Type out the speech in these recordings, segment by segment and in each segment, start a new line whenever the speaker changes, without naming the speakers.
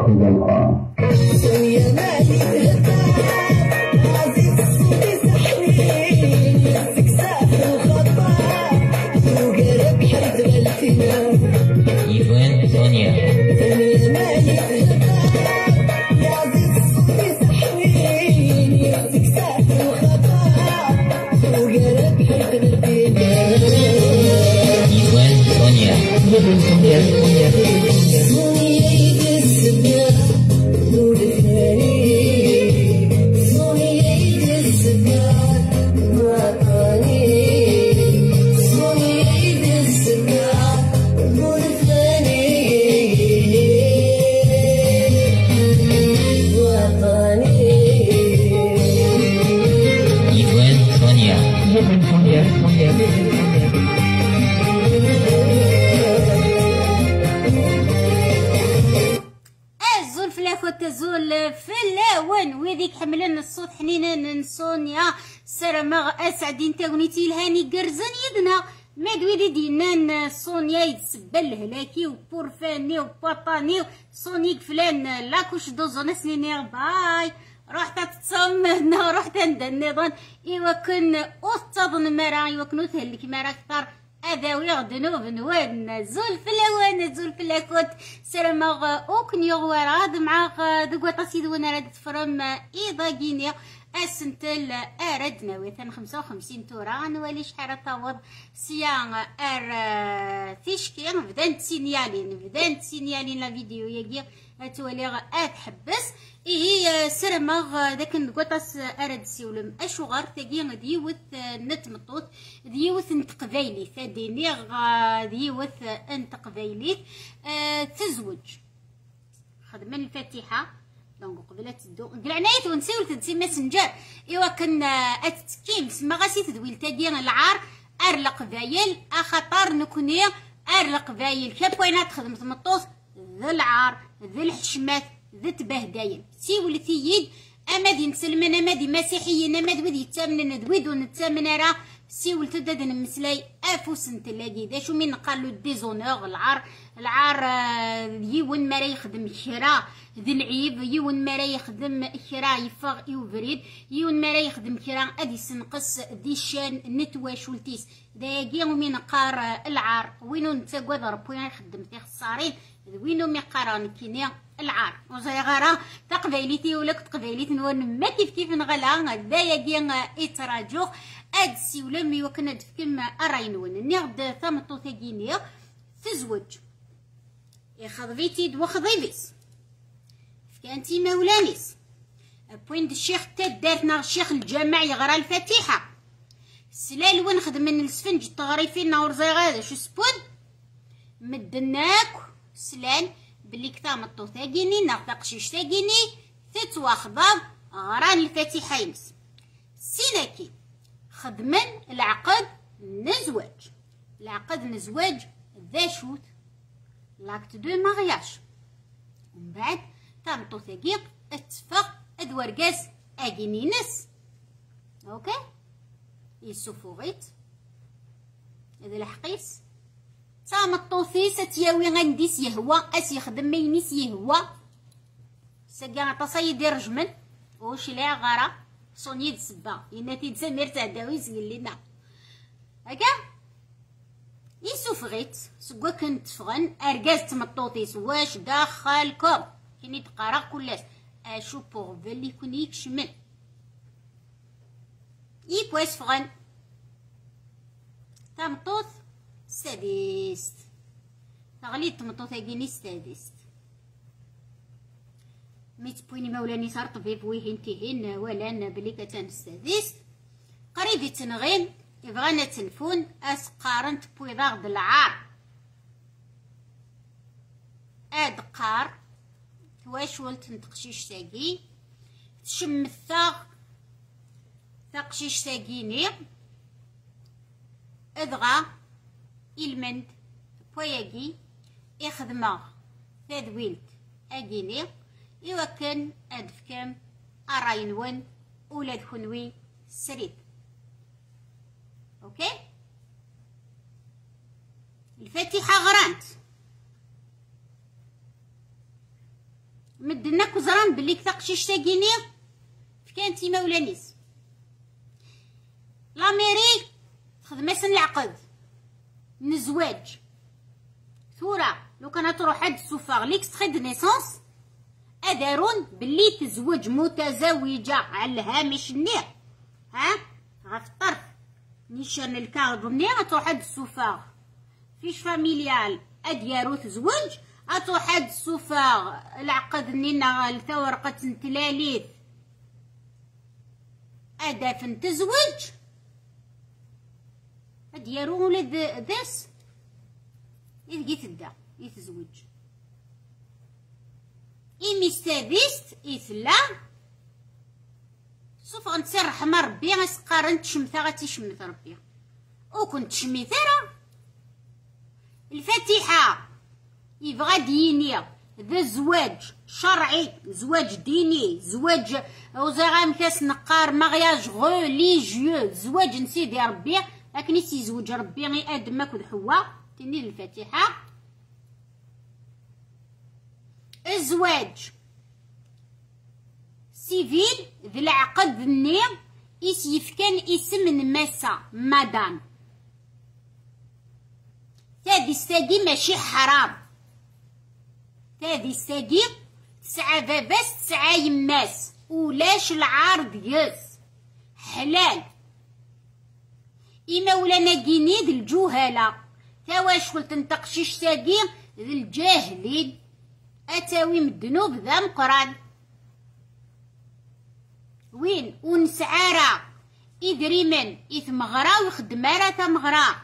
خلقا.
إيفان سونيا
تزول في اللون وذيك حملنا الصوت حنينا سونيا سلامة اسعدين تاونيتي الهاني قرزن يدنا مدويدي دينان سونيا يتسبل هلاكي وبورفاني وباطاني سونيك فلان لاكوش دوزونا سنينير باي رحت تتصم هنا رحت عند النظام ايوا كن استاذن مرا ايوا كنو تهلك مرا اكثر أذاوي غدنو بنوان زول في اللوان زول في اللاكوت سلامة اوكن يغواراد مع دقوا تصيد وانا راد تفرم ايضا كينيا اسنتل ارد نويثن 55 توران ولي شحال تعوض سيان تيشكي بدان سينيالين لا فيديو يجي تولي اتحبس هي سرمغ داك نقطاس ارد سيولم اشغر تاقي ديوث نت مطوط ديوث نت قبايلي ثاديني ديوث انت قبايلي تزوج خدم الفاتحه دونك قبل تدو قلعنايت ونساول تدسي ماسنجر ايوا كنا اتتكيم سما غاسي تدويل تاقي العار ار القبايل اخطر نكوني ار القبايل كابوينات خدمت مطوط ذا العار ذا الحشمات ذا تبهدايل سيول ثييد اما دي نسلمن اما دي مسيحيين اما دوي يتامنن دويدو نتامن راه سيول تدد نمسلاي افوس نتلاقي دا شو من قالو ديزونور العار يون مرا يخدم كرا ذي العيب يون مرا يخدم كرا يفغ يوفريد يون مرا يخدم كرا ادي سنقص دي شان نتواش ولتيس دايقي من قار العار وينو نتاقوا ضرب وين يخدم تي خسارين وينو ميقارن كينيا العار وزيغارا تقبايليتي ولك تقبايليت نون ما كيف نغلا دايقي اتراجوخ اد سيولمي وكنا دفكم اراينون نغد ثمطو ثاقينيا تزوج يخضبيتي وخضيبس فكانتي مولانيس بوين الشيخ تدارتنا الشيخ الجامع يغرى الفاتحة سلال وين خدمن السفنج التغريفين نور زي غادا شو سبون مدناك سلال بلي كتامطو ثاقيني نغتقشيش ثاقيني تتواخضاب غران الفاتحة يمس سيناكي خدمن العقد نزواج العقد نزواج ذا شوت لاكت دو مارياج ومن بعد تامطو ثقيق اتفق ادورقاس اجينينس اوكي يسوفوغيت هذا الحقيس تامطو ثيس تياوي غنديس يهوى اس يخدم مينيس يهوى سقا تصيد رجمن وش لا غرا صونيد سبا يناتي تسمير تعداوي سقل لنا هكا يسوفغيت سكوا كنت فغن ارقاز تمطوطيس واش داخلكم كيني تقرا كلاس اشو بوغفل يكون يكشمل يكواس فغن تمطوط سادست تغلي تمطوط هاكيني سادست ميت بويني مولاني صار طبيب ويهن تيهن ولا انا بلي كتان سادست قريب تنغين يبغانا تلفون اسقارنت بويضاغ بالعار اد قار تواشولت نتقشيش تاقي تشم الثاغ تقشيش تاقيني ادغا المند بوياقي يخدماغ تدويلت اقيني يوكن ادفكام اراينون ولاد خنوي سريد اوكي الفاتحة غرانت ظران بلي تقشيش تاكيني كانت مولانيس لا ميري تخدم سن العقد من الزواج ثورة لو كانت تروح هاد السوفاغ ليكستري دو نيسونس ادارون بلي تزوج متزوجة على الهامش النير ها غف الطرف نيشان الكارد منير تروح هاد السوفاغ فيش فاميليال اديارو تزوج تروح هاد السوفاغ العقد نينا الثورقة تلاليث أدافن تزوج أديارو ولد داس إذ تدا يتزوج إمي ستاديست إثلا سوف غنتسرح مع ربي غسقارن تشمثا غتشمث ربي وكنت تشميثرا الفاتحة يبغى ديني ذا زواج شرعي زواج ديني زواج وزغام كاس نقار مغياج غوليجيو زواج نسيدي ربي لكن يزوج ربي غي ادمك ود حواء تني الفاتحه الزواج سيفيل ذي العقد النير يفكان اسم نماسا مادام تادي ستادي ماشي حرام تادي ستادي تسعى باباس تسعى يماس ولاش العارض يس حلال إما ولانا كينيد الجهالة تواش قلت نتقشيش تاقي ذي الجاهلين أتاوي من الذنوب ذا مقران وين ونسعارا إدري من إثمغرا ويخدم راه تمغرا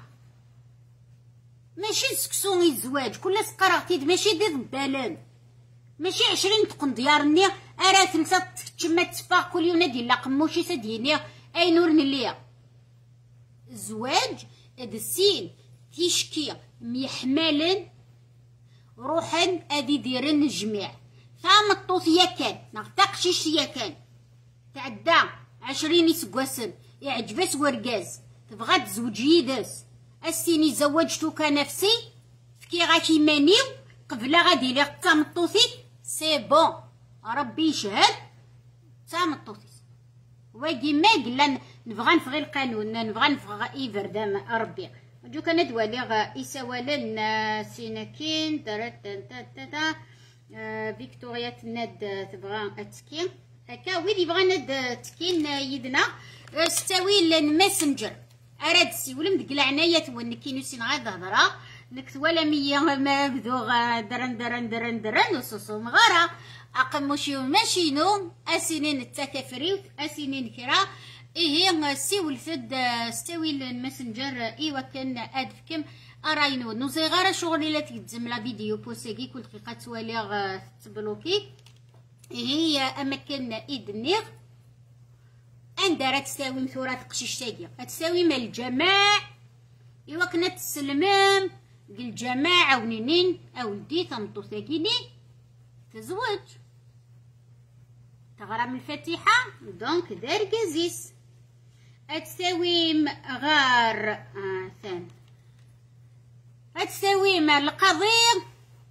ماشي سكسوني الزواج كل سقرغتيد ماشي دي ضبالان ماشي 20 تقن ديارني ارا ثلاثة تشما تفاق كل يوم نادي لا قموشي سديني اي نور نليا الزواج هاد السين تيشكي ميحملن روحن ادي ديرن الجميع فام الطوثية كان نغتقشيش هي كان تعدى 20 يسقوسن يعجبس ورقاز تبغى تزوج يدس السيني زوجتك نفسي فكي غاكي مانيو قبل غادي لي تامطوثي سي بون ربي يشهد تامطوثي واقي ما قلنا نبغى نفغي القانون نبغى نفغ ايفر دام ربي جو كان دوالي غا يسوالن سيناكين تاتا فيكتوريا تناد تبغى اتكين هكا وين يبغى ناد تكين يدنا ستاوي الماسنجر اراد السيولم ديك العناية ونكينو سين غاد هضره نكت ولا مية ما بدو درن وصوصو مغارة اقموشيو ماشينو اسنين التكافريو اسنين كرا هي سيول فد ستاوي الماسنجر ايوا كان ادفكم اراينو نوزي غارة شغلي لا تقدم لا فيديو بوسيكي كل دقيقة توالي تبلوكي هي اماكن ايدنيغ عندها راه تساوي مثورة تقشيش تاقي تساوي مال الجماع ايوا كنا تسلمام الجماعة ونينين اولدي تمطو ثاقيني تزوج تغرم الفاتحة دونك دار كازيس تساوي غار ثاني تساوي القضية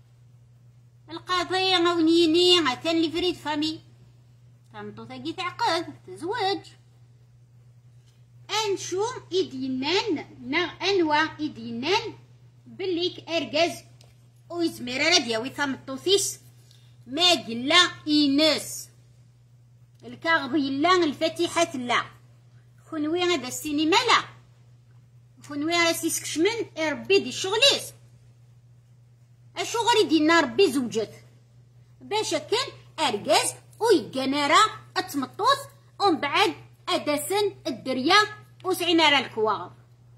ونيني ثاني لي فريد فامي تمطو ثاقي تعقد تزوج انشو إدينان انواع إدينان بليك ارجاز ويزمير راه دياوي تمطوثيس ما قلا إناس الكاغضي لا الفاتحة لا خنوي هذا السينما لا خنوي راسي سكشمن ربي دي الشغليس الشغل دينا ربي زوجت باش كان ارجاز ويقنارا اتمطوث ومن بعد ادسن الدريا وسعينا راه الكواغ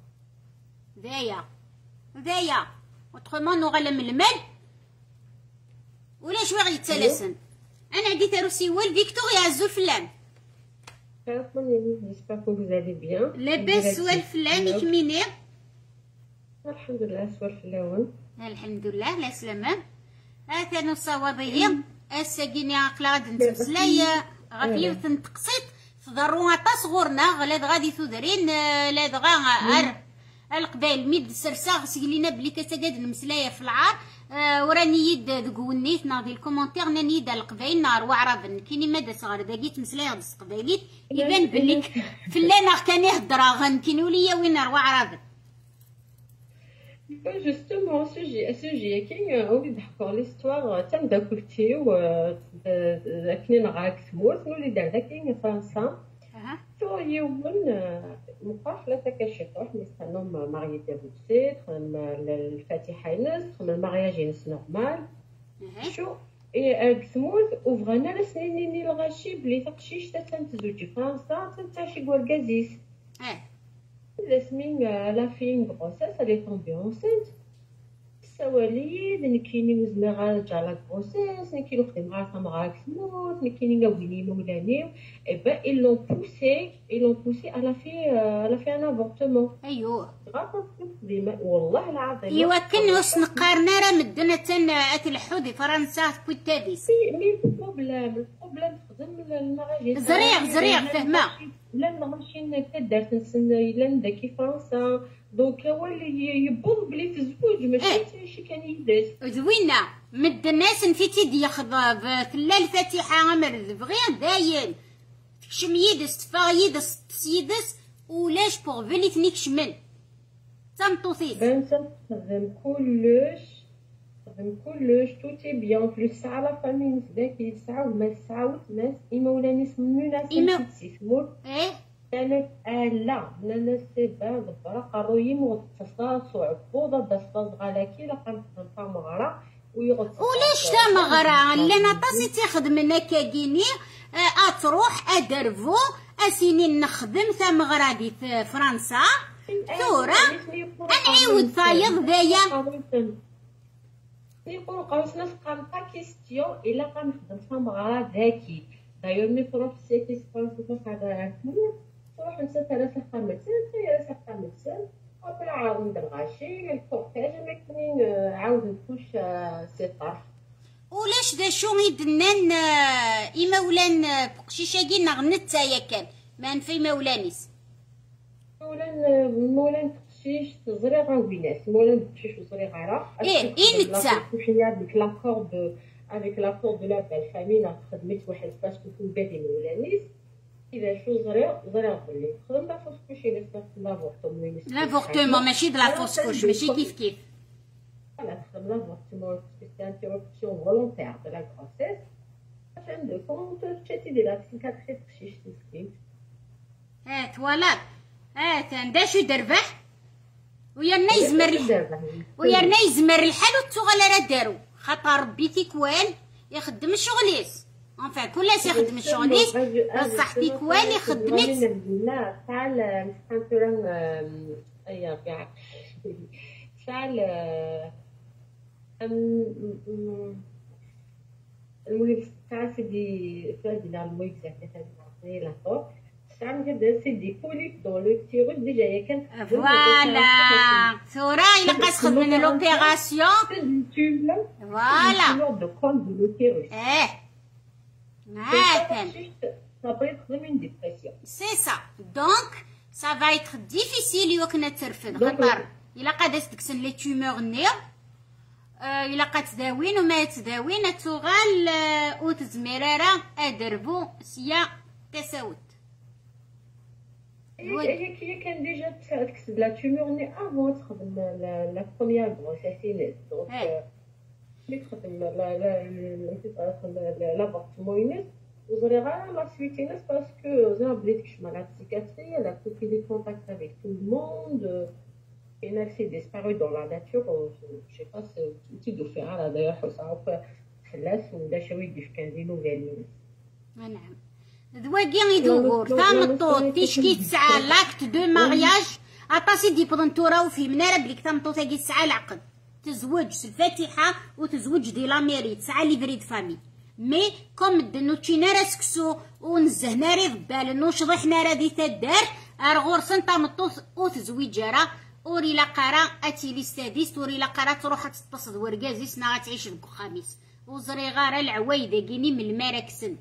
ذايا وتخمون نغلم المال ولا شوي غادي يتسلسن انا عندي تاروسي والفيكتوريا زول فلان
j'espère que vous allez bien.
لاباس والفلان يكميني
الحمد لله سوال فلاون
الحمد لله لا سلامة كانوا الصوابيه الساقيني عقلا غادي نتمسلاي غفيو تنتقصيت تضروا عطا صغورنا غلا غادي تدرين لا دغا القبائل ميد سرساغ سقلينا بلي كتقاد نمسلايا في العار. وراني يد ذكونيت ناضي الكومونتير ناني يد القبائل نار وعرب كيني مادا صغار داكي تمسلايا دس قبايليت يبان بلي فلانا كان يهضر غن كيني وليا وين نار وعرب.
Justement, ce sujet qui on dit d'accord l'histoire تم داكولتيو كنا نغاك ثموت نولي دار داكين فرنسا تو يومن مقافله تكشطوح نستناو ماريي دابوسيت الفاتحه ينس من المارياج ينس نورمال شو ثموت وفغانا لسنيني الغاشي بلي تقشيش تنتزوج فرنسا تنتاشي كوالكازيس لاسمين لا فين غروسيس الي طومبي اونسيت السواليد نكيني وزميغا رجع لا غروسيس نكينو خدم غا تمغا تموت نكيني غاويني مولانيو اي با ils l'ont poussé à la faire un avortement.
ايوه
والله العظيم
ايوا كنوس نقارنا راه مدنا الحودي فرنسا بوتابيس
مي البروبليم خدم المغاجي
زريع فهمه
لا ماشي كدارت نسن الا نداكي فرنسا دونك هو اللي يبوظ بلي تزوج ماشي شي كان يداز
زوينه مد الناس نفيتي ياخذ في الفاتحه امر بغيان داين تكشم يدس تفا يدس تسيدس ولاش بوغ فيلي تنيكش من تنطوطيس
تخدم كلش توتي بيان بلوس ساعه لا فامي نسداكي ساعه وما ساعه وتماس ايمولاني سمو ناس تسمو كانت لا سيبا ضبرا قالوا يمغتصاص وعبوضه داس غالاكي لا قام مغرا ويغتص
ولاش تا مغرا لنا طاسي تاخدم هناكا كيني تروح ادرفو اسينين نخدم تا مغرادي في فرنسا ثورة نعاود فايض ذايا
يقولوا قاوسنا قام با كيستيون الا قام نخدم تا مغرا ذاكي دايور مي تروح سيتي سبونسور هذا تروح انت ثلاثة خمسة وابرا عاود ندير غاشي الكورتاج ما كاين عاود نخش سي طرف
ولاش دا شو يدنان إمولان بقشيشاكي نغنتايا كان ما نفي مولانيس
مولان بقشيش تزريغا ويناس مولان بقشيش وزريغا راه
نتا
avec l'accord de la belle famille خدمت واحد باسكو كون بادي مولانيس إذا شو زريغ بلي خدم لا فوس كوشي
لافورتمون ماشي د لا فوس كوش ماشي كيف
Voilà, comme l'avortement, c'est interruption volontaire de la grossesse. En fin de compte, j'ai dit la cicatrice chez Script.
voilà. تنداشو دربح ويرنا يزمر الحال وتغال راه دارو خاطر ربي تيكوال يخدم الشغليس انفع كلاش يخدم الشغليس بصح تيكوال يخدمت
لا تعال نستنترن ايا كاع تعال المهم تعال سيدي فادنا المهم زعما تاعي لا طو c'est des polypes dans le thyroïde déjà il y a quelques
voilà ثورة إلا قاس من l'opération voilà
de col de l'utérus ça peut être une dépression
c'est ça donc ça va être difficile يوكنا ترفد خاطر إلا قادت تكسن لي تومور نير إلا قاد تداوين وما تداوين تغال وتزمرارا أدربو سيا تساوت
هي كان ديجا تكسب لا تومور ني افون تخدم لا بروميير غروسيس دونك ملي تخدم لابورتمون ينس وزريغا لا سويت ينس باسكو زعما بديت تكشف لا سيكاتري elle a coupé les contacts avec tout le monde et elle s'est disparue dans la nature je sais pas ce type de faire là d'ailleurs ça خلاص ولا شويه كان دي نوفيل
نعم ذواكي يدور تامطوط تيشكي تسعة لاكت دو مارياج اطاسي دي بضنتورا وفي منارة بليك تامطوط تاكي تسعة العقد تزوج الفاتحة وتزوج دي لاميري تسعة ليفري فامي مي كوم دنو تشينا سكسو ونزهنا ري ضبال نوش ضحنا راه دي تدار ارغور سنتا مطوط وتزويج راه وري لا قرا اتي لي ساديس وري لا قرا تروح تتصد وركازيس نا تعيش الخميس وزري غاره العوايده كيني من المراكسن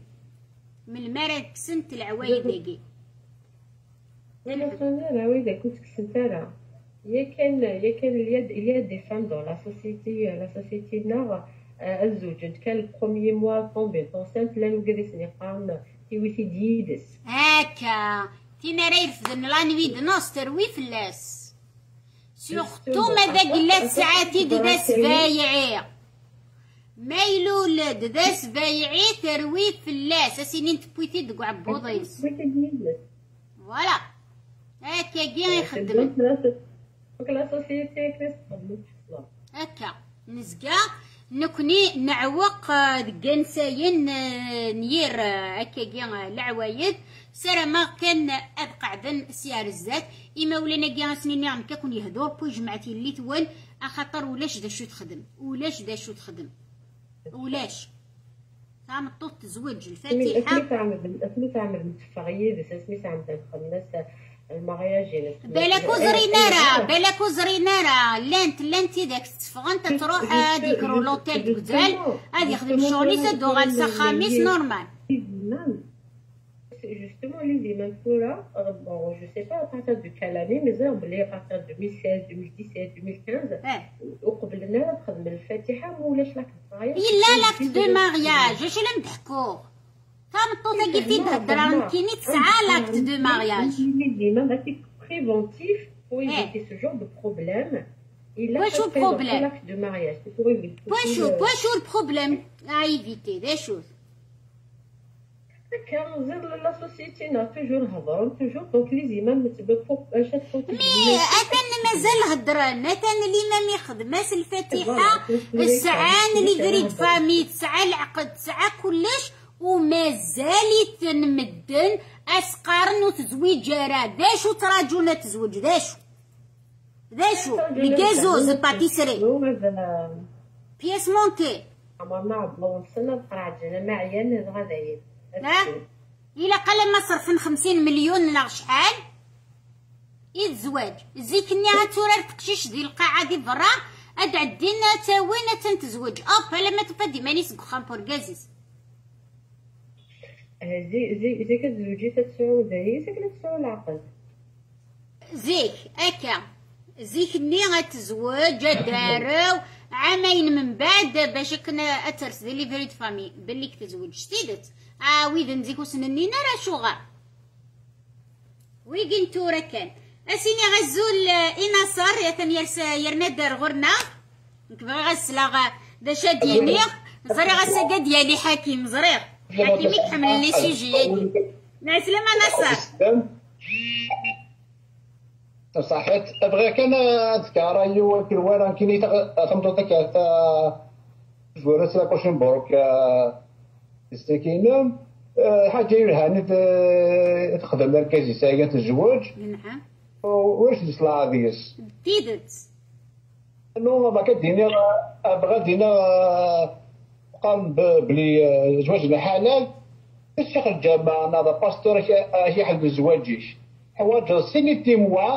العوايده كي
انا العوايده كنت كسنت راه كان il y a des femmes dans la société ناغ الزوج كان البروميي موا طومبيت انسانت لا نقدس نقام تيويتي ديدس
هكا تينا راهي يرفدن لا نوي د نص تروي فلاس سورتو ماذا قلات ساعاتي داس بايعي مايلول داس بايعي تروي فلاس اسينين تبويتي دكو عبوضيس فوالا هكا كاع يخدم
لا سوسيتي كريس
هكا نزكا نكوني نعوق كنساين نير هكا كاع العوايد سرا ما كان ابقعدن سيار الزات اما ولينا كاع سنين عم كون يهدور بو جمعتي اللي توان اخاطر ولاش دا شو تخدم ولاش تعمل تزوج الفاتحه
اسمي تعمل متفقيه بس اسمي تعمل الناس المغياجين
بالك زرينارا لانت داك تفغن تروح ديك لوطيل كزال هادي يخدم شغلي تدو غالسا خامس نورمال
justement les imams là bon je sais pas à partir de quelle année mais ça à partir de 2016 2017 2015 وقبلنا نخدم الفاتحه ولاش لاك
لاكت دو مارياج اش اللي نضحكوا تامطو كيف تهضر راه كاينين 9 لاكت دو مارياج
les imams c'est préventif pour éviter ce genre de problème il a
واش البروبليم
l'acte de mariage c'est pour éviter
واش البروبليم à éviter des choses
كان زير لا سوسيتي نا توجور هضروا توجور دونك لي زيمان متبقوا باش تفوتوا
مي اتن مازال هضران اتن الامام يخدم الفاتحه الساعه اللي دريد فامي تسعه العقد تسعه كلش ومازال يتنمدن اسقارن وتزويج راه داشو تراجونا تزوج داشو الكازوز الباتيسري بياس مونتي
عمرنا عبلو نسنا بقراجنا معيان غادايد
إلا قال ما صرفن 50 مليون لا شحال الزواج زيكني غاتورا تقشيش ديال القاعه دي برا اد عدينا تا وين تنتزوج اب لما تفدي ماني سكخان بورغازيس
زي كتزوجي تتسعود هي ساكنه تسعود العقد
زيك هكا زيكني غتزوج دارو عامين من بعد باش كنا اترس ديال لي فيريد فامي بلي كتزوج ستيدت ويذا نزيكو سننينا راه شغل ويجي نتورا كان اسيني غزول انصار يا ثاني يرنا دار غرنا نكبغي غسلا دا شاديني زري غسا ديالي حكيم زرير حكيمي كحمل لي سيجي مع السلامه نصر
صحيت ابغي كان اذكر ايوا كلوانا كيني تمضوطك تا جورس لا كوشن بروك استكينم حاجه يرهاني تخدم مركزي سايقه الزواج
نعم
واش ديسلا ديس
تيدت
نو ما كديني ابغى دينا قام بلي زواجنا حلال الشيخ الجامع انا باستور شي حد الزواجيش حوايج سينيتي موا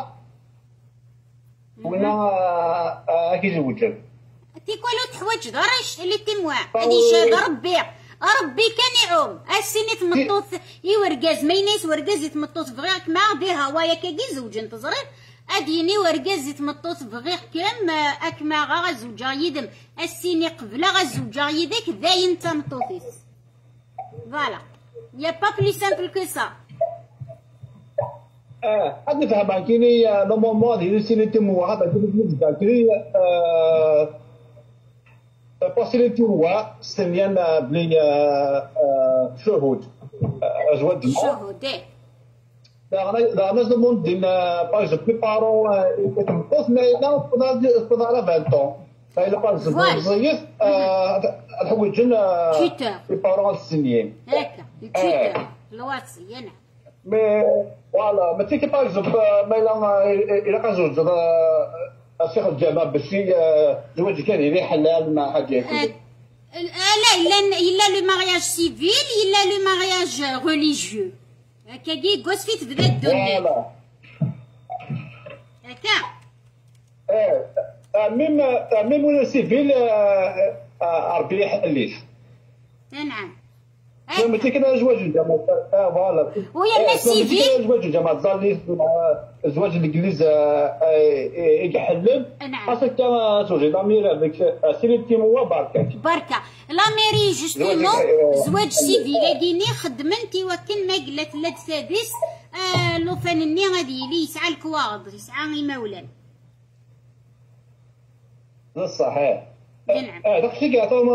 وانا كيزوجن
تيكولو تحوايج دارش اللي تيموا هادي شاد ربي كان يعوم السيني تمطوط يورقاز ماينيس ورقاز يتمطوط بغيك ما غديها وايا كي زوجن تزرير اديني ورقاز يتمطوط بغيك كم اكما غا زوجا يدم السيني قبل غا زوجا يدك داين تمطوطيس فوالا يا با بلي سامبل كو سا
حد نفهم كيني نورمالمون هذه سينيتي موا هذا كيني بوسيليتي هو سنيان بلي شهود زواج
شهود
لا نزمون دين باج بي بارون يتمطوس ما لا فضا على 20 طون لا باج زويف الحويجن بي بارون السنين
هكا الكيتر الواتسي انا
مي فوالا ما تيكي باج ما الا كان زوج الشيخ الجامع بشي زواج كان يلي حلال مع حاجه
لا الا لو مارياج سيفيل الا لو مارياج ريليجيو هكا كي كوس فيت بدا الدنيا
فوالا
هكا
ميم ولا سيفيل ربي يحليش
نعم
ماشي كده زواج الجامعة فوالا
ويا الناس سيفي
زواج الجامعة زالي زواج الانجليز يحلم خاصك كما توجي لامير avec سيرتي موا
بركة لاميري جوستومون زواج سيفي لاقيني خدمنتي وكن ما قلت لاد سادس لو فنني غادي لي يسعى الكواغض يسعى مولان
صحيح
نعم
داكشي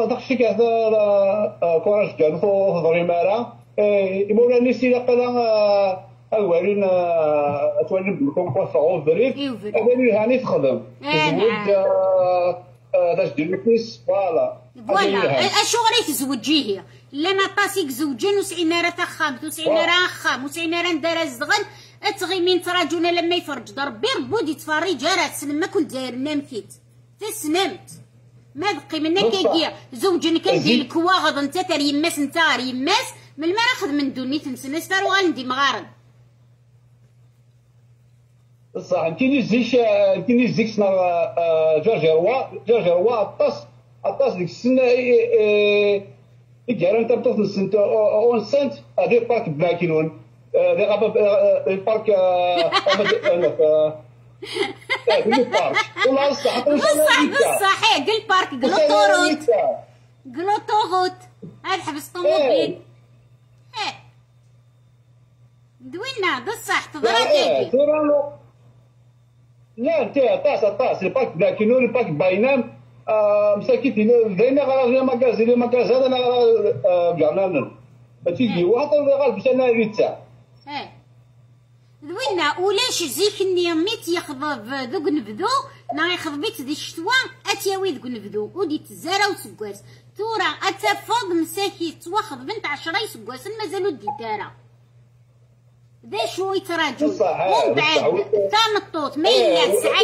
كاع كوراج كاع في ضريمارا يمولاني سي قلا الوالين تولي بالكونكور صعود بريك هذا اللي هاني تخدم تزوج باش دير كيس فوالا
اشو غادي تزوجيه لا ما طاسيك زوجين وسعينا راه تخامت وسعينا راه خام وسعينا راه ندار الزغن اتغي من تراجونا لما يفرج ربي ربودي تفرج راه تسلم ما كل داير نمكيت تسنمت ما بقي منك كيجي زوجن كندير الكواغض انت تار يماس انت يماس من ما ناخذ من دوني تنسنس تار وغندي مغارن
بصح كاين زيك سنا جرجروا اطاس ديك السنه يجرى انت بطوط السنت اون سنت هذه بارك بلاكينون البارك والله صح
صحيح قل بارك قلو طوغوت هاد حبس طوموبيل دوينا بصح تضراتيكي
لا انت طاس البارك بلاكينو البارك باينام مساكين دايما غير مكاز هذا انا رجعنا تيجي واحد غالب باش انا ريتا
دوينا ولاش زيك النيميت يخضب ذوك نبدو نا يخضب بيت دي الشتوى اتياوي ذوك نبدو ودي تزارا وسكواس تورا اتفض مساكي تواخذ بنت 10 سكواس مازالو دي دارا ذا شو يتراجعوا ومن بعد تنطوط ما يلا تسعى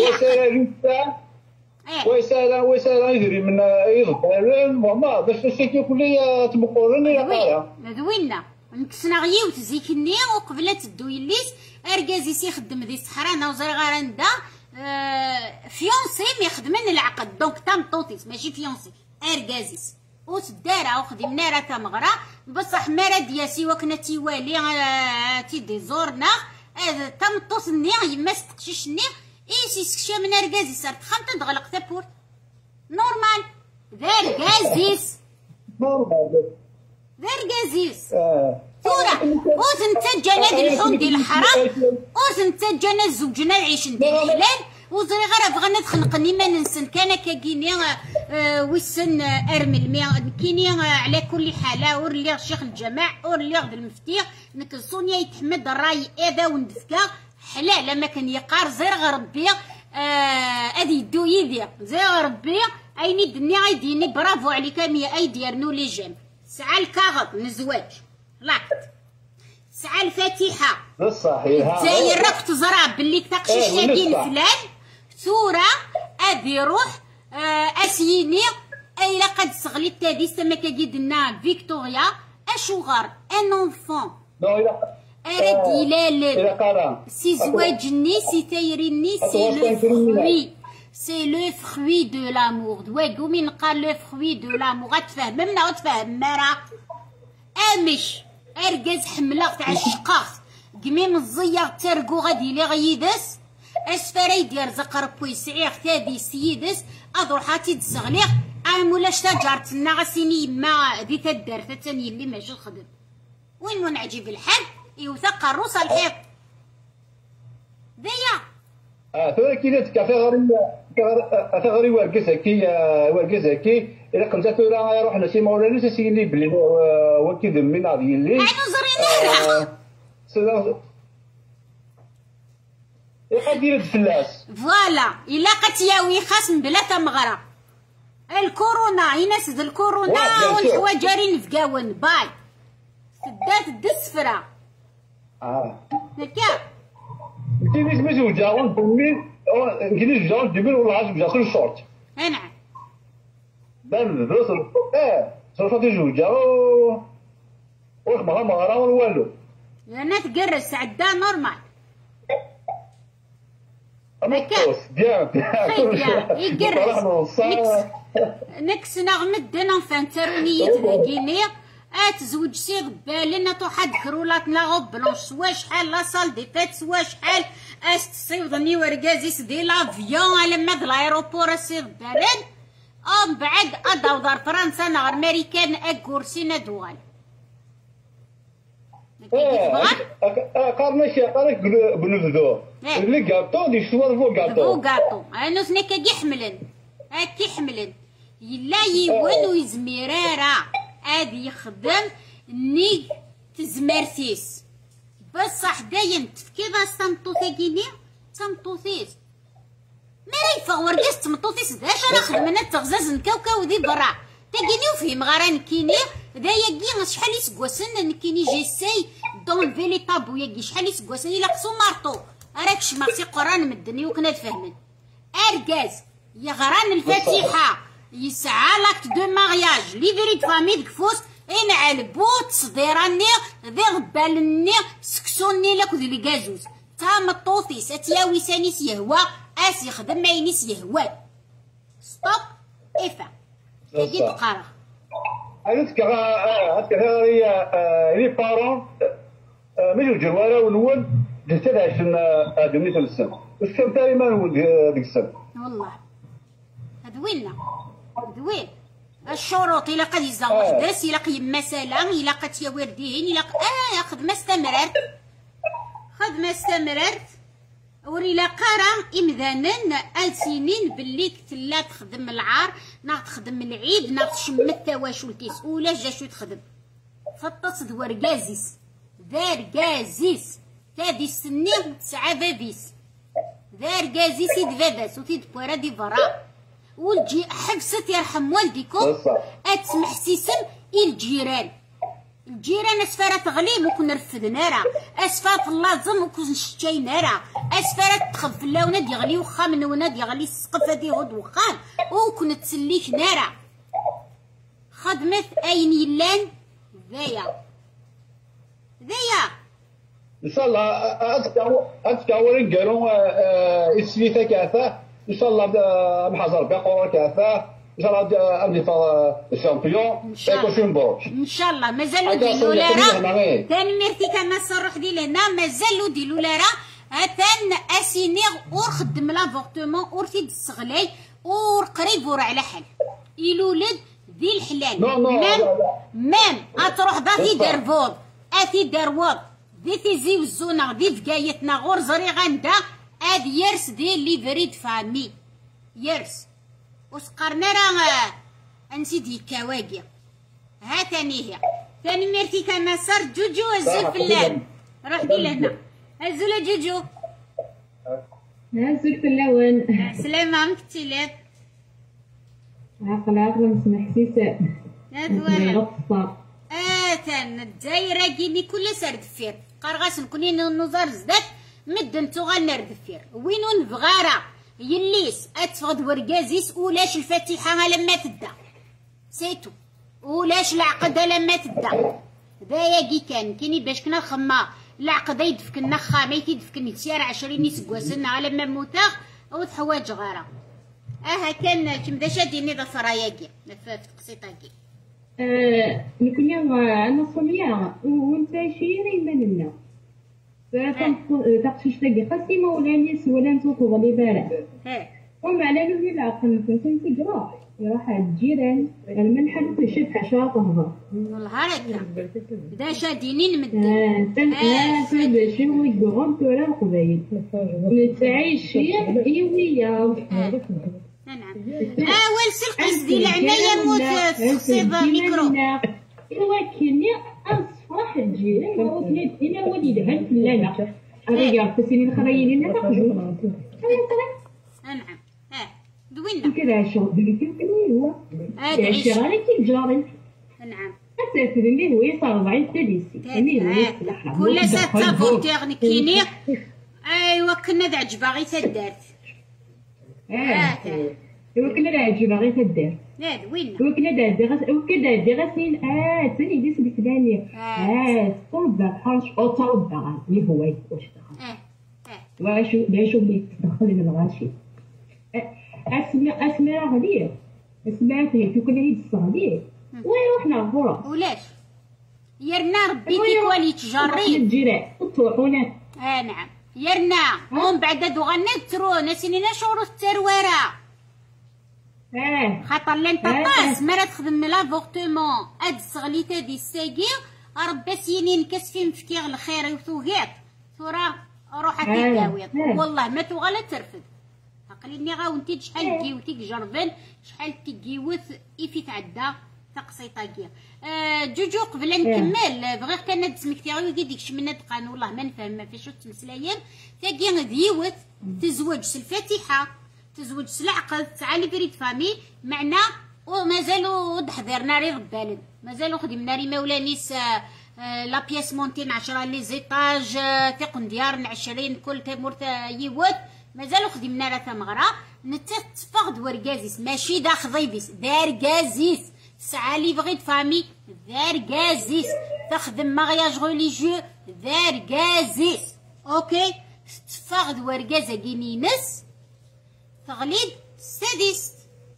ويسالا يدري من يضرب ماما باش الشيء يقول لي تبقورني يا قايا
دوينا نكسنا غيوت زيك النيا وقبلت الدويليس اركازي سي خدم ذي الصحراء وزير غارندا فيونسي مي خدمن العقد دونك تنطوطيس ماشي فيونسي اركازيس وتدارا وخدمنا راه تمغرا بصح مرا دياسي وكنا تيوالي تيدي زورنا تمطوط النيا يما ستقشيش النيا ايسي سكشا من اركازيس صارت خمطة تغلق تابور نورمال ذاركازيس ذاركازيس تورا وزنت جانا دي الحوم ديال الحرام وزنت جانا زوجنا العيشن ديال الحلال وزري غير بغا نتخنقني ما ننسن كان كاكيني ويسن ارمل مي كيني على كل حاله ورلي الشيخ الجماع ورلي غد المفتي نك سونيا يتحمد الراي اذا وندفكا حلال ما كان يقار زير ربي ادي يدو يدي زير ربي ايني الدنيا غيديني برافو عليك ميا اي ديالنو لي جيم سعى الكاغط من الزواج لاكت سعى الفاتحه
صحيح
زاير راك تزرع باللي تقشيش لاقين فلان ثورة ابي روح اسيني اي لقد صغلي تادي سما كيدنا فيكتوريا اشوغار ان اونفون ارد الى سي زواجني سي تايريني سي لو فروي دو لامور دوي من قال لو فروي دو لامور غتفهم منا غتفهم مرا امش اركز حمله تاع الشقاق قميم الزيار ترقو غادي لي غيدس اسفرا يدير زق ربو يسعيغ تادي سيدس اضرحاتي تسغليغ مولاش تجارتنا غاسيني ما دي تدار تاني اللي ماشي الخدم وين منعجب الحال يوثق الروس الحيط ديا
ثورة كيلات كافي غري ورقز هكي إلا قلت ثورة روحنا سي مولانا سيني بلي وكي ذمينا غادي اللي
أنا زرينا
يقدر الفلاس
فوالا إلا قتياوي خاص بلا تمغرة الكورونا ينسد الكورونا والحوايج جارين في قاون باي سدات الدسفرة هكا
كاين مزوجة وندمي كاين زوجة وندمي ولا زوجة كل شورت
نعم
بان بروسل صرفت زوجة وخمرة مغرة والو
لأنها تقرس عدا نورمال هكا يقرس نكس نغمد نفان ترونية ذاكيني تزوج سي غبالنا توحد كرولات لا غوب بلونش سوا شحال لا صال دي فات سوا شحال تصيوضني وركازيس دي لافيون على مد لايروبور سي غبالن بعد اداو فرنسا نغ امريكان اكورسينا دوال
قارنا شي قارك بنبدو اللي كاطو دي شوار فوق كاطو
انا سنيك كي حملن يلا يوان ويزميرارا ادي يخدم ني تزمرتيس بصح داين تفكيضا سمطوثاكيني سمطوثيس مريفا ورقاس تمطوثيس داش راه خدمنا تغزاز نكاوكاو ذي برا تاكيني وفهم غاران كيني دايا كي شحال يسكواسن نكيني جيساي دون فيلي طابو ياكي شحال يسكواسن الا قصو مارطو راك شمارتي قران مدني وكنا تفهمن اركاز يا غران الفاتحه يسعى لاكت دو مارياج لي فيريد فامي دكفوس اين علبوت صديراني ذي غبالني سكسوني لك ذي الكازوز تا مطوطي ساتياوي سانيس يهوى اس يخدم ماينيس يهوى ستوب افا تجي تقرا
هذيك لي بارون مليو جوارا ونول جسد عشان ادمي تلسن واش كان تاري ما نول ديك السنه
والله هذوين الشروط الا قد يزوج درس الا قيم مثلا الا قد يوردين الا خدمه استمرت وريلا قرا امذانا السنين باللي كتلا تخدم العار ناغ تخدم العيد ناغ تشم التواشلتيس ولا جا شو تخدم فطس دوركازيس داركازيس تادي السنين تسعة بابيس داركازيس يد باباس وتيد بورا دي برا والجي حبست يرحم والديكم اتسمح سيسم الجيران اسفارة تغليم وكون رفدنا راه اسفارة اللازم وكون شتينا راه اسفارة تخف لا وناد يغلي وخا من وناد يغلي السقف هادي غد وخام وكون تسليك نارا خدمت اين يلان ذايا
ان شاء الله اتكاورن قالوا اسفيتا كافه ان شاء الله بحضر بقرا كافه ان شاء الله ابني الشامبيون يكون مبروك
ان شاء الله مازالو ديالو لا راه ثاني ميرتي كان الصروح ديال هنا مازالو ديالو لا راه ثان اسينيغ اور خدم لافورتمون اور تيد الصغلي اور قريب ور على حل يلولد ذي الحلال مام اتروح ضافي درفوض اتي دروض ذي تيزي وزونا ذي فكايتنا غور زري غندا هاد يرس ديال لي فريد فامي يرس وسقرنا راه انسيدي كواكي ها ثاني هي ثاني ميرتي كان صار جوجو الزول في اللعب روح دي لهنا الزول جوجو
الزول في اللون
سلامة عمك تيلاب
عقل مسمح حسيسة
هذا ثان الدايرة كيني كل سرد فير قرغاس نكوني نوزار زدات مدن تغنر دفير وينو نبغارا يليس اتفغد ورقازيس ولاش الفاتحة لما تدا سيتو ولاش العقدة لما تدا ذايا كان كيني باش كنا خما العقدة يدفكنا خاميتي يدفكني تسير 20 يسكواسنا على ما موتاغ او تحواج غارة كان كم دا شاديني ضفرا ياكي في تقسيطاكي
نكون انا صمياغ وانت شيري مننا تقشيش تاقي قسيمة ولا نيس ولا نتوطو غلي بارع ومعنا نوهي العقل كنت تقرا يروح الجيران المنحل تشد حشاة طهبة
والله هكا بدا شادينين مدن
باش يقولون تورا القبايل نتعيش يوميا
نعم والسلقيس ديال العناية موت في صيد ميكرو
ولكني أصفح الجيران وكنت إلى وليد هاد فلانة أرجع تسيني خريين لنا تقجو
نعم دوينا
كذا شو دليل هو شغالة جاري
نعم
أساس اللي هو يصير 40 سديسي
كل ساعة فوتيغ نكيني أيوا كنا دعج باغي تدارت
وكنا دعج باغي تدارت
وين
وكنا دي غسين تاني ديس بسلاني صوب حرش أو صوب اللي هو واش دخل واشو اللي تدخل من الغاشي اسماء غدير اسماء في كل عيد الصغير وين رحنا غورا
ولاش يرنا ربي كيكوالي تجري
الجيران تروحونا
نعم يرنا ومن بعد هادو غنترو ناسينينا شعور الترواره خاطر لين طاطاس مرا تخدم لافورتمون هاد الصغليته دي الساكير ربي سينين كاسفين فكيغ الخير وثوقات ثورا روح تداوي والله ما تغلا ترفد عقليني غاونتي شحال كيوتيك جربن شحال تيكيوث إيفي تعدى تقسيطاكيا جوجو قبل نكمل بغيت كان تسمكتي ديك شمنا دقان والله ما نفهم ما فيش تمسلايين تاكي ديوث تزوج الفاتحه تزوج العقد تعالي بريد فامي معنا ومازالوا تحضير ناري ربالن مازالوا خدمنا ري مولانيس لا بياس مونتين 10 لي زيطاج تيقن ديار 20 كل تمرت يوت مازالوا خدمنا راه تمغرا نتفقد وركازيس ماشي دا خضيبيس دار كازيس تسعى لي بغيت فامي دار كازيس تخدم مارياج ريليجيو دار كازيس اوكي تفقد وركازا كينينس تغليد سادس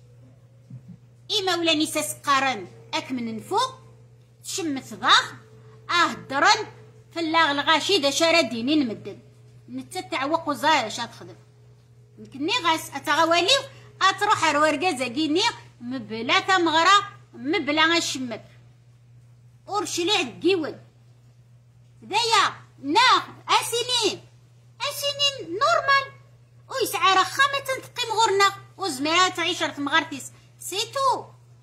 إما ولا نساس قارن أكمن نفوق تشمت ضاغ درن فلاغ الغاشي دا شارديني نمدن نتتعوق وزايا شا تخدم يمكنني غاس أتغواليو أتروح الورقازا كيني مبلا تمغرا مبلا غشمك أورشلي عدكيون دايا أسنين نورمال ويسعى رخامة تنتقيم غورنا وزميرات تعيش تمغرتيس سيتو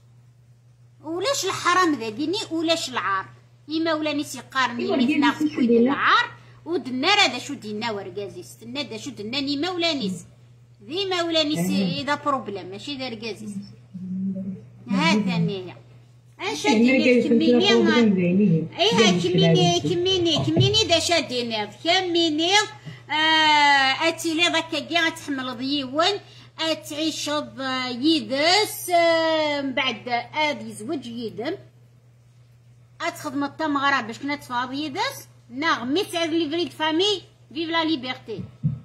ولاش الحرام ذاكيني ولاش العار إما ولا نسي قارني مثنا خفوي العار ودنا راه شو دينا وركازيس دنا دا شو دنا نيما ولا نيس ذيما ولا نسي إذا بروبليم ماشي دا ركازيس ها ثانية شاديني كميني ايها كميني دا شاديني كميني اتيلي ضكا كاع تحمل ضيون تعيش يدس من بعد اد يزوج يدم اتخدم التمغرا باش كنا تفاض يدس نغمي تعرف لي فريد فامي فيف لا ليبرتي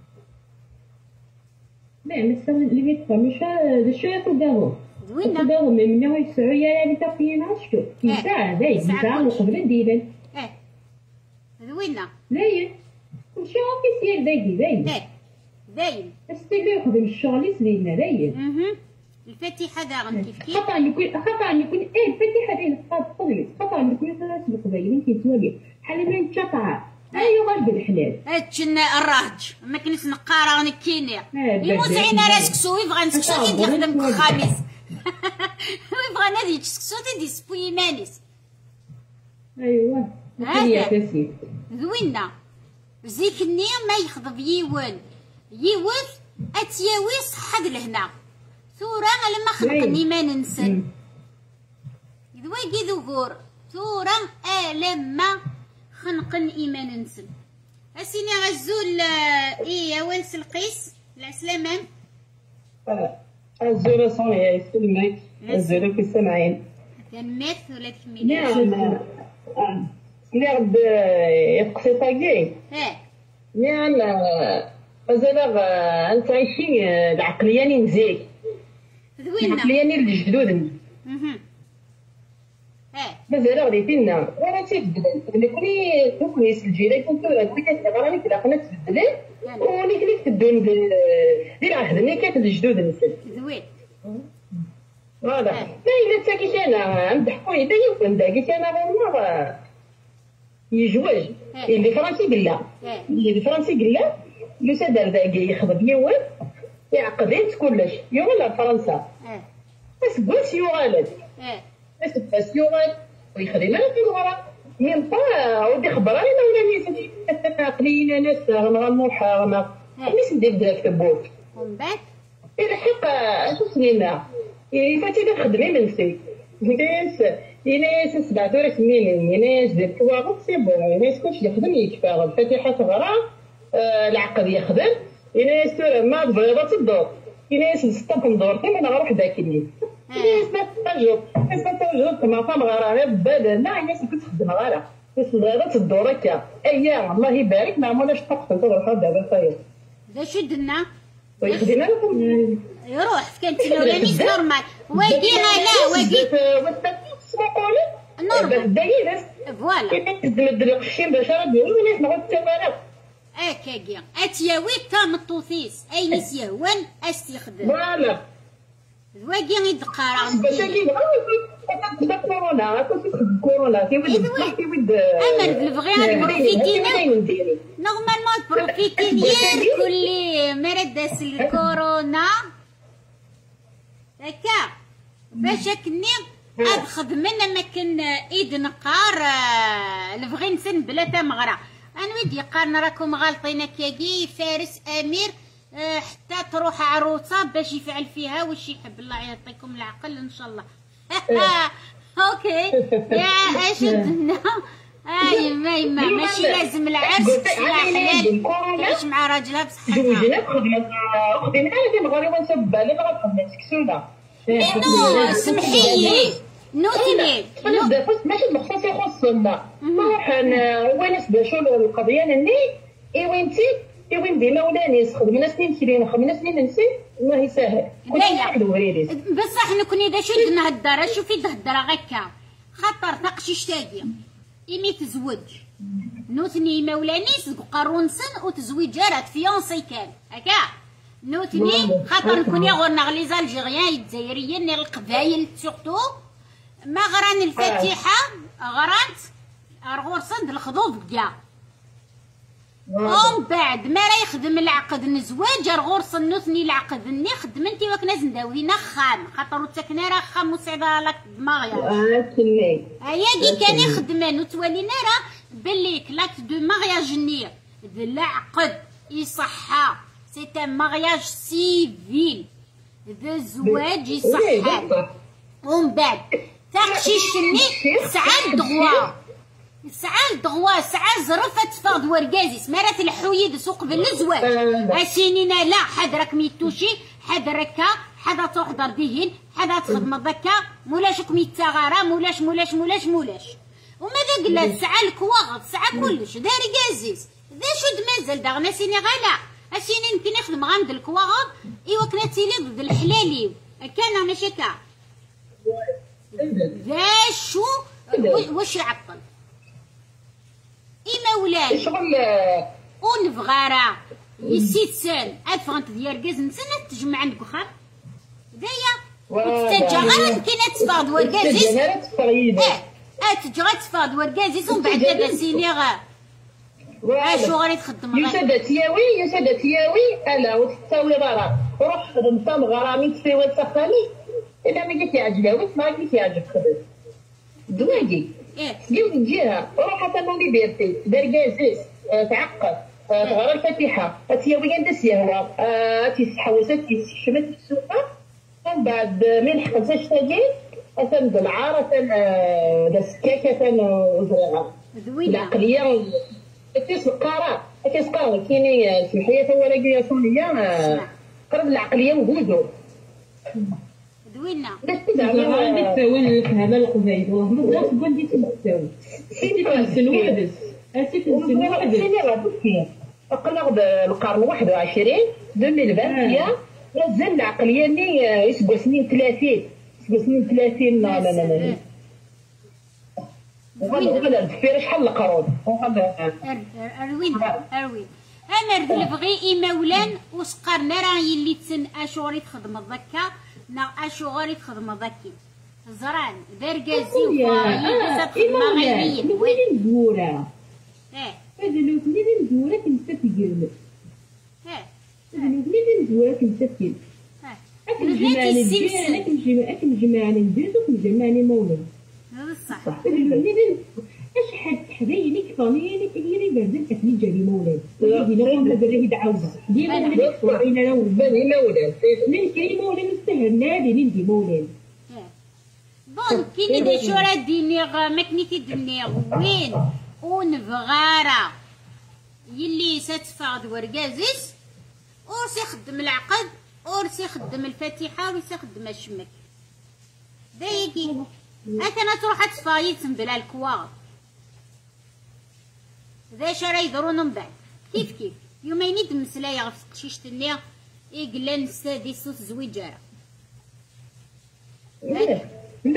لا مثلا لي فريد فامي شويه تداو زوينه تداو من نوع السعوديه اللي تقينا شكو كيساع داي كيساع وقبل ديدن
زوينه
لاين وشو كيسير دايين
داين
استيقي يخدم الشغل سرينا داين
الفاتحه داغن كيف
خطا يكون الفاتحه داين خطا يكون ثلاث القبايل كيتواجد بحال ما نتشطع ايوا غير بالحلال
هادشي الراج ما كنيس نقارا ونكيني يموت عينا راسك سوي بغا نسكسو تيدي يخدم الخميس ويبغى نادي تسكسو تيدي سبوي مانيس
ايوا هذا
زوينه زيك النية ما يخضب يوث اتياوي صحد لهنا ثورة لما خلقني ما ننسن ذواقي ذكور ثورة لما خنقن إيمان ننسن أسيني غزول إيه وين سلقيس العسلامة
الزولة صونية يسلمك الزولة في السمعين
تنميت ولا تكميني
نعم غد يبقسي طاقي نعم مازال انت عايشين العقلياني مزيك العقلياني الجدود مازال غادي فينا وانا تيبدل اللي كوني الجيران كنت كنت كتغراني كلاقنا تبدل ولي كليت تدون دير عهد ملي كانت الجدود نسل
زوين
فوالا لا الا تاكيت انا نضحكوني دا يمكن داكيت انا غير يجوج اللي فرنسي قلا اللي فرنسي قلا يوسا دار داكي يخضب يوم يعقدين كلش يوغل فرنسا بس قوس يوغالد بس يوغال ويخدم انا في الغرا ينطا ودي خبراني ما ولا نيس عقلينا ناس غنغنو حارنا ميس ندير داك تبوك
ومن بعد
الحق شو سنينا فاتي تخدمي من نفسي يناس 7 سنين يناس درت واغط سي بون يناس كلشي يخدم يكفى الفاتحه تغرى العقد يخدم يناس ما بغيضه تدور يناس 6 دور كما انا غنروح داكني يناس تجرب كما فهم غير بدل لا يناس كتخدم غير يناس بغيضه تدور هكا ايام الله يبارك ما عمرناش طاقه نروحو دابا خير
دا شو درنا
ويخدم
يروح كانت لولانيس نورمال واقينا لا واقي نورمال
دايرس
فوالا
تمد القشيم باش راه ديرو الناس نعود التمارين
كاكيا اتياوي كامطوثيس اينيس يهوان استيخدم
فوالا
واقي يدقار
باش كي كورونا كورونا كيود
امر بالبغي بروفيتينا نورمالمون بروفيتينير كل مرض داس الكورونا هكا باش كني ادخد من مكان ايد نقار البغي نسن بلا تمغرى انا ودي قارن راكم غالطين كاكي فارس امير حتى تروح عروسه باش يفعل فيها واش يحب. الله يعطيكم العقل ان شاء الله. اوكي يا اشدنا اي ما ماشي لازم العرس يا حلال تعيش مع راجلها بصحتها.
زوجنا خدينا هذه مغربه نسبها لي غتفهم سكسونا
نو سمحيلي نوتني
ماشي المختص يخصنا نروح ونس باشو القضيه نني وينتي وين ديما ولاني خدمنا سنين كيلين خدمنا سنين نسي ما هي ساهل
بصح نكوني دا شو نهدر شوفي تهدر غكا خاطر تقشيش تاقي إمي تزوج نوتني مولانيس قارونسن وتزوج جارات فيونسي كان هكا نوتني خاطر نكوني غورنا لي زالجيريان الجزائريين القبايل سورتو ما غران الفاتحه غرانت غورسن الخضوض كاع ومن بعد ما راه يخدم العقد نزواج غورس نوثني العقد ني خدمتي وكنا زنداوينا خام خاطر تكنا راه خام وسعيده لك مارياج هيا كان يخدمان وتولينا راه بلي كلاك دو مارياج ني العقد يصحى سي ان مارياج سيفيل ذا الزواج يصحى ومن بعد تقشيشني سعاد دغوا ساعة زرفت فاض ورقازيس مرات الحويد سوق بالزواج هاسينينا لا حد راك ميتوشي حد ركا حدا تحضر ديهن حدا تخدم ذكا مولاش ميتاغارا مولاش وماذا قلت ساعة الكواغط ساعة كلش داري قازيس ذا شد مازال داغنا سيني غالا هاسيني يمكن يخدم غاند الكواغط ايوا كنا تيلي ضد الحلالي كان ماشي كاع ذا شو واش يعطل إما ولاد
شغل
ونفغارا يسيت سان أفغانت ديال كاز نسنا تجمع عندك وخا دايا وتتجا غير كاينه تفاض وركازيس تجا تفاض وركازيس ومن بعد دابا سينيغا شو غادي تخدم
يا سادة ياوي الا وتساوي برا روح خدم تام غرامي تسوي تسخني الا ما جيت يعجبها ما جيت يعجب خدم دواجي ديو تجيها روح حتى نولي بيرتي دركازيس تعقد تغرى الفاتحه تياوي عندها سيهوا تيسحوسات تيشمت في السوق ومن بعد من حق تشتاجي أتم دلعارة دسكاكة زريعة العقلية تيسقارا كيني سمحية ولا جاية صونية قرب العقلية وجوده
دوينا
عندك تاوين هذا القبيل والله تقول دي تساوي سيدي تنسنوادس سيدي غادي أقلق بالقرن 21 2020 لازم العقلية اللي يسبق سنين 30 لا ولا الدفير شحال القرون
اروين انا بغي مولان وسقرنا راه يلي تسن اشوري تخدم الضكا نا اشوري تخدم ضكي زران دركازي وفاي تخدم غيرين
وين ندورا هذا لو تنين ندورا كنت تجيب ندورا كنت تجيب أكل جمعني ندوز وكل جمعني مولد
صح
أشحال حبايبي كفاني كيري بردن أكلي جالي مولد دينا قبل بريه دعوزة ديما ولد وعينا لو بني مولد من كري مولد مستهل نادي ندي مولد
بون كيني دي شورا دينيغ مكنيتي دينيغ وين ونفغارة يلي ستفاض ورقازيس ورسي يخدم العقد ورسي يخدم الفاتحة ورسي يخدم الشمك دايكي أنا تروح تفايت بلا الكواغ ذا شرا يدرون من بعد كيف يومين يدمسلايا غف تقشيشت النيا إقلان السادس وتزويجارة
لا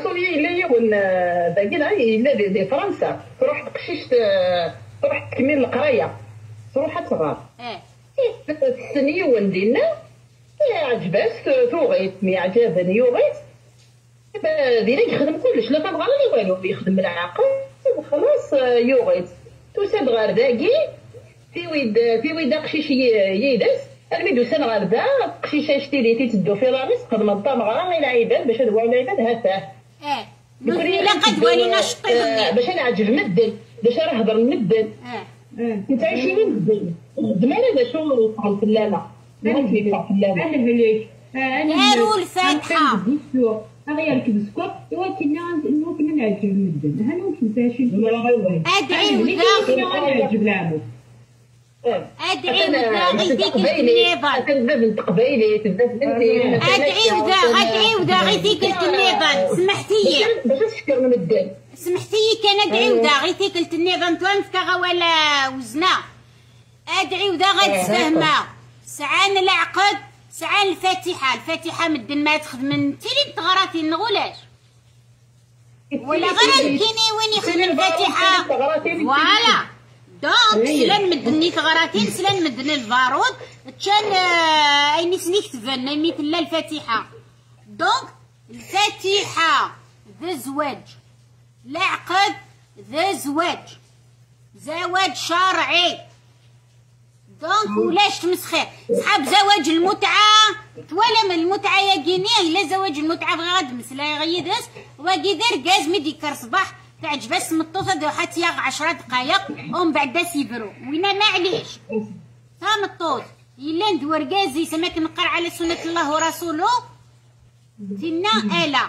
سوريا إلا يون باقي لا إلا دي فرنسا تروح تقشيش تروح تكمل القراية تروح تصغر السنيون ديالنا عجبات توغيت مي عجبني يوغيت دينا يخدم كلش لا تبغى لا والو يخدم العقل خلاص يوغيت توساد غير داكي في ويد قشيش يدس الميدو سن غير دا قشيشه شتيليتي تدو في راسك قد ما طمغا غير العباد باش هو العباد هاتاه
نقولي لا قد ولينا شطيب
باش نعجب مدن باش نهضر مدن انت عايشين مدن زمان هذا شو فهمت لا لا انا هليك
داروا الفاتحه
غير كبسكوت ولكن انه كنا نعجب مدن هل ممكن تاشي
ادعي وذا
نعجب العمو
ادعي وذا غيديك التنيبان
تبدا قبايلي تبدا بنتي
ادعي وذا غيديك التنيبان سمحتي
باش نشكر من الدين
سمحتي كان ادعي وذا غيديك التنيبان توانفكا ولا وزنا ادعي وذا غتفهمها سعان العقد سعان الفاتحه مدن ما تخدم انت اللي تغراتي نغولاش ولا غير كيني وين يخدم الفاتحه فوالا دونك سلان مدني ثغراتين سلان مدن البارود كان ايني سنيك تفن مثل الفاتحه دونك الفاتحه ذا زواج العقد ذا زواج شرعي دونك ولاش تمسخير صحاب زواج المتعه ولا من المتعه يا كيني الا زواج المتعه بغا غاد مسلا يغيدس واكي دار كاز ميديكر صباح تعجب السمطوطه دو حتى 10 دقائق ومن بعد سيبرو وينا معليش ها مطوط الا ندور كازي سماك نقر على سنه الله ورسوله تنا الا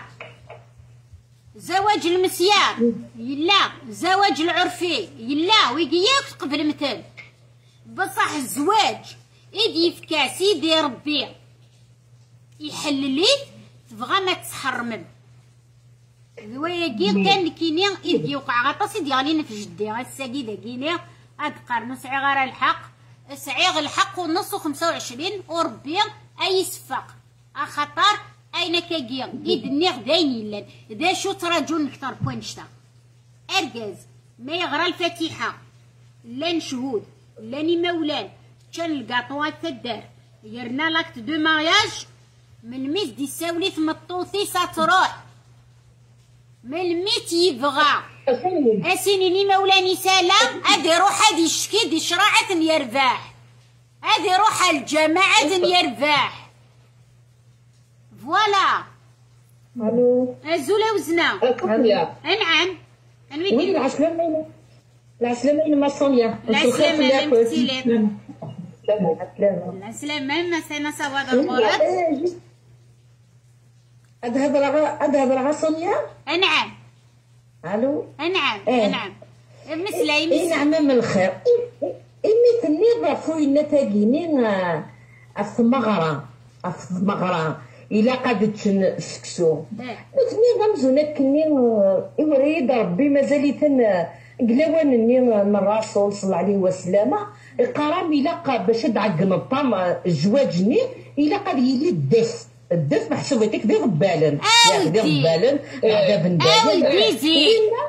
زواج المسيار يلا زواج العرفي يلا ويقياك قبل مثل بصح الزواج إيدي في سيدي ربي يحلليك تبغى ما تحرمم وياكي كان كيني إيدي وقع غطاسي ديالينا في جدي غاساكي داكيني هاد قرنو سعي غير الحق سعي الحق ونص 25 وربي أي صفاق أخطر أين كاكيا إيدني غداين يلان دا شو تراجون كتر بوينشتا أركاز ما يغرى الفاتحة لان شهود لاني مولان كان الكاطوات تدار يرنا لاكت دو مارياج من ميت دي ساوليت مطوطي ساتروح من ميت يبغى اسيني مولاني سالا ادي روح هادي الشكي دي شراعة يرباح ادي روح الجماعة يرباح فوالا
الو
الزوله وزنا انعم
وين العسلامة العسلامة ما صونيا
العسلامة
العسلامة
العسلامة ما سينا سواد الغرات
أذهب الغا صونيا
نعم
الو
نعم نعم مسلاي
نعم من الخير مثلني ضافوينا تاقينين الثمغرة إلا قادت نسكسو مثلني ضمزونا كنين يوريد ربي مازاليتن قلاوانني من الرسول صلى الله عليه وسلم القرام إلا باش تعقم الطعم الزواجني إلا قد يلي الدف محسوبتك دي غبالن دي غبالن
ديزي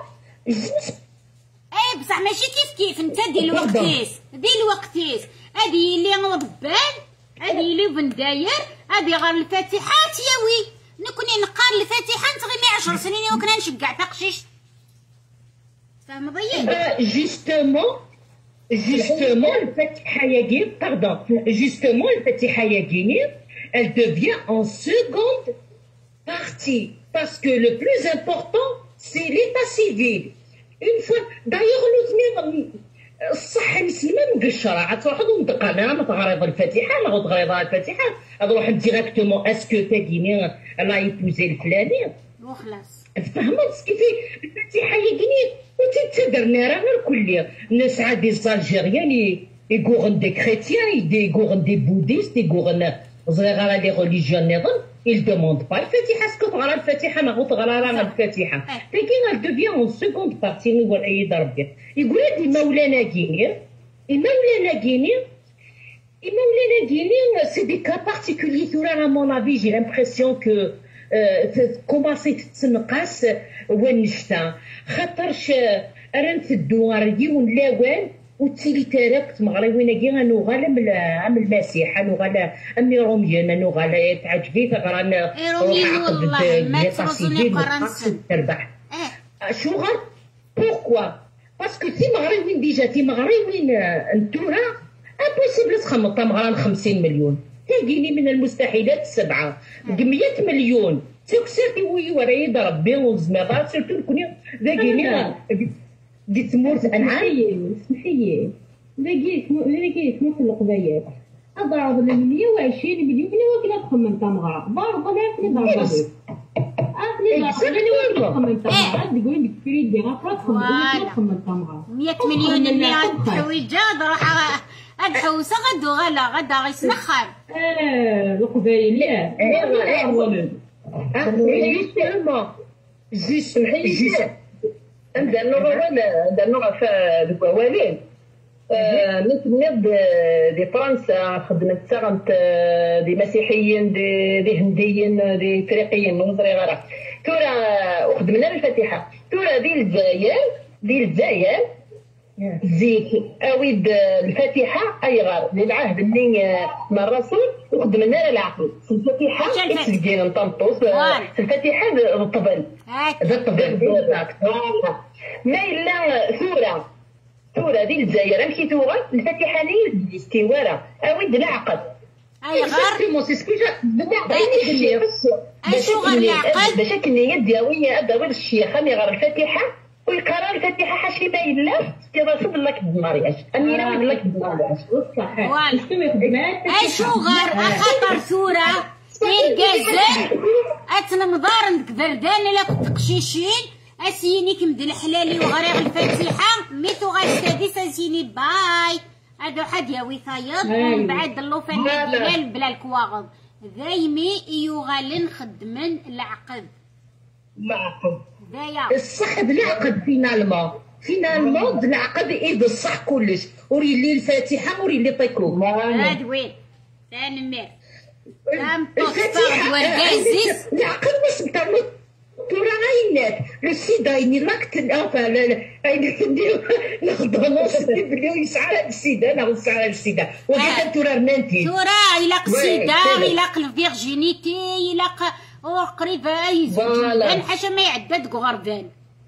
اي بصح ماشي كيف انت دي الوقتيس هادي اللي غبال هادي اللي بنداير هادي غير الفاتحه تياوي نكوني نقار الفاتحه نتغني 10 سنين وكنا نشقع تقشيش فهم ضيق
justement le Fatiha Yagini, elle devient en seconde partie parce que le plus important c'est l'état civil. Une fois d'ailleurs nous الصح مسلمه مقشره عتروح ندق انا ما تغريض الفاتحه ما تغريض الفاتحه نروح ديريكتومون اسكو تاكيني لا يبوزي الفلاني
وخلاص
تفهمت كيف الفاتحه يقني وتتدرنا راه غير كلي الناس عاد دي زالجيريان يغورن دي كريتيان يغورن دي بوديست يغورن صغيره لي ريليجيون نظن il demande pas الفاتحه اسكو تغرى الفاتحه ما تغرى راه الفاتحه لكن elle devient en seconde partie نقول عيد ربي يقول لي مولانا Guinée, c'est des cas particuliers. À mon avis, j'ai l'impression que
كوماسي تتنقاس ونشتا خاطرش راه نتدو غير يون لاوان وتسيلي تراك تمغري ويناكي غنوغالا من المسيح غنوغالا امي روميان غنوغالا تعجبي تغرانا
روميان والله ما ترزني قرنسن
تربح شغل بوركوا باسكو تي مغري وين ديجا تي مغري وين انتورا امبوسيبل تخمط مغرا 50 مليون تلقيني من المستحيلات السبعه 100 مليون تكسرتي وي وراي ضرب بين الزميضات سيرتو نكوني ذاكيني دي تمورت انعام
اسمحي لي تموت القبايل اضرب 120 مليون وكلا تخمم تمغرا ضرب لا في ضرب تقولي بكري دي غافرات تخمم تمغرا
100 مليون اللي غتحويجا راح الحوسه غدو غدا غيسنخر
القبايل لا
جيش عندنا في الوالين نتنض دي فرنسا خدمت ساغنت دي مسيحيين دي هنديين دي افريقيين نظري غير تورا وخدمنا الفاتحه تورا دي الجزائر زيك اويد الفاتحه اي غار للعهد اللي مع الرسول وخدمنا العقل الفاتحه تسجينا نطنطوس الفاتحه الطبل هذا الطبل ما الا ثورة دي الجزائر امشي ثورة الفاتحه لي الاستواره اويد العقد
اي غار اشو غير العقد
باش كني داويه اداوي الشيخه مي غير الفاتحه ويقرا الفاتحه حاشي ما الا كيرسم لك بالمارياج اني ناوي لك بالمارياج
صحيح
اشو غير اخطر ثوره الجزائر اتنمضار بردان الا كنت قشيشين اسيني كمد الحلالي وغريغ الفاتحه ميتو غاستاديس اسيني باي هادو حد يا وثايض ومن بعد اللوفان ديال بلا الكواغض دايمي يغالن خدمن العقد دايا
الصح بالعقد فينالمون بالعقد ايد الصح كلش وريلي الفاتحه وريلي طيكو
هاد وين تنمر تام تصفر ورقازيس
العقد واش نتعمل ترى عينات السيده عيني لاكت ناخذ نص بليو يسعى السيده ناخذ سعى السيده وهذا ترى رنانتي
ترى يلاق السيده يلاق الفيرجينيتي يلاق قريبه يزوج حاشا ما يعدد غربان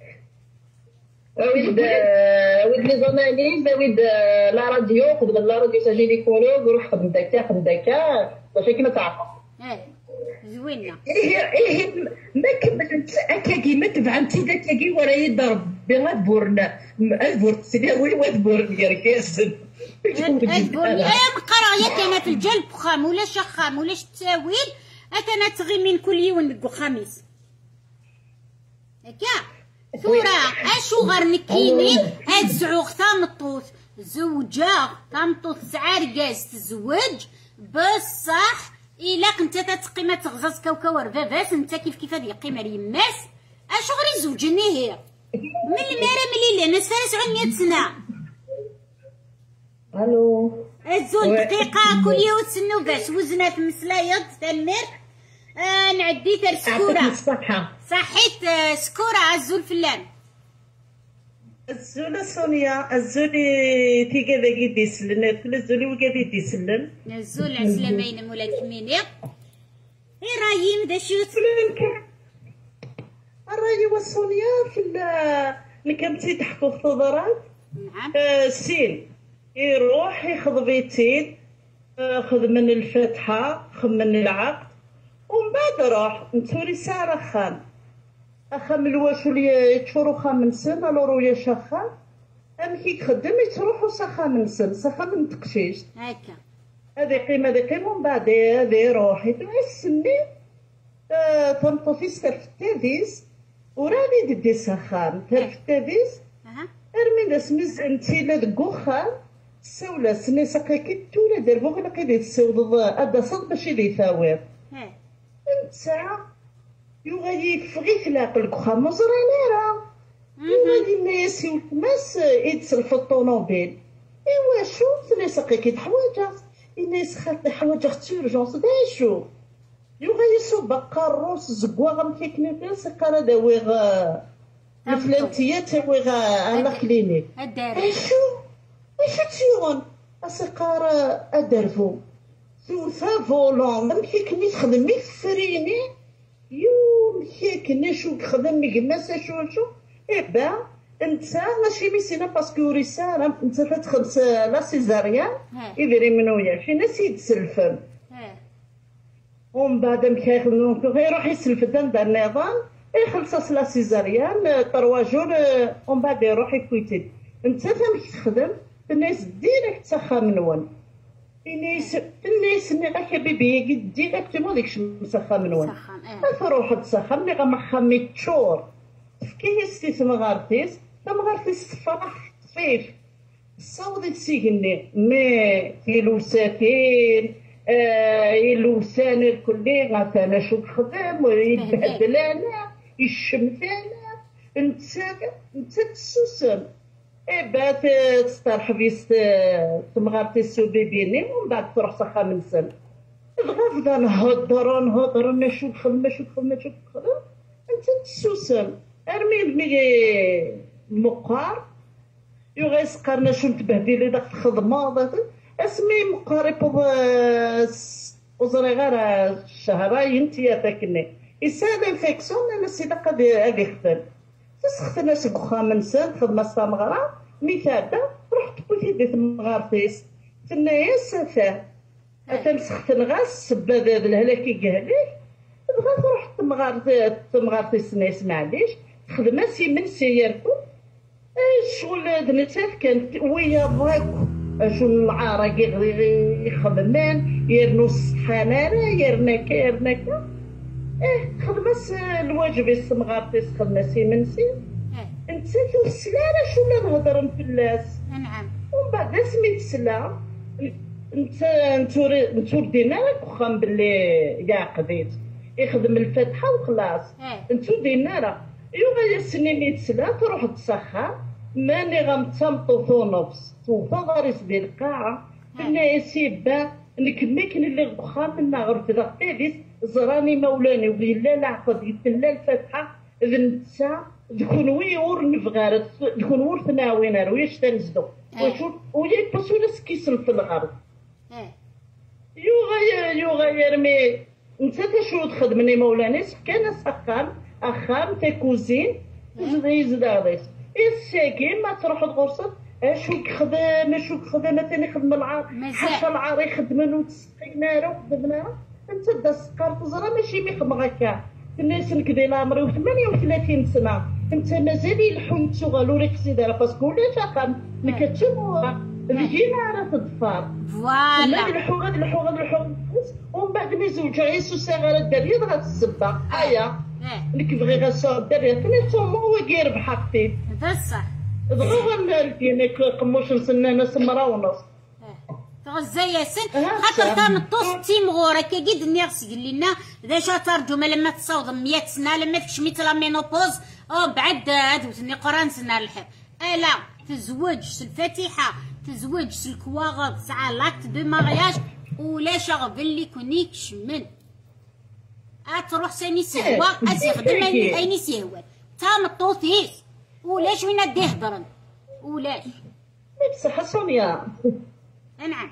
ويد لي زوناليز ويد لا راديو خدم لا راديو سجل لي كولوج وروح خدم داكا باش كيما تعرف
زوينه
ما كملت اكاكي ما تبعنتي داكاكي وراي ضرب بغدبورنا البورت سيدي وادبورن يركاس
ادبورن قرايه كانت الجلب خام ولا شخام ولا التاويل كانت تغي من كل يوم خميس هكا ثورة اشو غير نكيني هاد زعوغ تامطوط زوجة تامطوط سعار رجاز تزوج بصح إلا كنت تتقيمة تغزاز كوكا رباباس نتا كيف هادي قيمة ليماس اشو غير يزوجني هي من المارا ملي الناس فارس 100 سنة
الو
الزول دقيقة كل يوم تسنو باش وزنات مسلايض تنمر نعدي تر سكورة صحيت سكورة الزول فلان
الزول سونيا الزول تيجا باقي ديسلن كل الزول وقاعد يديسلن
الزول عسلامين مولا كمينيا اي رايي مدا شوت
الراي والسونيا في الكمتي تحكو الخضرات
نعم
السين يروح ياخذ بيتين خذ من الفاتحة خذ من العقد ومن بعد روح نتوري سارة خان أخام الواش اللي يتشورو خامنسن الورو يا شخان أمكي تخدم يتروحو سخامنسن سخامن تقشيش
هكا
هذه قيمة هذه قيمة ومن بعد هذه روحي تسمي تنطفيس ترفتاديس وراني ددي سخان ترفتاديس ارمي داس مزنتي لا دكوخان الساولة سني سقيكي تولا دربو غير قيدي تساود أدا صد باش يدي ثاوير انت يغادي يفغي تلاقلك وخا مزراني راه يغادي الناس يوتماس يدسل في الطونوبيل ايوا شو سني سقيكي حوايجها الناس خاطر حوايجها تيرجونس دا شو يغيسو بقاروس زقوا مكيكني تاس قرا داوي الفلانتيه تاوي على كلينيك ايشو تيون اسقار ادرفو ثوثا فولون مكيكني تخدمي فريني مكيكني شو خدمي قماسه شو با انت ماشي ميسينا باسكو رساله انت تخلص لا سيزاريان يديري منويا شي ناس يتسلفن ومن بعد مكيخدمو يروح يسلف عند النظام يخلص لا سيزاريان 3 جور ومن بعد يروح يكويتي انت فاهم تخدم الناس ديريكت تسخى منون الناس اللي غا بيبي ديريكتومون ديك مسخى منون تروح تسخى ملي غمخمي تشور كي تمغارتيس فرح صيف صوضي تسيقني مي يلوساتين يلوسان الكلي غاثانا شو خدام ويتبهدل انا يشمت انا انت تسوسم بات تسترحبيس تمغارتيس بيبيني ومن بعد تروح صخا من سن غافضه نهضر نشوف خدمه انت تسوسم ارمي بني مقار يغيس قرنا شو تبهدلي داك الخدمه اسمي مقارب وزري غير شهرين تيا تاكني يسال انفيكسيون انا سيدا قد هادي خدم تسختنا سبخا من سن خدمه سامغرا مثال رحت بوتي ديت مغارتيس تنايا سافا تمسختن غاس سباب الهلاكي كهليك بغات رحت مغارتيس ناس معليش خدمه سي من سيركو شغل دنيتات كانت ويا ضاكو شو العارة يخدمان يرنو الصحانارة يرنكا خدمة الواجب يسمغارتيس خدمة سي منسي انت السلالة شو لا نهضرن في اللاس
نعم
ومن بعد اسمي تسلا انتو ردينا لك وخام باللي يا قضيت يخدم الفتحة وخلاص انتو دينا راه يوغا يسني ميتسلا تروح تسخر ماني غمتمطو نفس توفا غارس ديال القاعة كنا يسيبا نكميكن اللي غخام منا غرفة داقتيديس زراني مولاني وبيلا العقد يتلا الفتحة ذنسا دكون ويور نفغارت دكون ور تناوين رويش تنزدو وشو ويا باسولا سكيسن في الغرب يوغا يرمي انت شو تخدمني مولاني سكان سقام اخام تكوزين يزداديس الساكين ما تروح تغرصت اشو خدام ثاني خدم العار حتى العار يخدمن وتسقينا راه خدمنا انت دا السكر تزرى ماشي ميخدم هكا الناس نكدي لامري 38 سنه انت مازال يلحم تشغلوا لك سيدي باسكو ولا شاقا نكتشوفوا الجينا راه تضفار
فوالا
الحوغ ومن بعد ما يزوجوا عيسو صغيره الدريه غا الزبه هيا اللي كيبغي غا الدريه ثلاثه هو كير بحقتي
بصح
دغيا ديالك قموش نسنانا سمره ونص
تغزى ياسين خاطر كان الطوس تيمغور هكا قد نيغس قال لنا ذا ترجمه لما تصاوض 100 سنه لما تكشميت لا مينوبوز بعد هادو قران سنه الحب لا تزوج الفاتحه تزوج الكواغ تسعى لاكت دو مارياج ولا شغب اللي كونيك شمن تروح ساني سهوا اسيخدم ايني سهوا تام الطوثيس ولاش وين ديه هضرن ولاش
بصح سونيا
نعم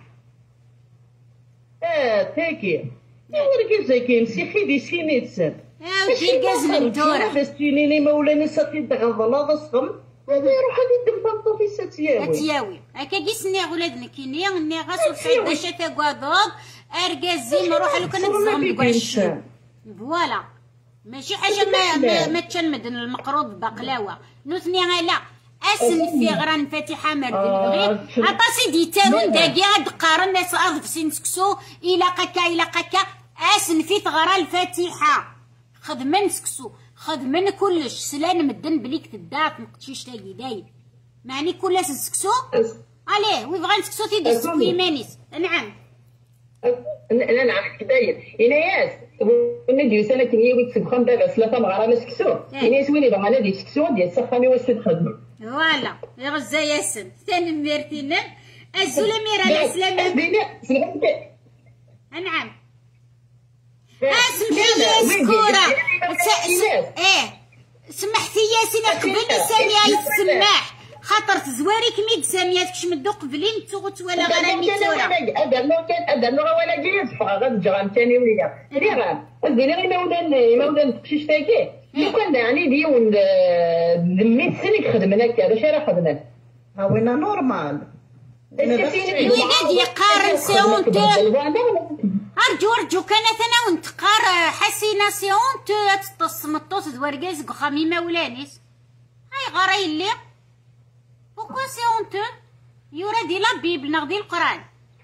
تاكي ورقي زاكين سي خيدي سيني تسد
ودير كاز من دورة
باش تجيني مولاني ساتي دغضلا ضصم هذا يروح هذه الدم في
ساتياوي هكا كيسني ولادنا كينيا ني غاسو صعيد باش تاكواضوب اركازي نروح لو كان نتزغم كاع الشيء فوالا ماشي حاجه ما تشمد المقروض بقلاوه نوثني لا اسن في غران فاتحه مرد البغيت عطاسي ديتاون داكي غاد قارن ناس اضف سكسو الى قكا اسن في ثغرا الفاتحه خدمن سكسو خدمن كلش سلان مدن بليك تدات مقتشيش تاقي دايب معني كل سكسو عليه ويبغى نسكسو تيدي سكو يمانيس نعم
لا نعرف كداير إناياس ونديو سنة تنيوي تسبخان دابا ثلاثة مغارة سكسو إناياس وين يبغى أنا دي سكسو ديال سخاني واسد خدمة
فوالا يغزا ياسن ثاني ميرتينا الزولا ميرا السلامة نعم سمحي سكورة. سمحتي ياسين قبل سامية السماح خاطر تزواري كميد سامية تكشمدو قبلين تغوت ولا غير ميتورة.
هذا اللغة ولا جايز غادي جرام ثاني ولا ريغا ديري غير مولان تقشيش تاكي لو كان يعني ديون 100 سنة خدمنا هكا واش راه خدمنا
ها وين نورمال
غادي يقارن سيون أرجو كانت أنا ونتقار حسينا سيون تتصمطوس دواركاز قخامي مولانيس هاي غراي اللي بوكو سيون يورا دي لا بيبل نغدي القران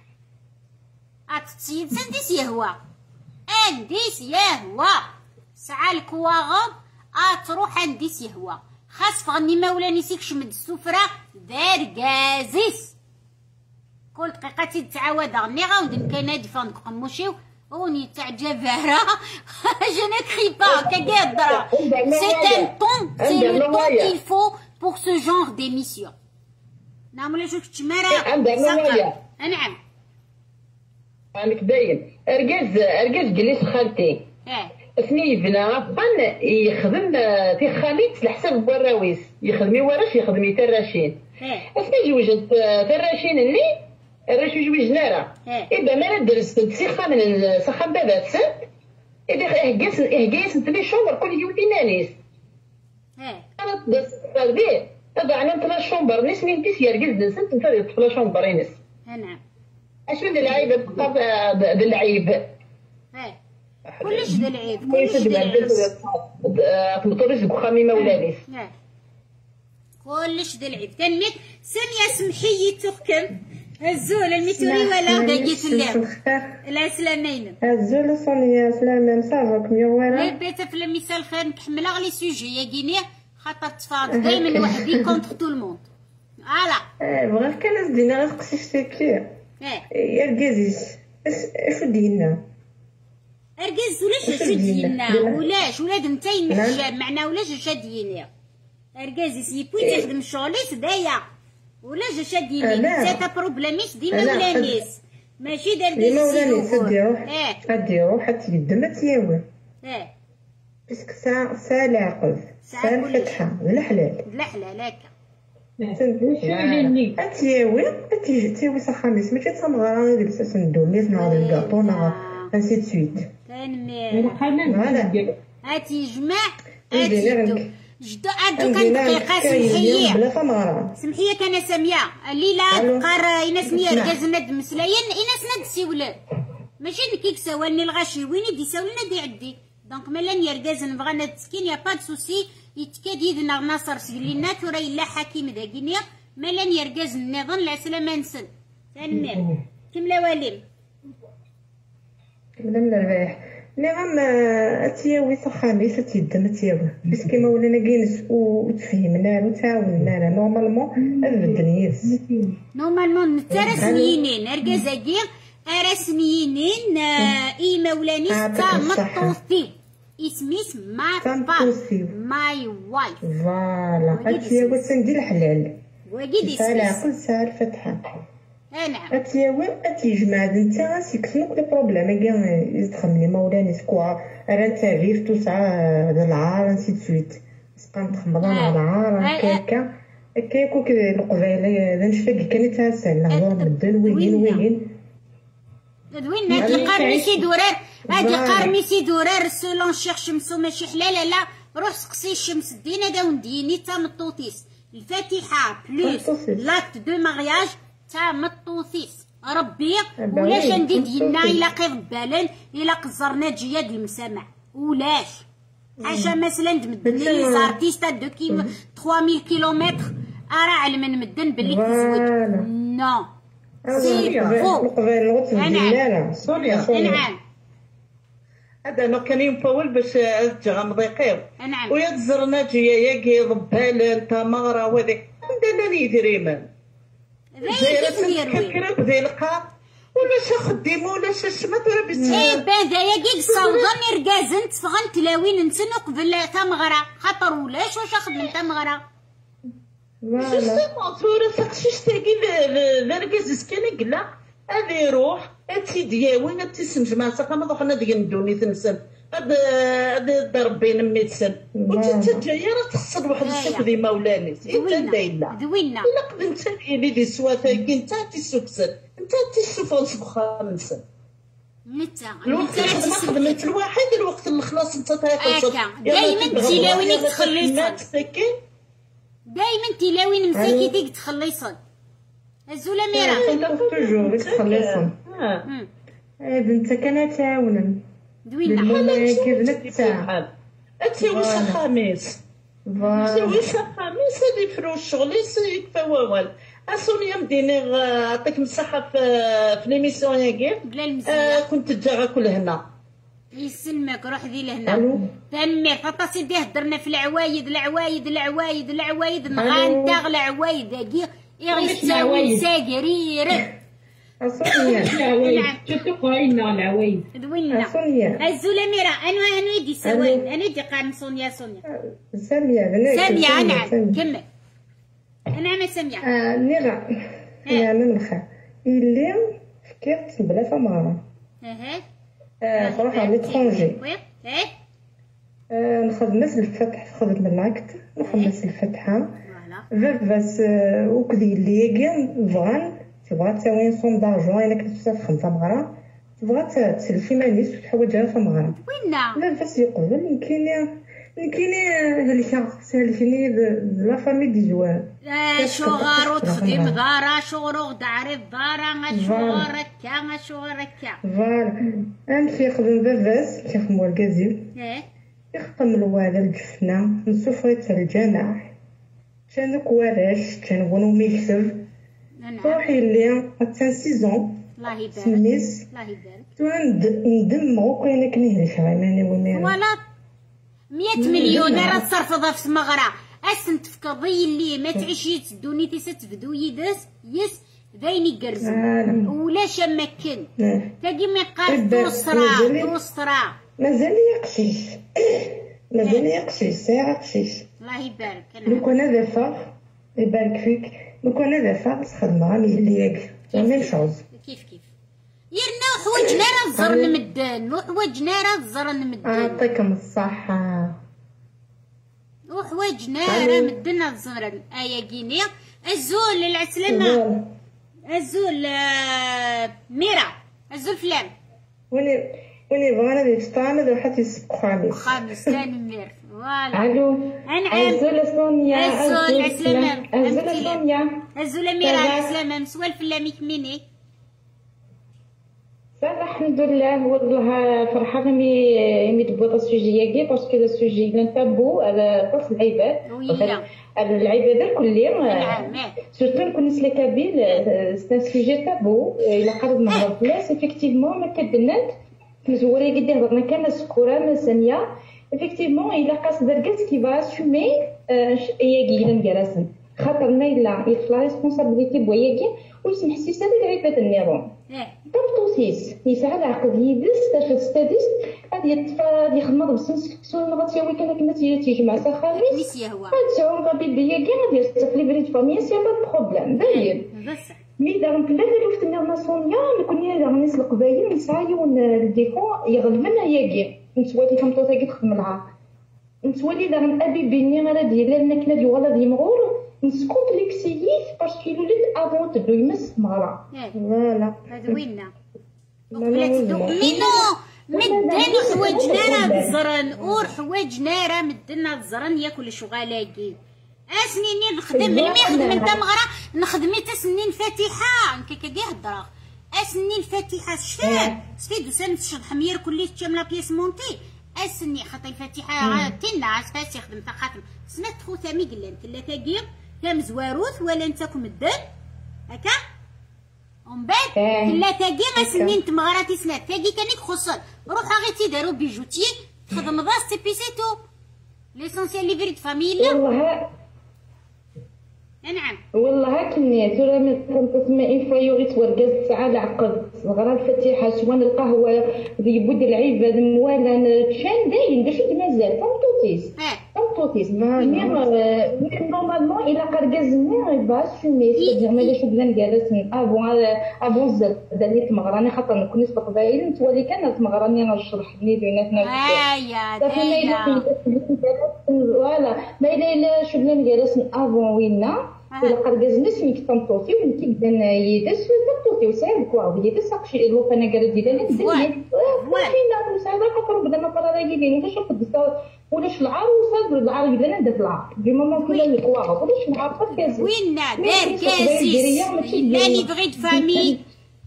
اتسيد سنديس يهوى انديس يهوى سعى الكواغب اتروح انديس يهوى خاص فغني مولاني سيكشمد السفرة داركازيس كل دقيقة تتعاود غني غاود كاين ديفاند قموشيو وني تاع جافارة je ne crie pas كقادرة c'est un ton c'est le ton qu'il faut pour ce genre d'émission نعم ولا شوف تشمارة سكر نعم
رانك باين ارجاز جليس خالتي اثني بنا بان يخدم في خاليت لحساب براويس يخدمي وراش يخدمي تراشين اثني جوجت تراشين اللي الراشي جوج نارا إذا ما درست تسيخة من سخان بابات سنت إذا إهجاس نتلي شومبر كل يوم نانيس أنا درست فالبيت هذا عنا نتلا شومبر ناس مين تيس يرجز دنسنت نتلا تفلا شومبر ينس
نعم
أش من العيب بقى بالعيب
كلش ذا العيب كلش ذا العيب
تمطرش بخامي مولانيس
كلش ذا العيب تنميت سامية سمحي تحكم الزول الميتوري ولا داكيت اللعب العسلامين
الزول صونيا سلامة مسافك ميوالة
بيت في المثال خير نكملها غلي سوجي يا كينيا خاطر تفاض دايما وحدي كونتر تو الموند فوالا
بغا كان زدينا غير تقسيش تاكي يا ركازيش اش دينا
ركاز ولاش اش دينا ولاش ولاد نتاين الحجاب معنا ولاش اش دينا ركازيس يبوي تخدم شغليس دايا ولا جا شاديني زاتا بروبليميس ديما ولانيس ماشي دار
ديما ولانيس اديرو حتى يدما تياوي باسكو سا العقل سا الفتحة الحلال
هكا
اتياوي تياوي سخاميس ماشي تصمغ جلسة سندوميس نهار الكاطو نهار انسي دو سويت
فوالا هاتي جماع هاتي جدو عندو كان دقيقة سمحية كان سامية الليلة تقار إناس نيا ركاز ند مسلاين إناس ند سيولاد ماشي نكيك سواني الغاشي وين يدي ساولنا دي عدي دونك مالا نيا ركاز نبغى نتسكين يا با سوسي يتكاد يدنا ناصر سيلينا تورا إلا حكيم داكينيا مالا نيا ركاز النظام العسلامة نسن تنمير كملا واليم
كملا من الرباح نعم اتياوي سخاميس تيدم اتياوي بس كيما ولينا كينس وتفهمنا وتعاوننا نورمالمون الدنيا
نورمالمون نتا رسميين ركازاكير رسميين اي مولانيس تا مطوطي اسميس ماي وايف
فوالا اتياوي تندير الحلال
وكيدي
سالا كل ساعه الفتحه
نعم
اتياوي اتيجمع نتا سيكسنوك لي بروبليم كاع يدخل لي مولاني سكوا راه نتا غير تو ساعه د العار انسي دو سويت سقان تخمضان على العار هكاكا هكاكو كذا القبيله هذا نشفى كان يتعسل نهضر مدن وين
دوين هاد القرن سي دورار هادي قرن سي دورار سولون شيخ شمسو ماشي حلال لا روح سقسي الشمس دينا داون ديني تا مطوطيس الفاتحه بلوس لاكت دو مارياج تا مطوطيس ربي ولاش نديد ينا الا قيض بالان الا قزرنا جياد المسامع ولاش حاشا مثلا مدن لي زارتيست دو كيلو 3000 كيلومتر ارا علم مدن باللي تزود نو سي فو نعم
هذا ما كان ينفول باش تغمض يقيو ويا تزرنا جيا يا كيض بالان تا مغرا وهذيك عندنا لي دريمان كيف ذي القاع ولا خديم ولا شمت ولا بس
ايه بان ذايا كيك صوضني ركازن تفغن تلاوين نسن قبل تمغرا خاطر ولاش واش خدم تمغرا
جوستومون صورة سقشيش تاكي الركاز سكان قلا هذا يروح اتي دياوين اتي سمجمع ساقا ما ضحنا ديال ندوني تنسن هاد ربي نميتسن وانت جايه راه تخسر واحد السوق دي مولاني انت دايلا
دوينا
الا قد انت اللي دي سواتاكي انت تيسوكسن انت تيسوفون خامسن الوقت اللي خدمت الواحد الوقت اللي خلاص انت تاكل
دايما تيلاوينك تخليصن دايما تيلاوين مساكيتك تخليصن الزوله ميرا
توجور تخليصن بنت كانت تعاونن دوينا كيفنك تاع
اتسوي خميس تسوي خميس هادي فروش شغلي يكفى والو سونيا مديني عطيك مساحه في ليميسيون ياكي
بلا المزيه
كنت تجا كل هنا
يسلمك روح ذي لهنا تمي فطاسي ديه هضرنا في العوايد نغانتاغ العوايد كي يغيساوي ساقرير
سونيا شفتو قاينا العوايد
دوينا الزوله ميرا انا يدي سوين انا يدي قارن ساميه
ساميه
نعم كمل انا ساميه
نيغا يعني نخا اللي فكرت بلا فمارة نروح على ليترونجي نخدمت الفتح خدمت الماكت نخدمت الفتحة بس وكذي اللي يجي تبغى تسوي صوم دارجون انا كنت تفهم فمغرا تبغى تسلفي مانيس وتحوجها فمغرا
وينا
بس يقبل كاين سالفيني لا فامي دي جوان
شغار وتخدم دارا شغر تعرف دارا شغر كا
فوالا امشي يخدم باباس كيخدموا الكازيو يخدم الوالد الجفنه نسوفري تاع الجامع كان كوالاش كان ونو ميكسب روحي اللي حتى 6
الله يبارك
سميس
الله يبارك
ندمغو كاينه كنهلك عماني وميرا
ولا 100 مليون راه تصرفضها في سمغرا اسن تفكضي اللي ما تعيشي تدوني تستفدو يدس باين يقرزو ولا شمكن تاقي ما قال دوسرا
مازال يقشيش ساعه قشيش
الله يبارك
لو كان هذا فاق يبارك فيك لو كان هذا فاق خدمه اللي ياك ميم شوز
كيف يرنا حوايجنا راه الزر نمدن وحوايجنا راه الزر نمدن
يعطيكم الصحة
وحوايجنا راه مدنا الزر كيني الزول العسلامة الزول ميرا الزول فلان
ويني بغانا ديك ستانا حتى يسبق
خامس ثاني مير فوالا
الو الزول سونيا
الزول عسلامة
الزول سونيا
الزول ميرا عسلامة مسوال فلامي كميني
الحمد لله والله فرحة مي تبغى السوجي كي باسكو هذا السوجي كان تابو على طرف العباد العباد الكلية سورتو الناس اللي كابيل سي سوجي تابو إلا قرب نهضر فلاس إفيكتيفمون ما كدنات مزوري قد هضرنا كان السكورة ما ثانية إفيكتيفمون إلا قاس دركاس كي فا أسومي ياكي إلا مكراسن خاطرنا إلا يخلا ريسبونسابيلتي بوياكي ويسمح سيسا للعباد النيرون طوسيس يسعى العقد يدس تستدس غادي يطفى يخدم بسنسكسون غاتساوي كان تيجمع سخاليس غاتساوي غادي بياكي غادي يرتاح لي بريد فاميا سي با بروبليم باين مي داغ كلا لوفت النيرنا سونيا كوني داغ الناس القبايل يسعايون الديكو يغلبنا ياكي نتوالي كمطوطا تخدم لها نتوالي داغ ابي بيني راه ديال كنا ولا دي مغور نسكومبليكسييه باسكو الولد افون تبدو يمس مرا فوالا
هذا وينا وقلت مينو مدن حوايجنا راه الزرن اور حوايجنا راه مدنا الزرن ياكل شغالاكي اسنيني نخدم من ما يخدم انت مغرا نخدمي تسنين فاتحه كي هضره اسنين فاتحه شفت سنت شد حمير كلي تشاملا بيس مونتي اسني خاطر الفاتحه تينا عاد يخدم تا خاتم سنت خو ثامي قلان كلا تاقي كام زواروث ولا نتاكم الدم هكا ومن بعد كلا تاقي غاسنين تمغراتي سنات تاقي كانك خصل روحا غير تيدارو بيجوتي تخدم ضاس تي بيسيتو ليسونسيال ليفري دو فاميلا
والله
نعم
والله كني ترى من تسمع إن فايوري تورجز ساعة العقد صغرى الفتيحة سوان القهوة ذي بود العيبة ولا تشان داين باش مازال فهمتوتيس طونطوتيس نورمالمون الا قرقزني با اسومي سيدير ملي شغل نجلس افون الزبده اللي تمغراني خاطر نكون في القبائل نتولي كان تمغراني انا نشرح لي بيناتنا فوالا ما الا شغل نجلس افون وينا إلا قرقزنا سميك طنطوطي ونتي بدا يدس طنطوطي وسايب كوا يدس ساقشي لو انا قال ديالي لا ندير فينا مساعده خاطر بدا ما قرا يدير واش نقدس ولاش العار وصاد العار بدا ندير العار دي ماما كلها الكوا ولاش العار قرقز
وين دار كازيس لا لي بغيت فامي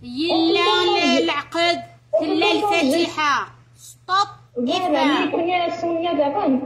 يلا العقد لا الفاتحه ستوب
افهم كنا سونيا دابا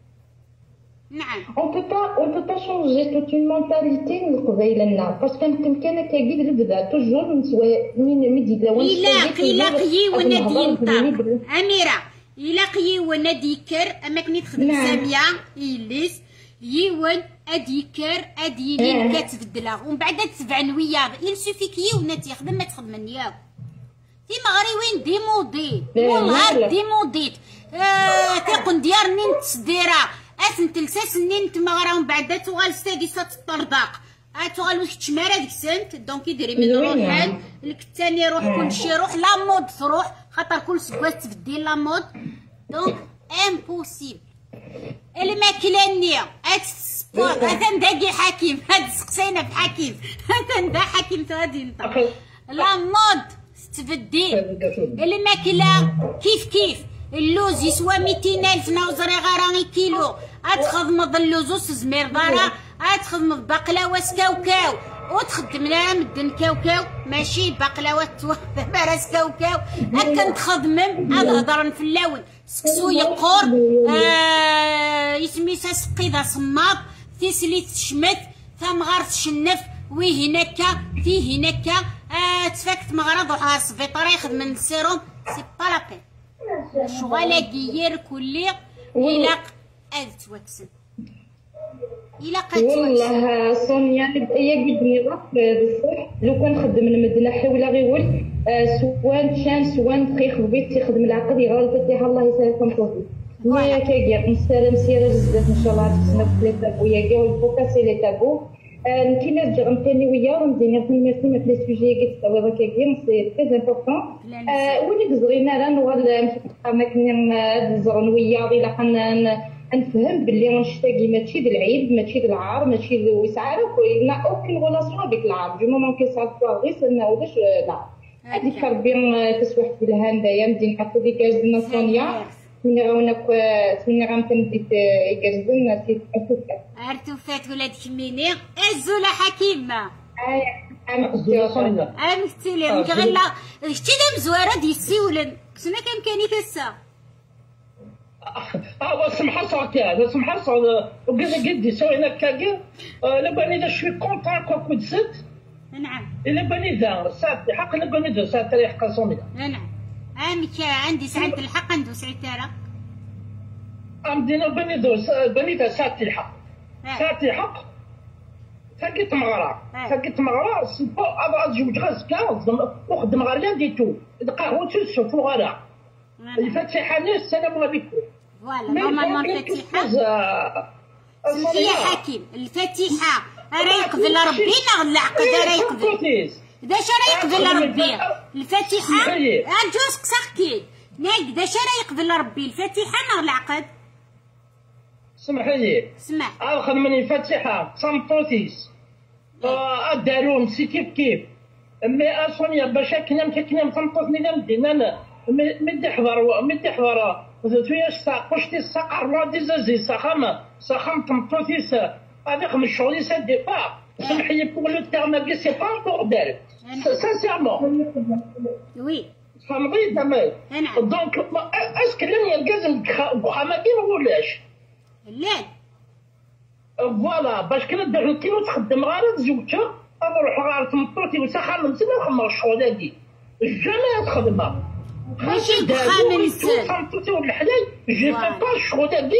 نعم
on peut pas changer toute une mentalité القبيله parce que كان كيجي البدا توجور نسوا من مدي لو
إلا قيي ونادي ينطق أميرة إلا قيي ونادي كر أما كني تخدم سامية إليس يون أديكر أدينين كتبدلها ومن بعد تبع نوياض يلسوفي كي ونادي يخدم ما تخدم نياو في مغري وين ديمودي والنهار ديموديت تيقن ديار نين تصديرة أثن تلساس نين تمغرا ومن بعد توغال سادسة الطرداق توغال واش تشمارا ديك السنت دونك يدري من روحان الثاني روح كلشي روح لا مود تروح خاطر كل سكوات تبدل لا مود دونك امبوسيبل الماكله النية هاد السبور هذا نداقي حكيم هاد سقسينا بحكيم هذا ندا حكيم غادي نطق لا مود تبدل الماكله كيف اللوز يسوى 200,000 نوزري غراني كيلو اتخدمض اللوز وسزمير دارا اتخدمض بقلاوه كاوكاو وتخدم لها مدن كاوكاو ماشي بقلاوه راس كاوكاو هكا نتخدمم هضرن في اللون سكسو يقور يسميتها سقيده صماط تيسلي تشمت ثمغار تشنف وي هناكا في هناكا تفاكت مغرض وحا السبيطار يخدم السيروم سي با لا بين شغاله كيير كلي الى اتوكسن الى قد
والله سونيا هي قدني غير بصح لو كان خدم المدينه حاول غيقول سوان شان سوان تخيخ بيت تخدم العقد يغلط تاع الله يسلمكم توفي ويا كاكيا نسلم سيره بزاف ان شاء الله تسمع في لي تابو يا كاع الفوكا سي لي تابو كي نرجع نتاني ويا ندير ميرسي ما في لي سوجي كي تسوي هذاك كاين سي تري امبورطون وين كزرينا راه نوال اماكن الزرن ويا الا نفهم باللي نشتاقي ماشي د العيب ماشي د العار ماشي د وسعاره ما اوكين غولاسيون افيك العار دو مومون كيصعد غير سنا ولاش لا هذيك ربي تسوح في الهندايا ندي نحطو ديك كازنا سونيا من غاونك من غنتمدي كازنا سي
ارتوفات ولاد حميني الزوله حكيمه امستي لي غلا شتي دام زواره دي السيولن كنا كان كسا
سمح صوتي سمح صوت وقال قدي سوينا كاكي لباني دا شوي كونطون كوكو تزد
نعم
لباني دا ساعة الحق لباني دا ساعة الحق صومي
نعم عندي ساعة الحق عنده ساعة ترى
عندي باني دا ساعة الحق ساعة الحق فاكيت مغرا سبو ابغى جوج غاسكا وخدم غير ديتو القهوة تشوف غرا الفاتحة ناس السلام عليكم
فوالا نورمالمون الفاتحة يا حكيم الفاتحة راه يقبل ربي نغ العقد راه يقبل داش راه يقبل ربي الفاتحة جوز ساكي نايك داش راه يقبل ربي الفاتحة نغ العقد
سمح لي خدمني الفاتحة صمتوتيس دارون سي كيف مي اسونيا باش كنام صمتوتني دينا مدي حضر توياش ساق واش تيساق عرض ديزازي ساخم تمطوتيس هذيك من الشغل سادي با سمح لي بوغ لو تيرم بي سي با بوغ دار سانسيرمون
وي
فهمتي تمام دونك اسكو لاني لازم بخاماكين ولاش
لا
فوالا باش كنا ندير كيلو تخدم غير زوجها نروح غير تمطوتي وساخر نمسك نخدم الشغل هادي جامي تخدمها
ماشي دخان نسال
صمتوتي ولا حلاي جي با الشغل هادي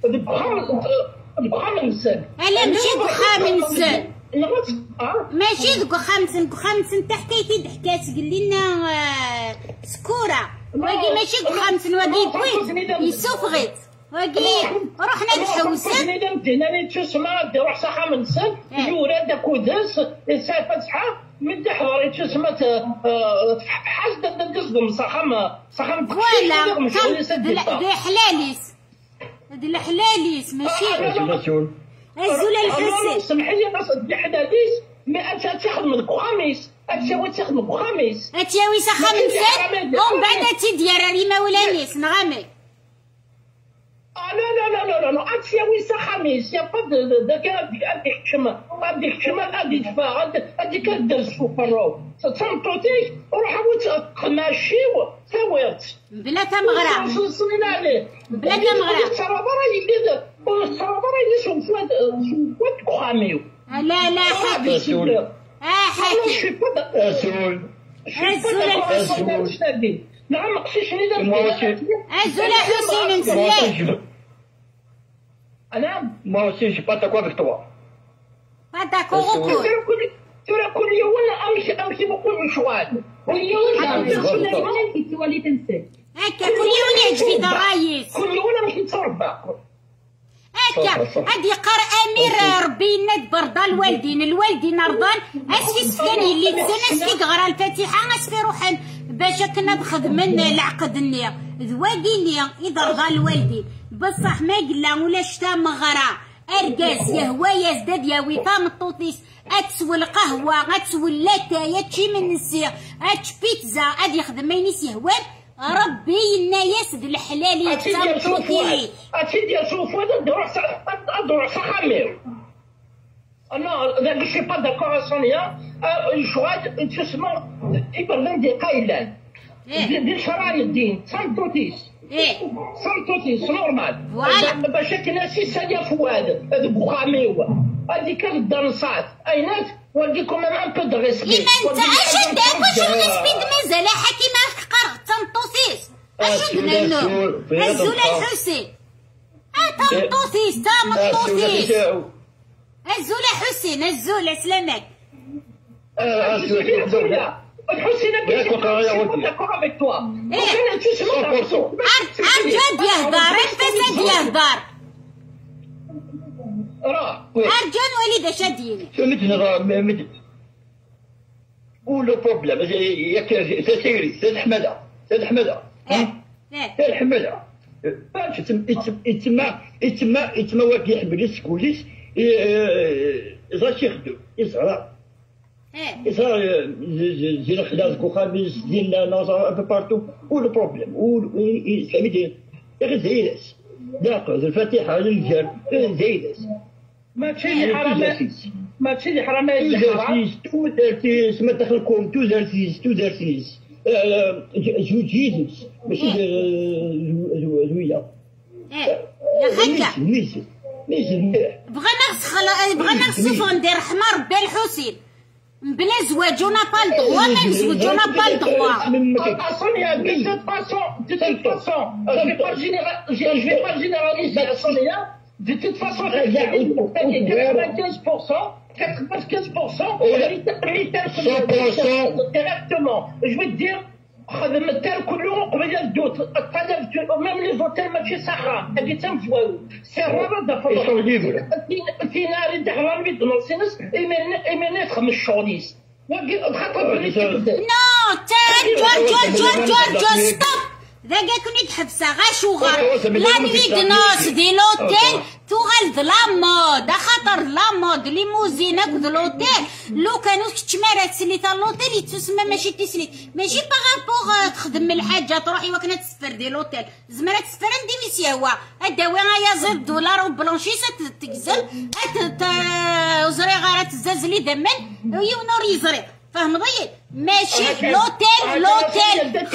دخان نسال
لا ماشي دخان نسال ماشي دخان نسال تا حكايتي حكات قال لنا سكوره واقي ماشي دخان نسال واقي بويت يسوفغيت وكي رحنا نحوسن
انا مدينه تسمى روح صحه من سن يورا داك وداس ساعه فتحه من دحضر تسمى حاج ندصدم صحه
فوالا دي حلاليس هادي الحلاليس ماشي الزول الحسن.
سمحي لي ناس دي حلاليس ما انت تخدم خميس تخدم خميس
اتياوي صحه من سن ومن بعد تيدير ريما ولا نيس نغامي
لا أنت يا ويسا خميس يا بد ذاك هذيك الشمال غادي تفا غادي كدرس فوق الروح تصنطوتيك وروح ماشي ثويت
بلا تمغرى بلا تمغرى
الصرابره يدير والصرابره يدير شوفوا خاميو
لا حكي حكي
الزول نعم قشيش
الزول حسين نسلي
أنا
Moi aussi, je suis pas d'accord avec toi.
pas d'accord
ترى كل يوم أمشي بكل مشوار كل يوم
تولي تنسى
هكا كل يوم يعجبي درايس
كل يوم أمشي نتربى
هكا هادي قرا امير ربي يندبر رضا الوالدين رضان اسفي سفاني اللي تزن اسفي قرا الفاتحه اسفي روحن باش كنا بخدمن العقد النية ذواقيني اذا رضا الوالدين بصح ما قلا ولا شتا مغرا ارقاس يهوى يزداد يا ويطام الطوطيس اتسوى القهوه اتسوى اللاتايه تشي من السير اتش بيتزا ادي يخدم ماينيس يهوان ربي الناس د الحلال يتمطوكي
اتيدي اشوف هذا دروح صحامير انا ذاك شي با داكور سونيا شواد تسمى يبرلن دي قايلان دي شرايط الدين سانتوتيس سانتوتيس نورمال باش كناسي ساليه فؤاد هذوك بخاميو هذيك الدرسات اينات ولديكم ان بو دو ريسبي
انت اش داك واش ريسبي مازال حكيمه قرغ تمطوسيس اش دنانو الزول الحسين تمطوسيس الزول حسين الزول سلامك
الحسين داكور افيك توا
عرجاد يهدر الفساد يهدر عرجان وليد اش ديني
مثلا Où le problème, c'est sérieux, c'est حمادة يتما واقع يحبس كوليس يخدم يصرا زين خلاص خامس ديال نظر ان بو بارتو و لو بروبليم و فهمتي غير زيداس داق الفاتحه للجار زيداس
ماشي حرام ماشي حرام
توزرتيس ما دخلكم توزرتيس جوجيدس ماشي زويه
هكا بغا نغسفو ندير حمار ربي الحسين بلا زواج ونا با الدغوا ما نزوج ونا با الدغوا
Sonia, de toute façon, je vais pas généraliser à Sonia. De toute façon, 95% directement. Je vais te dire, même les hôtels ماشي صحراء هادي تنفواو سيرابا دافا
ils sont libres
في نار دحران بيد نصينس ايمانات خمس شغليس
نو جور ستوب ذاك كنت حبسه غاشوغا لا نريد ناس دي لوتيل تغلظ لامود خاطر لامود ليموزينك د لوتيل لو كانوا كتشمارات سليت لوتيل يتسمى ماشي تسليت ماشي باغابوغ تخدم الحاجه تروحي وكنا تسفر دي لوتيل زمرا تسفر ندي ميسيوا الدواء يا زيد دولار وبلونشي تكزل وزري غاره تزازلي دمن يونور يزري فهم ضيق ماشي لوتيل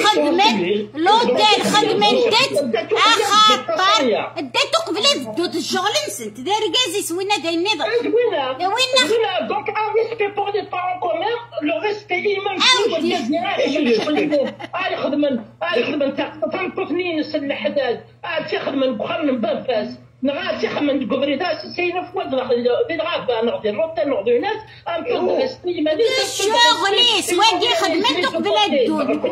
خدمن دات اخاطر داتو قبل دوت الشغل نسنت داير كازيس وين داير النظام
وين دونك ان ريسبي بور لي بارون كومون لو ريسبي ايمان يخدم تنطفني نسل الحداد تخدم بخل باب فاس نغا تخدم كوبريتا سينا في واد غاب نغدي نوطي نغدي ناس ام تو استري مالي
شغلي سواقي خدمتك بلا الدود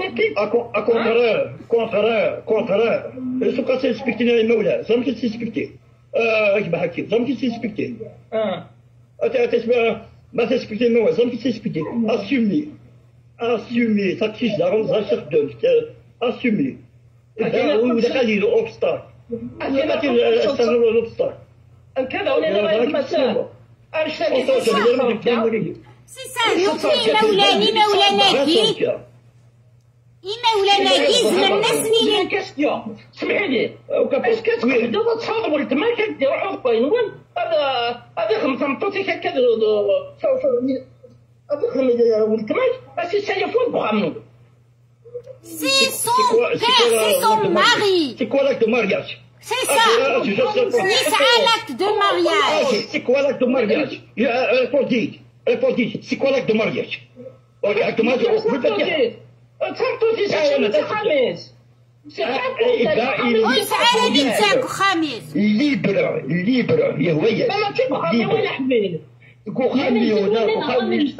كونترير سو كا تسبكتينا المولى زعما كتسبكتي راك بحكي زعما كتسبكتي تسمع ما تسبكتي المولى زعما كتسبكتي اسيومي تاكسيش دارون زاشر خدمت اسيومي ولا قليل اوبستاك ما تستغلوا الاوبستاك
كذا ولا المساء ارشد
سي سا مولاني مولاناكي مولاناكي زمنا سنين
كاستيون سمحي لي اش كتقدروا تصاوبوا لتما كديروا حوطين وين هذا خمسة هكا هذا ولتما باش يسيفون بغامنو
C'est son père, c'est son mari.
C'est quoi l'acte de mariage?
C'est ça. C'est ça l'acte de mariage.
C'est quoi l'acte de mariage? Répondez. C'est quoi l'acte de mariage? L'acte de mariage, vous le dire. libre يا هوية كوخامي ولا كوخامي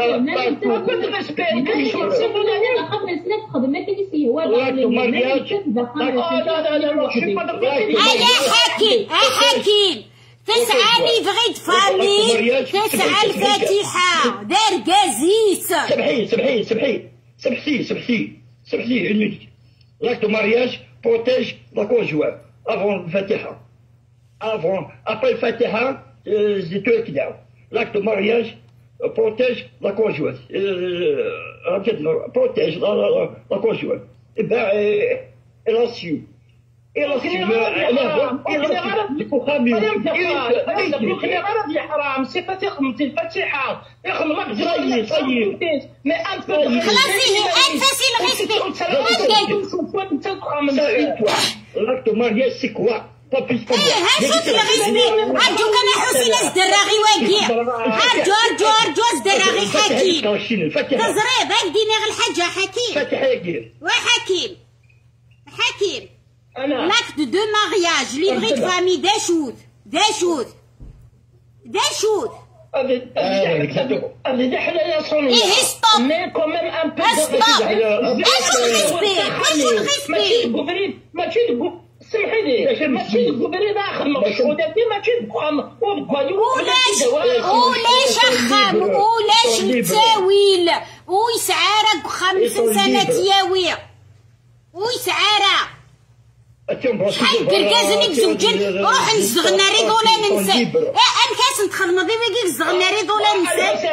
حكيم تسعى ليفغي فامي تسعى الفاتحة دار قازيس
سبحي une minute. L'acte de mariage protège la conjointe avant le Fatiha. Après le Fatiha, c'est tout qui dort. L'acte de mariage protège la conjointe. Protège la conjointe. Et bien, elle a su. Elle a su. L'acte de mariage, c'est quoi? Pas plus que moi.
هاتشوف الغزبي عرجو كان حسين الزدراغي واقيع عرجو الزدراغي حكيم تزريب هكديني غير الحاجة حكيم وحكيم l'acte de mariage livret de famille des choses stop
mais quand même un peu سمحي لي ماشي تقولي داخل مقصوداتي ماشي بخام
ولاش خام ولاش التاويل ويسعارك بخمس سنة ياوية ويسعارة شحال كركازني بزوجين روح نزغنا ريض ولا ننسى انا كاس ندخل ماضي ويجي نزغنا ريض ولا ننسى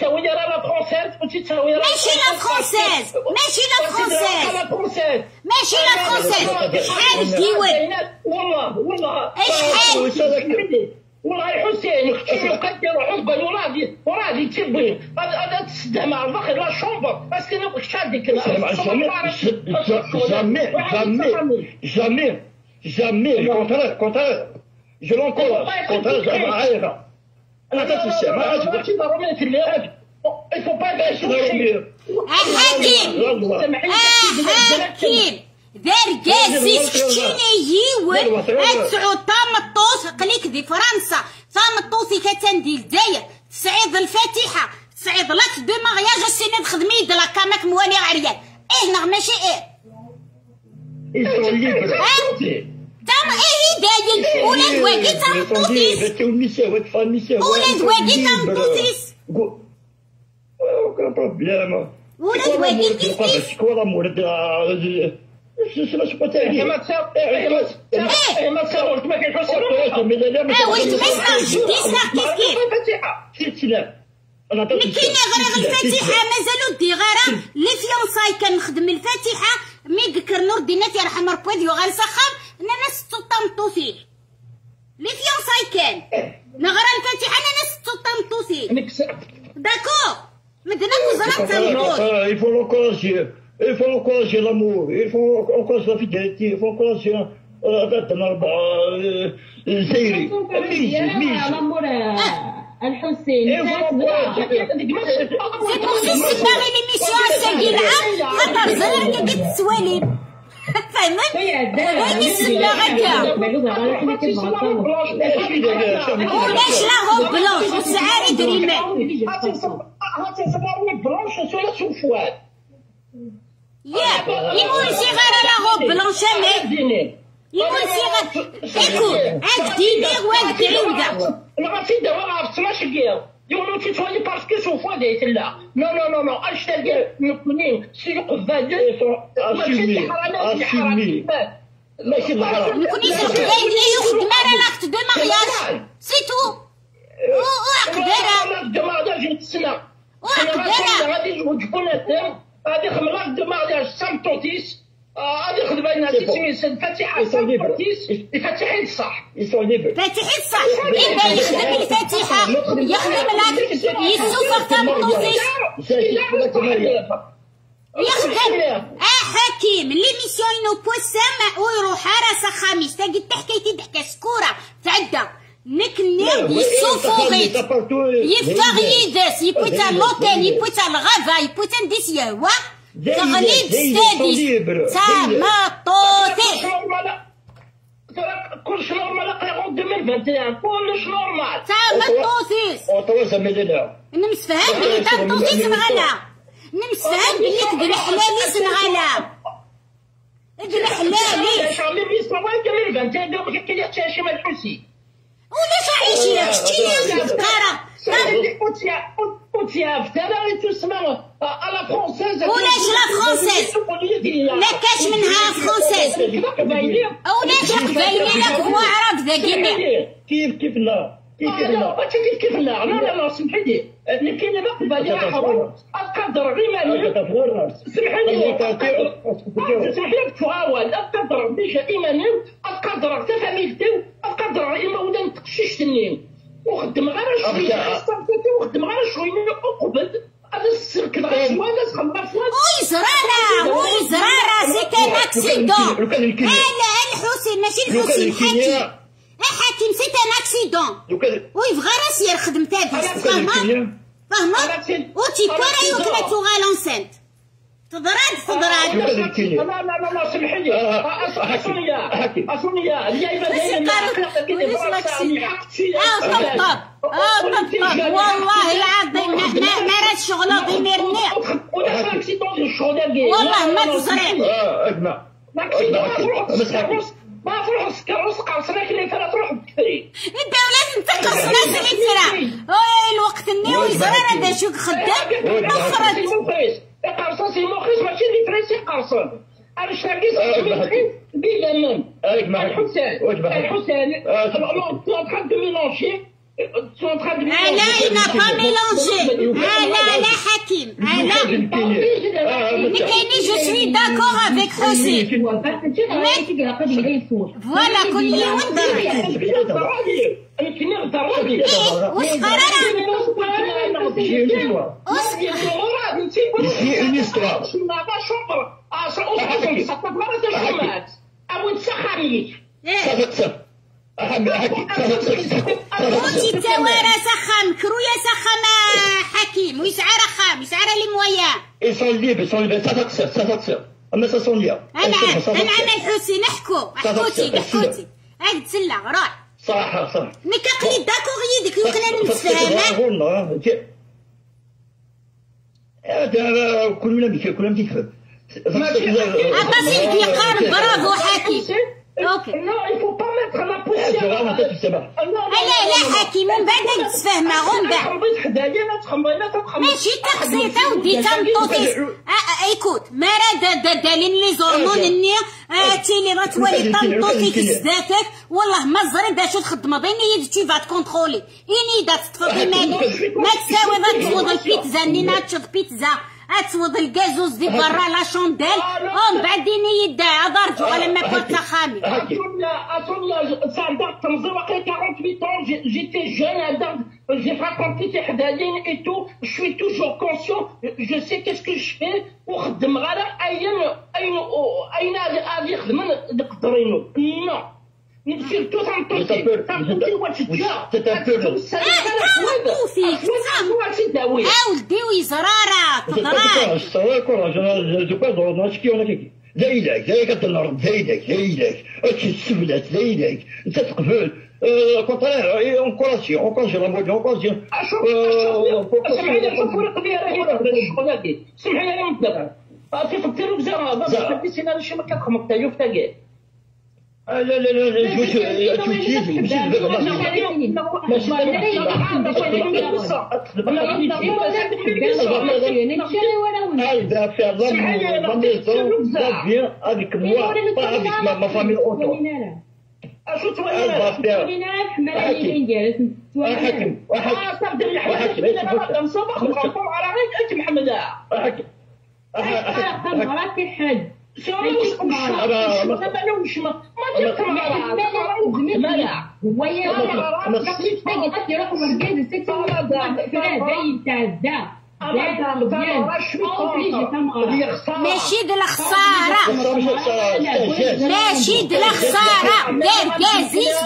ماشي لا فرونسيز شحال الديوان شحال
والله حسين اختي مقدر وحب ورادي تبي هذا تسدى مع الفخر لا شومبر بس كنا شادك
jamais le contraire je l'encourage انا تتسمع il faut pas gâcher
حكيم دار كازيس كشتيني يول اتسعود طامطوس قليك دي فرنسا طامطوسي كتندي الجزائر تسعيد الفاتحة تسعيد لاك دو مارياج السنة خدمي دلا كامك مواني عريان نغ ماشي تام دايل ولاد واقي طامطوسيس
aucun problème
ولاد واقي كيفكيف
مش بتاعي
ما تصورت ما كاين حسين
ولد ما يسمعش يسمع كيف كاين غير الفاتحة مازالو دي غير لي فيونساي كنخدم الفاتحة مي ذكر نور دينات يرحم ربي غير سخر ناس تطمطو فيه لي فيونساي كان نغرا الفاتحة ناس تطمطو فيه داكور مدنا وزرات تنقول
il faut encourager l'amour, il faut encourager la fidélité, il faut encourager زيري
الحسين
سي بوغ سي باغي ليميسيون الساقي العام خاطر زرر كي السواليب وين يسمى هكا ولاش لا روب بلونش وسعاري دريمان ياك يمون صغار لا روب بلونش يمون صغار écoute عاد دينير واك عوده
الغسيل دابا راه في 12 كيلو يقولوا تيتولي باسكو شوفوا دايت لا نو نو نو نو اش تلقى نكونين سيق فالي
اسيمي ماشي الحرام
نكوني سيق فالي يخدم على لاكت دو مارياج سي تو وعقدرها
دو مارياج نتسنى
وعقدرها
غادي تكون هذه خملاك دو مارياج سامتوتيس هذه خدمه لنا سميتها الفاتحه سامتوتيس الفاتحين الصح
فاتحين الصح إذا يخدم الفاتحة يخدم لك يسوفر تامتوتيس يخدم حكيم ليميسيون انو بوسام ويروح راسا خامس تاقي تحكي تضحك سكورة تعدى نكنير يسوفوغيت يفاغيدس يبوتا لوتيل يبوتا الغابة يبوتا نديس يهوا تغليد ستاديس تامتوتيس
كلش نورمال 2021 كلش نورمال
تامتوتيس
وتوزع مدينة
نمسفهم بلي تامتوتيس نغلا نمسفهم بلي تقل حلالي سنغلا تقل حلالي
شامي بيصوان كامل 21 كي يحتاج شي الحسي
ولاش عايشين شتي الفقارة
وتيا فتاة تسمى على فرونسيز
ولاش لا فرونسيز لا كاش منها فرونسيز ولاش قبايلي لك هو عرب ذا كيما
كيف لا
كيف لا لا سمحي لي كاين هذا قبايلي حرام القدر غير سمحي لي تغاول القدر ديجا ايماني القدر حتى فاميلتي القدر اما ولا نتقشيش تنين وخدم غير شويه وخدم غير شويه وقبل هذا السلك الغشوه ناس خمره فواز
ويزرارة سيت ان اكسيدون لا الحسين ماشي الحسين حكيم سيت ان اكسيدون ويبغى راسي يخدم تاديس فاهمة وتي كورا يوكلا توغا لونسنت تضراد
لا سمحي لي أصلية
طب والله العظيم ما راه الشغل ضميرني والله ما تزرع
ما تروح السكروس قرصنا كلي فلا تروح بكري
انت لازم تقص ناس الاترا الوقت الناوي زرار هذا شو خدام اخرت
قرصاصي مخيس ماشي اللي فريسي قرصان انا شاكيس بيلمن الحسين الحسين ميلونشي
لا n'a pas mélangé لا حكيم لا je suis d'accord avec Hossein voilà كل يوم وش قرارة وتي توارى سخام كرويا سخام حكيم ويسعى رخام يسعى لي مويا
ils sont libres ça t'accepte اما ça sont libres
انا الحسين حكوتي هاك تسلى راح
صح
مكاقلي داكوغ يدك يمكن نتفاهمه
هذا كلنا بيفهم
عطاسي يقارن برافو حكيم اوكي
Non, il faut pas mettre la poussière.
لا حكيم من بعد تتفاهموا من بعد ماشي تقسيطه ودي تنطوطيس ايكوت ما راه دالين لي زورمون اني تيلي راه تولي تنطوطيس ذاتك والله ما الزرين باش تخدم بيني يد تي فات كونترولي اني دا تفضي مالي ما تساوي ما تفوض البيتزا اني تشوف بيتزا اتفوض الكازوز دي برا لا شونديل ومن بعد يدا هذا رجعوا لما كنت خامي
أصلا صعدت تنزوق 48 ans j'étais jeune j'ai fréquenté tes حدادين et tout je suis toujours conscient je sais qu'est-ce que je fais وخدم غير أين هذه خدمة نقدرينو non نمشي
ولدي ويزرارة تضرار
زايدك كتنرد زايدك هادشي السبلات زايدك انت تقبل كونترير اونكوراجي لا مود اونكوراجي
سمحي لي شوف ورق لي راه الشغل هادي سمحي لي نضرب كيف ديروا بزاف باش حبيتي انا شي ما كنخمك تا يوف تاكي
لا
ماشي د الخسارة دار كازيس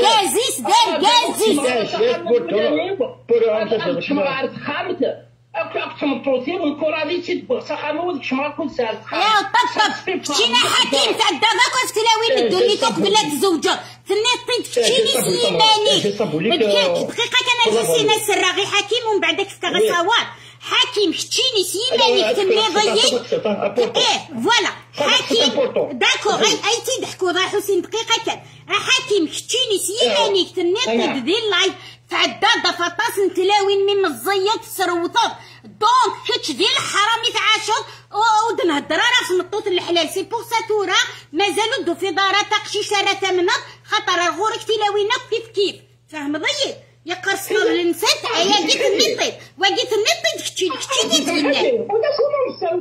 أكثر من بروتين والكورالي تدبر سخانة وديك شمرة كل ساعة
يا طب كتشينا حكيم تاع الدغاك وفتلاوين الدنيا تقبل هاد الزوجة تنطي تكتشيني سليماني دقيقة كان الحسين السراغي حكيم ومن بعدك في كغسوات حكيم كتشيني سليماني تنضيق فوالا حكيم داكور اي تيضحكوا راه حسين دقيقة كان حكيم كتشيني سليماني تنطي دير لايف تعداد فطاس نتلاوين من الزيات سروطات دونك كتش ديال الحرامي تعاشر ودنهضر راه في مطوط الحلال سي بوغ سا تورا مازالو دو في دارا تقشيش راه تمنط خاطر غورك تلاوينا كيف فاهم ضيق يا قرصنا الانسان تعايا قيت النطيط وقيت النطيط كتشي تغنى
ودا شنو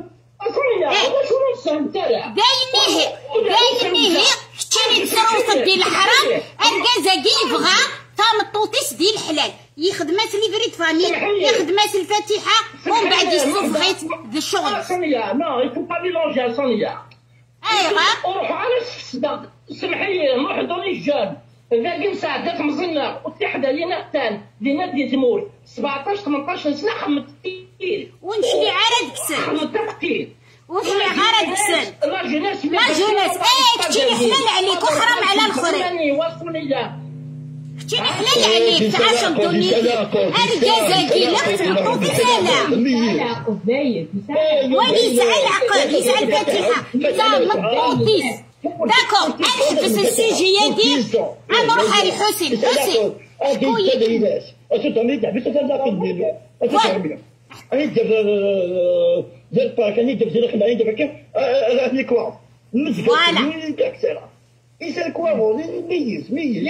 داينيه كتشيني تسروط ديال الحرام الكازاكي يبغى تامطوطيس ديال الحلال يخدمات ليفري فامي يخدمات الفاتحه ومن بعد يستفغيت ذا الشغل
صونيا نو يفو با ميلونجي صونيا
ايوا
وروحوا على الصدق سمحي لي نروح دوني الجاد باقي مساعدات مزنا وتي حدا لينا تان لينا دي تمور 17 18 سنه خمت كثير
ونشلي عرض كسل
خمت كثير
ونشلي عرض كسل
لا جوناس
كتشيني حلال عليك وحرام على الاخرين كتشيني حلال عليك تعاشر دوني الكازاكي لا تنقض سالا ولي يسعى العقل يسعى الفاتحه تامطوطيس داكور نحبس السيجي يدير نروح على الحسين
كويس أتوني تحبس هذا كنديرو أتفهمي أنا ديال البارك أنا ديال الخدمة دابا كيف راني كواف
فوالا
كسرة إنسان كواف ميز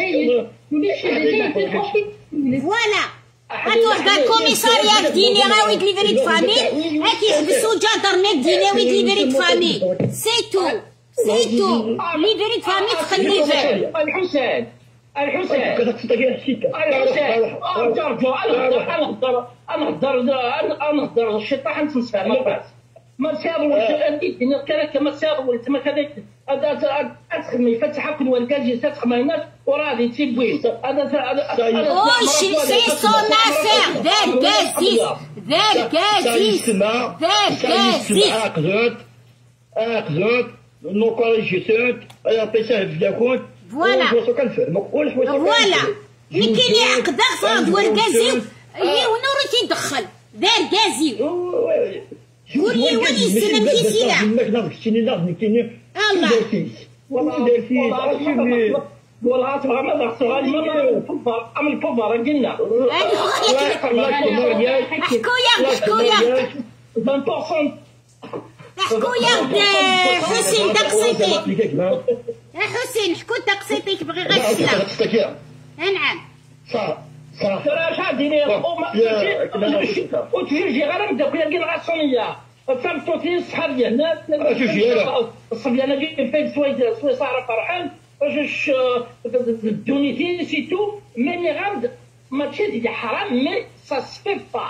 فوالا هاتو وحده كوميساريات ديني راويد ليفريد فامي هاك يحبسو جادرنيت ديني ويد ليفريد فامي سيتو ليفريد فامي تخليفه
الحسين
كذا تستطيع الشيكة
أنا هضر الشيطان تنسفر ما باس ما ساوي الدنيا كذا ما ساوي ما كذا أدخل من فتح كل والكاجي تدخل هناك وراضي تيبوين
وشي سي سون افير دار كازيس
أخذت نوكاليجيسات بيساه في داكوت
فوالا اللي كاين يعقد فرض والكازي هي ونورو تيدخل دار كازي ولي السلام كيسيلا الله
والله تبغى ما ضغطها لي عمل بوفر قلنا
حكويا 20% حسين تقسيطي يا حسين حكو تقسيطيك بغي غير السلام نعم
صح
ترى شاديني وتجي غير نبدا كي نلقى الصينيه فهمتوا في صحاب هنا الصبيانه جايين فين شويه صار فرحان واش دونيتي سيتو ماني غامض ماشي دي حرام مي سا سفي با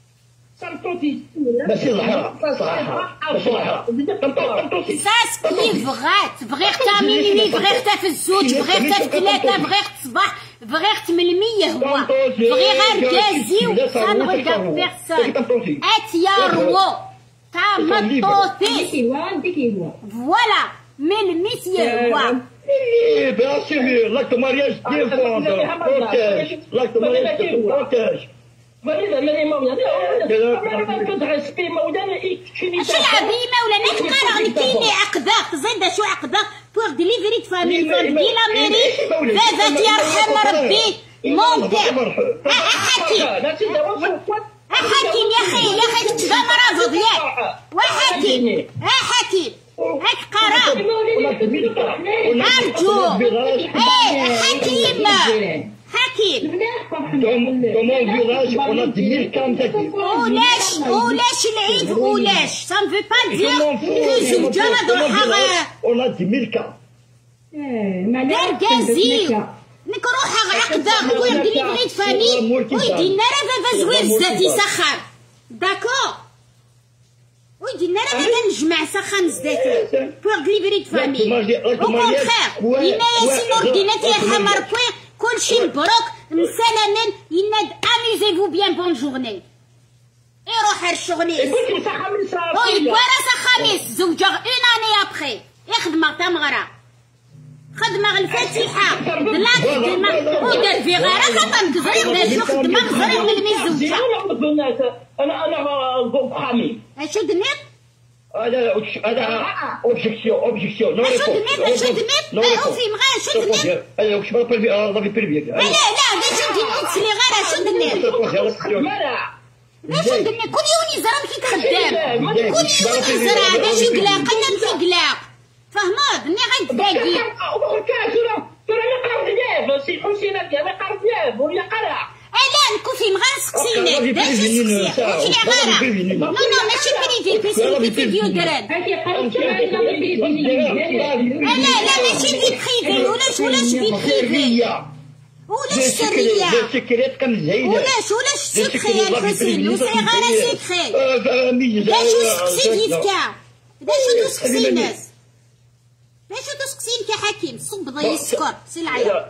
ماشي الحرام صراحه ماشي الحرام
ساس كي بغيت تاميني بغيت في الزوج بغيت في ثلاثه بغيت الصباح بغيت من 100 هو بغي غير كازي وصنغ كاع بيرسون اتيا رو تمطوطيس.
ديكي هو
فوالا من مسيو هو.
Bien sûr, l'acte mariage défendre, protège, l'acte mariage protège.
شو العبي مولانا تقرا كيني عقدك زيد شو عقدك بور ديليفري د فامي فور دي لاميري زادت يرحم ربي مونتير. حكيم حكيم يا خي كتبها مرافض ياك وحكيم حكيم هاك قرا ارجو حكيم حكيم.
Dans mon village, on a 10 000 candidatures.
ولاش العيد ولاش ça ne veut pas dire que زوجة
On a 10 000 cas.
دار كازيو نك روحها عقدة ويدير لي بريد فامي ويدينا راه بابا زوير زاد يسخن داكور ويدينا راه بابا نجمع سخن زداتي بور ديليفري د فامي او كونتخير يما ياسين اورديناتي يرحم ربي كلشي مبروك مسالما يناد اميزيفو بيان بون جورني يروح الشغنيس ويبوا راسها خميس زوجة اون اني ابخي يخدم تمغرة خدمة الفاتحة دلاك خدمة ودار في غيرها خاطر كزريق دار شو خدمة كزريق من الميز زوجة.
أنا خامي.
أشو دنيت؟
هذا اوبجيكسيون
أشو دنيت أوفي مغا أشو دنيت؟
أنا وش ما بربي ربي بربي.
لا باش ندير نوتسلي غير أشو دنيت؟ باش دنيت كل يوم يزرع كي تخدم كل يوم يزرع باش يقلاق أنا مشي قلاق فهمت دنيا غير تباقي. لا نكون في مغا نسقسينك باش نسقسيك وشي غارة نو ماشي بريفي بيسكو فيديو دراد. لا ماشي في بريفي ولاش في بريفي ولاش سرية ولاش سكري الحسين وصغارة سكري باش نسقسي ديفكا باش نسقسي الناس باش تسقسين كي حكيم صب ضي السكر سي العيا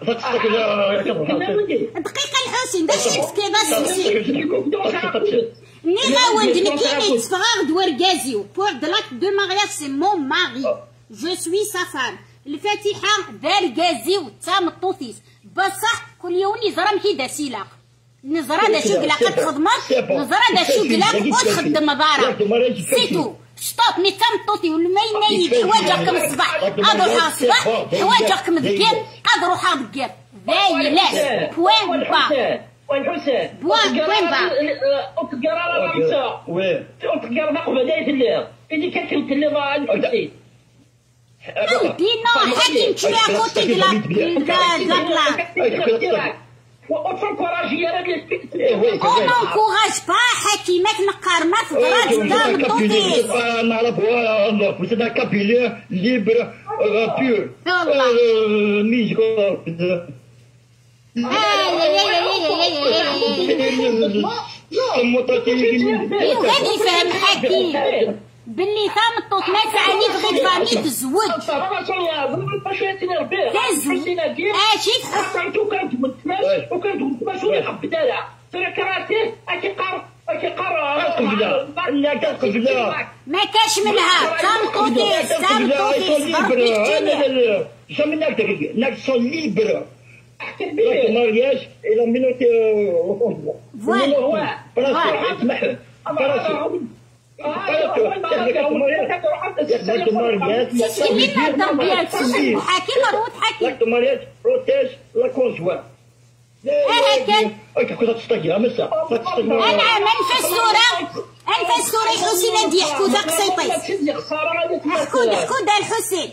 دقيقة الحسين باش يتسكي باش تسقسي ني غاوند نكيني تفغاغ دوركازيو بور دو لاكت دو مارياج سي مون ماري جو سوي سا فام الفاتحة دار كازيو تام الطوطيس بصح كل يوم نزرم كي دا سيلاق نزرا دا شو قلاق تخدم نزرا دا شو قلاق وتخدم دارا سيتو شطاط مي تم طوطي والماي نايد حواجكم الصباح اضروحها الصباح حواجكم ذكير اضروحها ذكير ذايلاش بوين با بوين با
وتقرا لا خمسه وتقرا نقبه دايت الليل اللي كتكلم الليل الكرسي
دينا حكيم تشوي كوتي دلا
On
n'encourage pas حكيمك نقار ما تضرب قدام الطوطيس.
C'est un capillaire libre, pur.
غادي يفهم حكيم باللي ثام الطوط ما تعني بغيت فامي تزوج اجي ما كاش منها ثام طوطيس انا منفى الصورة حسين هادي يحكو ذاك سيطيس حكو دا الحسين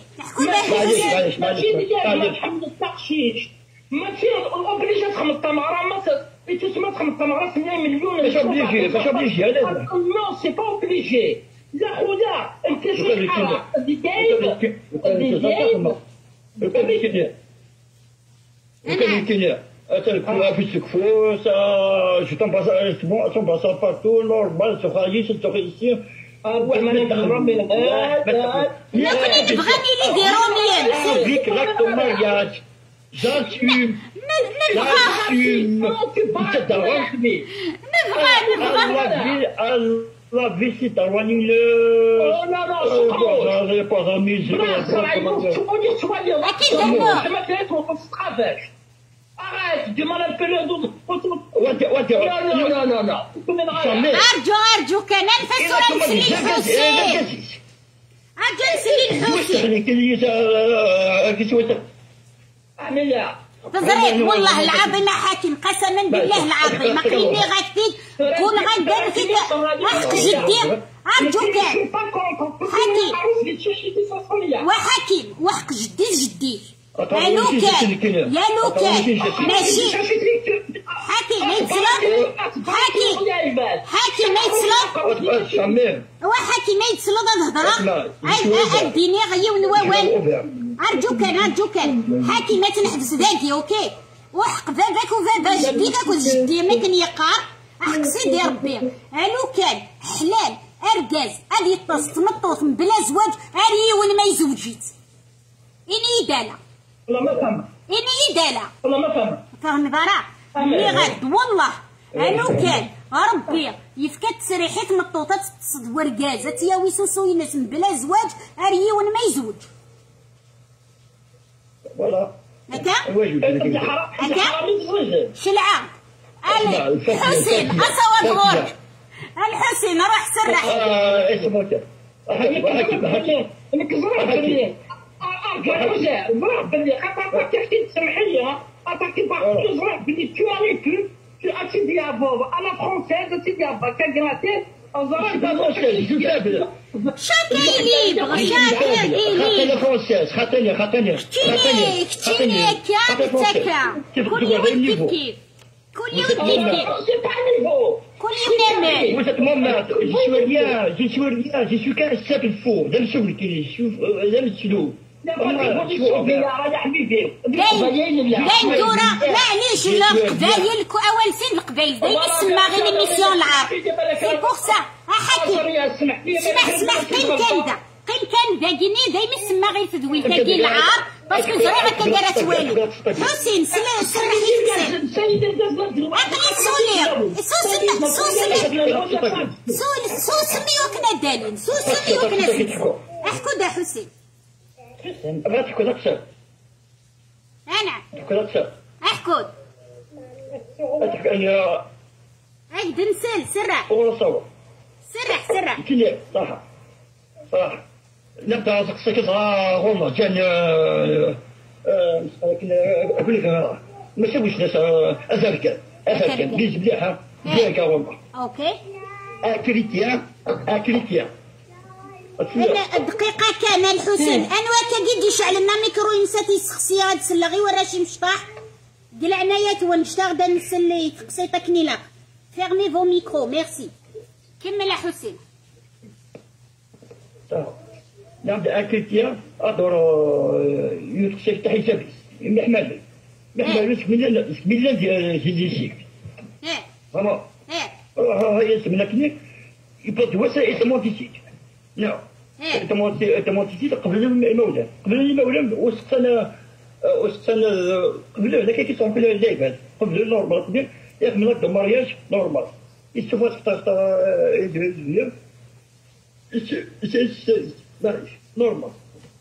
ما تصير اوبليجي تخمط التماره ما تسمى تخمط التماره 2 مليون باش اوبليجي هذا نو سي با اوبليجي لا خويا انت شحال اللي داير je t'en passe partout, normal, ce خايس التوخيسي
نبغي تبغاني لي ديروميان
avec l'acte de mariage j'assume
نبغى
La visita Ronin
Oh non, non,
pas amis.
Arrête, demande un peu le dos. Non, non.
أرجو كان نفسوا نسلي الحسين. أرجو نسلي الحسين. تزريق والله العظيم حاكم قسما بالله العظيم ما قلبي غاكتيك كون غندير فيك حق جدي أرجوك حكيم وحق جدي يا لوكان ماشي حكي ما يتسلق حكي ما يتسلق هو حكي ما يتسلق الهضره اديني غيون ووال ارجوك حكي ما تنحبس ذاكي اوكي وحق باباك وبابا جديدك وجدي ما كان يقار حق سيدي ربي لوكان حلال ارجاز ادي تمطوط بلا زواج اريون ما يزوجيت اني دالا
والله ما فهم.
إني دالا.
والله ما
فهم برا. اللي غد والله أنا كان ربي يفكت سريحة مطوطات تصد ورقازة تياوي سوسو يناس بلا زواج أريون ما يزوج.
ولا.
هكا؟
هكا؟
شلعة. الحسين أصوات غورك. الحسين روح سرح.
اسمه
حكي. زرع باللي خاطر تحكي سمحية خاطر كي باغي تزرع باللي tu as vécu tu as dit à Bob à la française tu dis à Baka gratter زرع
شاكي ليبر شاكي ليبر
خاطيني
كتيني كامتكا كل يوم تبكي كل يوم تبكي كل يوم نعمل
Vous êtes mon maître, je suis rien, je suis qu'un simple fou, je suis
دورة معليش القبايل اول سن القبايل دايما تسمى غير ميسيون العرب سي بوغ سا حكي اسمح قيم كان داكيني دايما تسمى غير تدوين داكي العرب باسكو زريعة كان دارت والو حسين سمحي عقلي سوسمي وكنا دالين سوسمي وكنا سيدي احكو دا حسين
بغيت تحكوا اكثر
انا
تحكوا اكثر
احكد
تحكي انا
اقدر نسال سرع
ونصور
سرع
كلي صح نبدا نسقسيك غوما كان اقول لك ما سويش ناس ازركان بيز مليحه مزيانه غوما
اوكي
اكريتيا
انا دقيقه كامل حسين انوا كي يشعل لنا ميكرو ينسى يسخسي هاد السلاغي ورا شي مشطاح ديال عنايات ونشتا غدا نسلي قصيتك نيلا فيرمي فو ميكرو ميرسي كمل حسين
نبدا اكريتيا ادور يتخشى تحت شابيس محمد سميلا جيزيك فما هي اسمنا كنيك يبقى توسع اسمه تيسيك نعم التموتيسيت قبل المولى وسقنا قبل هذاك كيصرف لها الجايبات قبل نورمال قبل يعمل هكا مارياج نورمال يشوفها تختار يدير نورمال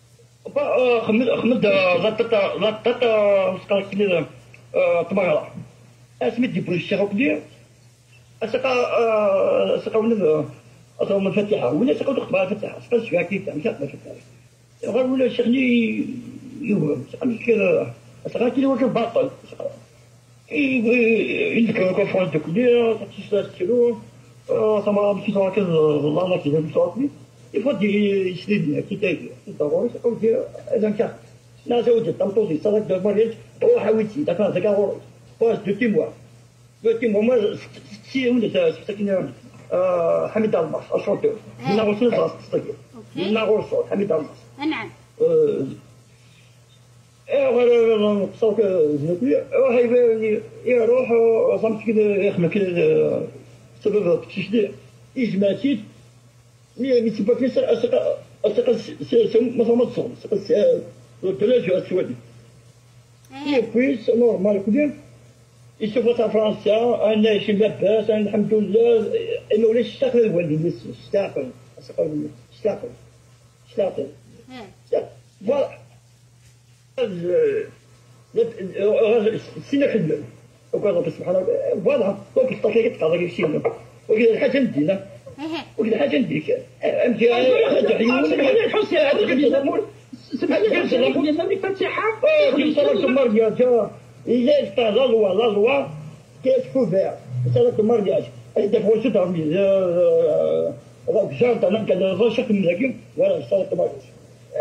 خمد غطتا سقا كلي طماغرا اسميت دي بوليس شاغو كلي سقا ولد أصلا مفاتيحة ولا سقط أخبار فتحة سقط شوية كيف مشات مفاتيحة غير ولا شغلي يوهم سقط كذا سقط كذا وجه باطل يذكر كفرت كلية تستشيروا ثم بشي صار كذا الله كذا بصوتي يفضي يسندني كتابي ضروري سقط كذا إذا كان ناس وجد تمطوطي صدق دمريج هو حاولتي دكان ذكاء باش دو تيموا ما سي ولا سكنة حميد الماس الشوطير من غوصين صاص تستقيل من غوصين حميد الماس
نعم
غير صوت زنقي هاي يروح صمت كده يخمل كده سبب تشدي إجماتيت مي تبقى في أسقى مثلا ما تصوم أسقى الثلاجة السودي هي كويس نورمال كده يشوفوا تاع فرنسا انا عايشين لاباس انا الحمد لله ما ولاش اشتاقل الوالد اشتاقل فوالا سينا خدمه وقال ربي سبحانه فوالا دونك الطريقه تقدر يمشي وكذا الحاجه ندينا وكذا الحاجه نديك امشي هذا عيون حسين هذا الامور سبحان الله ديالنا الفاتحه في صلاه المريض il est la loi qui est couverte c'est le mariage des fois je dormi j'entends même qu'il y a des recherches من voilà c'est le mariage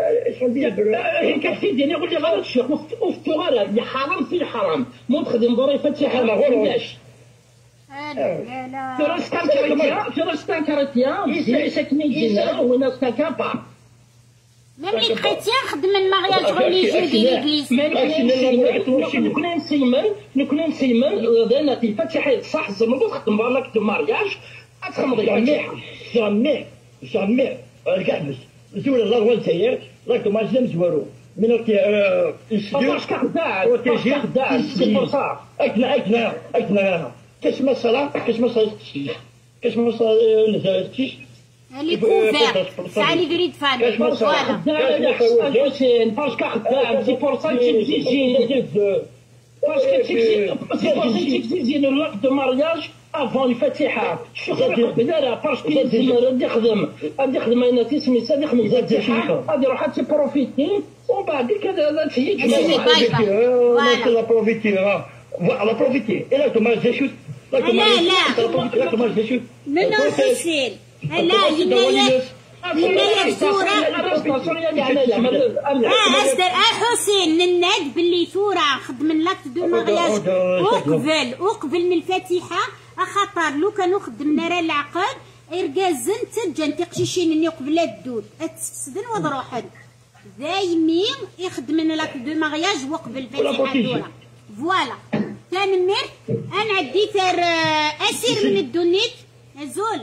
كثير ديالي يقول لي غلط الشيخ وفتوها لا حرام في الحرام مو تخدم ضري فاتحه ما غيرش في راسك كارتيا مزيان ساكنين جينا وناس كابا
Même les chrétiens خدم المارياج religieux ديال l'église.
نكون نسيمن دانا في الفاتحه صح زعما تخدم بالك المارياج تخمض
جامي كاع بس زول الله هو الجزائر راك ما جام زوارو من
باش كخداع كخداع سي فرصه
اكنا كاش ما صلاه كاش ما صلاه
اللي كوفير ساعة اللي يريد فان فوالا
باش كخداع سي فرصه تجي باش كتجي الوقت دو مارياج افون الفاتحه لا باش كيلزم غادي يخدم انا تسميتها غادي يخدم الفاتحه غادي يروح حتى بروفيتي ومن بعد كذا تهيج
لا بروفيتي لا بروفيتي الا انتم جاشوت
لا حسين لا ينايا ثورة حسين نناد باللي ثورة خدم لاكت دو مارياج وقبل من الفاتحة أخاطر لو كانوا خدمنا راه العقد إرجازن تجان تقشيشين إني قبل الدود أتسدن وضروحن دايمين يخدمنا لاكت دو مارياج وقبل الفاتحة دورة فوالا كان مير أنا عديت أسير من الدونيت زول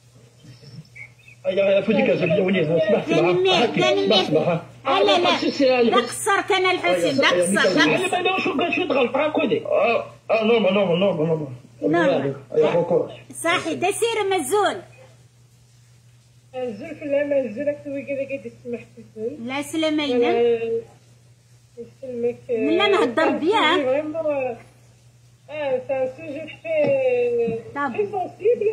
يا فوتيك زولوني سمحت
معها لا دقصر كان الحسين دقصر
انا شو قال شو تغلط هاكودي
نورمال صحي دسير مزول
الزول في لا مزول اكتوي كذا سمحت
لا سلامة لنا
يسلمك
لا نهضر بيها
c'est un sujet très sensible.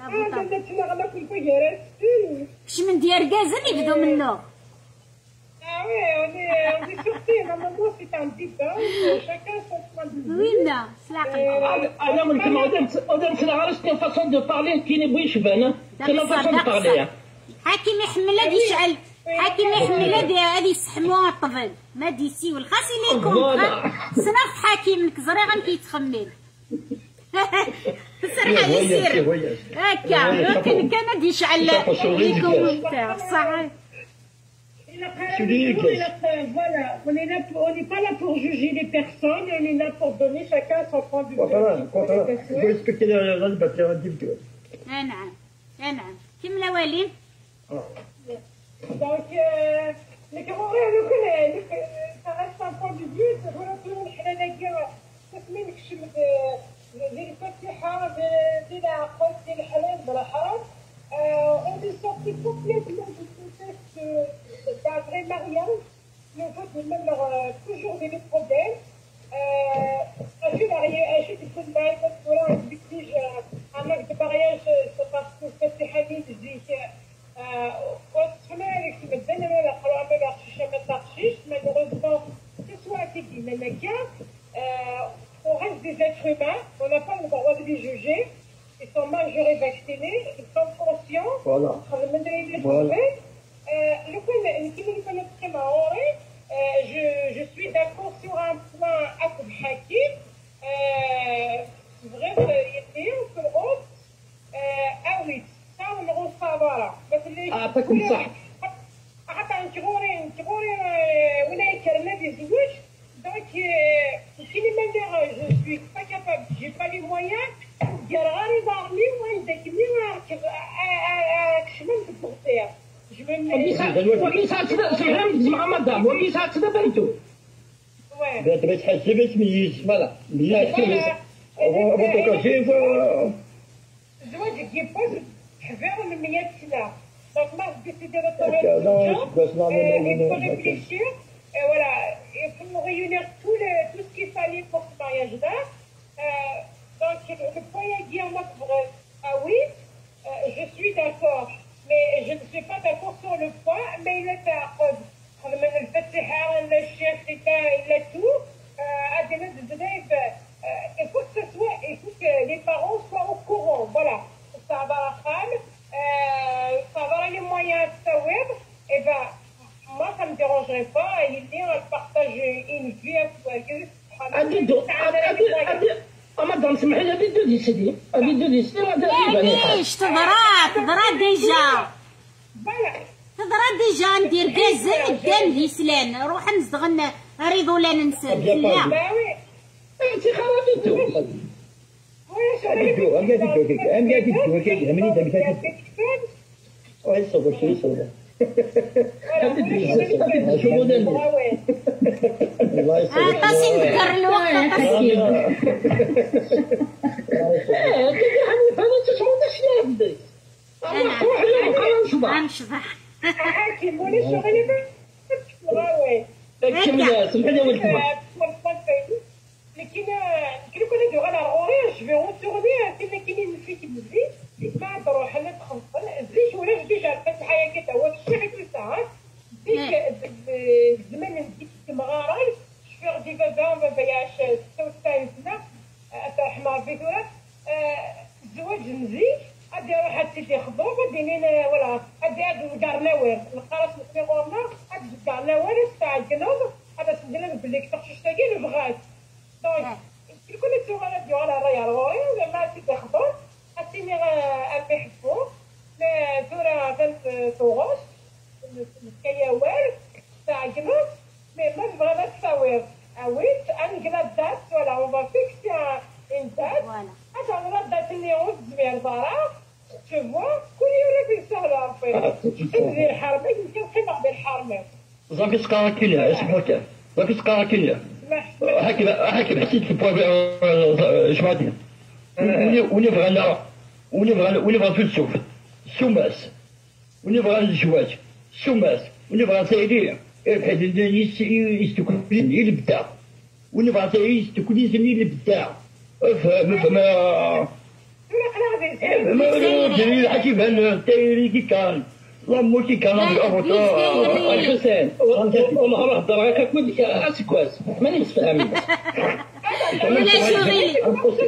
كش من ديال كازن يبدو منه
oui, on est surpris. Normalement, c'est un débat. Chacun son point de vue.
Oui, non,
أنا ممكن أودن تنعرف كيف فاصون دو بارلي كي نبغيش بان كيف فاصون دو بارلي
حاكم يحمل هذه يشعل حاكم يحمل هذه يسحموها الطفل ما ديسي والخاص اللي يكون صنف حاكم كزريغا كيتخمل الصراحة يسير هكا كان غادي يشعل لي كومونتير صح
Voilà, on n'est pas là pour juger les personnes, on est là pour donner chacun son point de vue.
Il faut respecter la liberté individuelle.
نعم كم الأولين؟
Donc, les Camerounais, ça reste un point de vue, c'est relativement حنا تكمل كشم ديال الفاتحة ديال العقد ديال الحلال بلا حرام. On est sorti complètement du contexte d'un vrai mariage. Le fait de même toujours des problèmes. عشان تكون معي دكتورة بتيجي un acte de mariage c'est parce que الفاتحة دي تجيك وتسمع لك تبدل ما قالوا ما بغيتش ما تاخشيش malheureusement que soit qui dit on reste des êtres humains, on n'a pas le droit de les juger. Ils sont majeurs et vaccinés, ils sont conscients.
Voilà.
Je suis d'accord sur un point à Hakim. Vraiment, il y a un peu ah oui, ça on le ressent, voilà.
pas comme ça.
Donc, si les manières, je suis pas capable, j'ai pas les moyens, je vais me
avant ton casier,
الزواج يبوز حفير من 100 سنة. Donc moi, je décide de retourner
non,
il faut réfléchir. Et voilà, il faut réunir tout ce qu'il fallait pour ce mariage-là. Donc, le point à dire, moi, ah oui, je suis d'accord. Mais je ne suis pas d'accord sur le point, mais il est à cause. Le chef d'État, il a tout. Il faut que les parents soient au courant. Voilà. Ça va la femme. Ça va les moyens de savoir. Et ben, moi, ça ne me dérangerait pas. Il dit, on partage une vie avec eux.
مدام سمحي لي هذه دو ديسيدي
معليش تضرا ديجا ندير كازا قدام الهسلان روح نزغن ريضو لا ننسى لا
انت خرجتو
طاسي نذكر الوقت غنشبح
لكن كنا نديرو على الغورير جو في رونتورني كنا كاينين الفيك بزيت ما نروح انا تخنقل زيت ولا جديد على الفتحه هكا هو الشيء هكا ساعات ديك الزمان ديك المغاري شفير دي بابا يعيش 96 سنه حمار فيتورا الزواج مزيج غادي يروح هاد سيدي خضر غادي لينا ولا غادي هاد كارناوير القراص نسيغونا هاد كارناوير تاع الكنوب هذا سندنا بلي كتخشش تاكي بغات دونك كل التوغالا ديال الراي الغوري ولا ما سيدي خضر اسيني ابي حفو لا دورا فهمت طوغوس كياوال تاع كنوب مي ما بغينا تصاوير اويت انقلا الدات ولا اون فا فيكسي ان دات هذا هو الدات اللي هو الزبير برا تشوفوا كل يوم بيسهل في ندير حرمي يمكن قيمه بالحرمي
زعما كتقرا كيليا اسمحوا لك زعما كتقرا كيليا هاكي حسيت في جماعتي ونبغى الفلسوف السماس ونبغى الزواج السماس ونبغى سيدي بحيث يستكلني الابداع ونبغى يستكلني الابداع فهم جميل حكيم تايري كي كان لامو كي كان الحسين والله راه هضر غير كل اسكواس ماني متفاهمين
ولا شغلي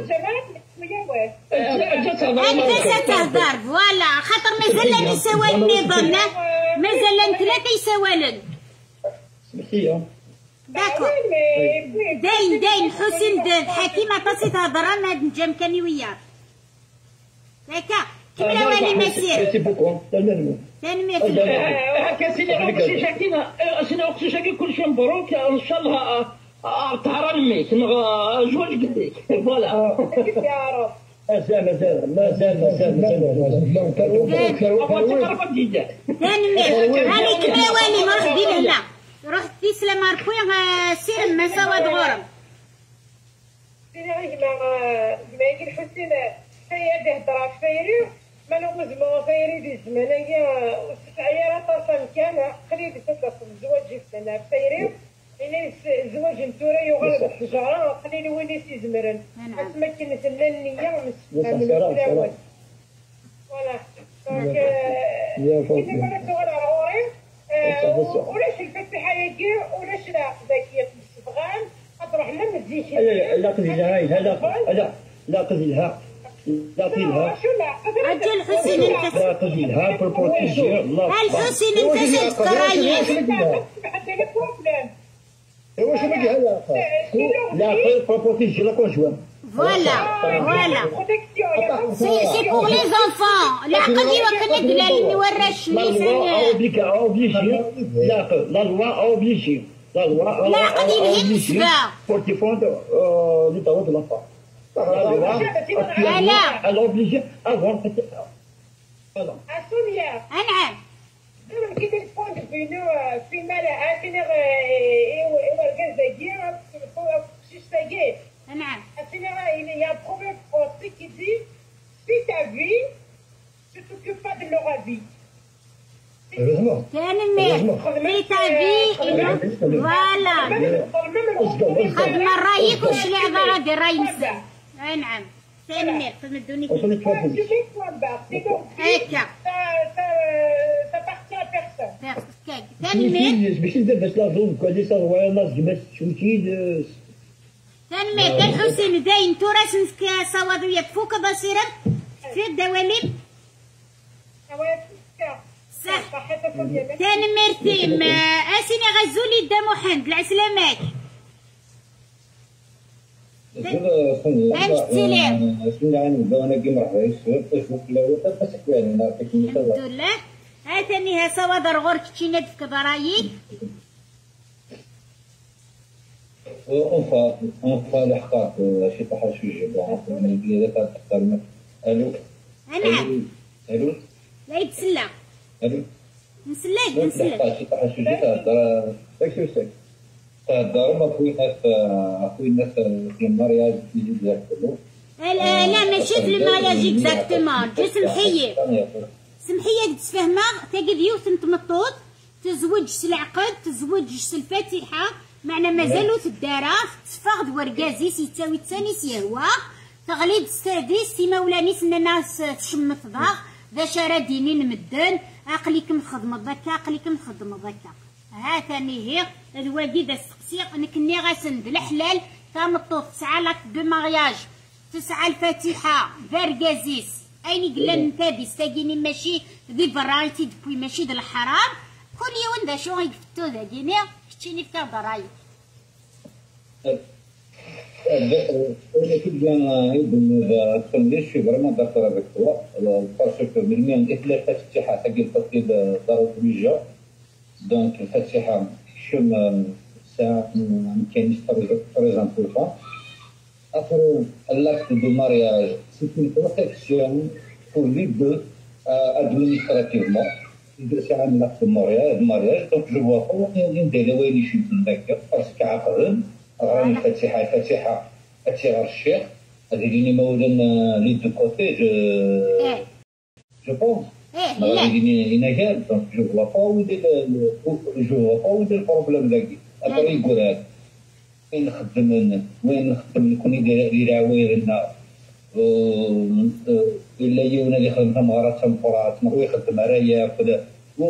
انت ستهضر فوالا خاطر مازال يساوى النظام مازال ثلاثه يساوالن
سمحتي
داكور داين حسين حكيم عطاسي تهضر انا نجم كاني وياك هكا كيما والي ما سير تنمية
هكا سيدي اختي شاكينا سيدي اختي شاكي كل شيء مبروك ان شاء الله طهران ميك زواج قديك فوالا
يا رب
مازال
هاني كيما والي نروح دير هنا روح تسلم ربي سير ما سواد غورم
سيدي غير الحسين سيدي هضره فيري مالوغوزمون فيري دي الزمانية وستعيرات اصلا كان قليل تطلق الزواج في فيري إلا الزواج نتورا يغلب الحجارة قليل وين يزمرن أسمى كنت لا النية من الأول فوالا دونك كيما قلت تغلى الغوري ولاش الفتحة يجي ولاش لا ذاكية الصبغان أطرح لنا مزيشي
لا قزلها لا قزلها
أجل حسين انت الحسين انت زدت كرايس
لا بروتيجي لا كونجوان
فوالا سي بور لي زونفون العقد يوكل الدلال اللي وراش
لا لوا اوبليجي
العقد ينهي النسبة
pour défendre les droits de l'enfant.
لا
Elle est obligée avant de faire ça. Voilà.
أسونيا
أنعم
كي تلفون في مالا أكنر إيوا الجزائر شو تلاقي
نعم.
Il y a un problème français qui dit si ta vie, tu t'occupes pas de leur vie.
تنمير في تافي فوالا خدمة رايك وش لعبة غادي راي نسى. نعم تنمير تمدوني هكا تنمير
ماشي دابا لا زون كواليس ولا ناس جبت شوتي
تنمير كان حسين داين تراس صوادو يفوك بصيرا في الدواليب صح. تنمير تيم اسيني غزولي دا محمد العسلامات الحمد لله. هاتني ها صوادر غورك تشينات في كبرايك.
اونفا الحقاق شي طاحه شي جبه الو
نعم
الو
لا يتسلى
الو
نسلاك
شي طاحه شي جبه داكشي واش تهضروا ما خويا الناس في المارياج يجي بزاف كله.
لا ماشي في المارياج اكزاكتومون جو سمحيه تفهمها تاقي ديوث نتمطوط تزوج العقد تزوج الفاتحه معنا مازالو تدارا تفاغد ورقازيس يتساوي تسانيس يهوى تغليد السادس تيما ولانيس الناس تشمت ضاغ ذا شارع دينين مدن عقليكم تخدموا ذاك عقليكم تخدموا ذاك. ها ثاني هي الواقي دا السقسيق نكني غاسند الحلال تامطوط تسعى لاك دو مارياج تسعى الفاتحه فاركازيس اين قلنا نتابي ستاقيني ماشي ذي فرايتي دبوي ماشي د الحرام كل يوم دا شو يفتو ذا ديني كتشيني في ضرايب.
ولكن كان تخليش فريمون داكور افيك توا باسكو من الاتلاف الفاتحه تاقي التطبيق دارو ويجا دونك الفاتحه شم ساعه ما كاينش تري امبورطون. ابرو l'acte de mariage c'est une protection pour les deux administrativement. C'est un acte de mariage donc je vois pas ندير وين شي نذكر باسكو عقد راني الفاتحه اتشير الشيخ هذه اللي مولانا لي دو كوتي جو بونس إنجاز دونك جو فوا با وين البروبليم لاكي أبغي يقول هذا وين نخدم نكون يدير عوايرنا إلا يونا اللي خدمتها مغارات تنفرات ما هو يخدم رايا وكذا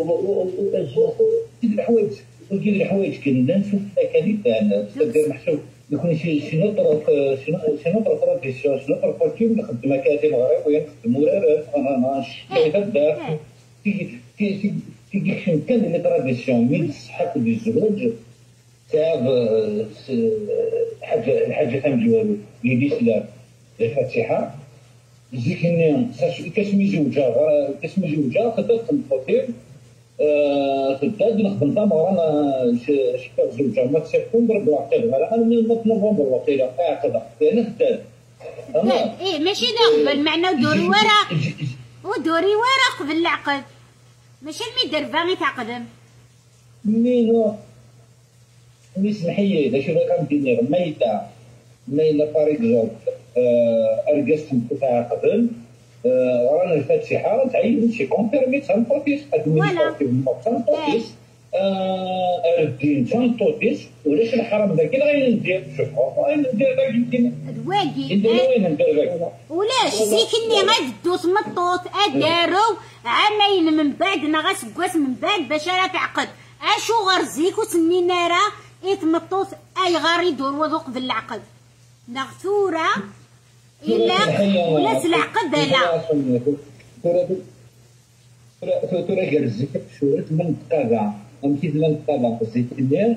كيدير الحوايج كنا نشوف الأكاليل تاعنا تدير محسوب يكون شي نوتر تراديسيون شي نوتر كولتور نخدم كاتب مغربي نخدم مرارات انا كيف تيجي كان لي تراديسيون من الصحه ديال الزواج تاع الحاجه تاع الجواب اللي الاسلام الفاتحه زيكني كاسمي زوجه خدات الفطير خدات نخدم مورانا شكا زوجه ما سبتمبر بالعقد على انا نوفمبر وقيله عقد لان خدات
ايه ماشي قبل معنا ودوري ورا قبل العقد ماشي الميدر باغي تعقدم
مينو سمحيه اذا شي غندير ميلا باغ اكزومبل ارقصت تاع قبل رانا الفاتحه تعين شي كونفيرمي تنطوطيس ادمينستراتيف تنطوطيس الدين تنطوطيس ولاش الحرام ذاك غادي ندير شوف ندير داك يمكن
دواكي
وين ندير داك
ولاش زيكني غادو تمطوط ادارو عامين من بعد نغاسكواس من بعد باش راه تعقد اشو غرزيك وسنينا راه يتمطوط اي غار يدور وذوق بالعقد نغثوره إلا ولا العقد لا
ترى قال الزكاة شورت من تقاطع أمكيد من تقاطع الزيتينير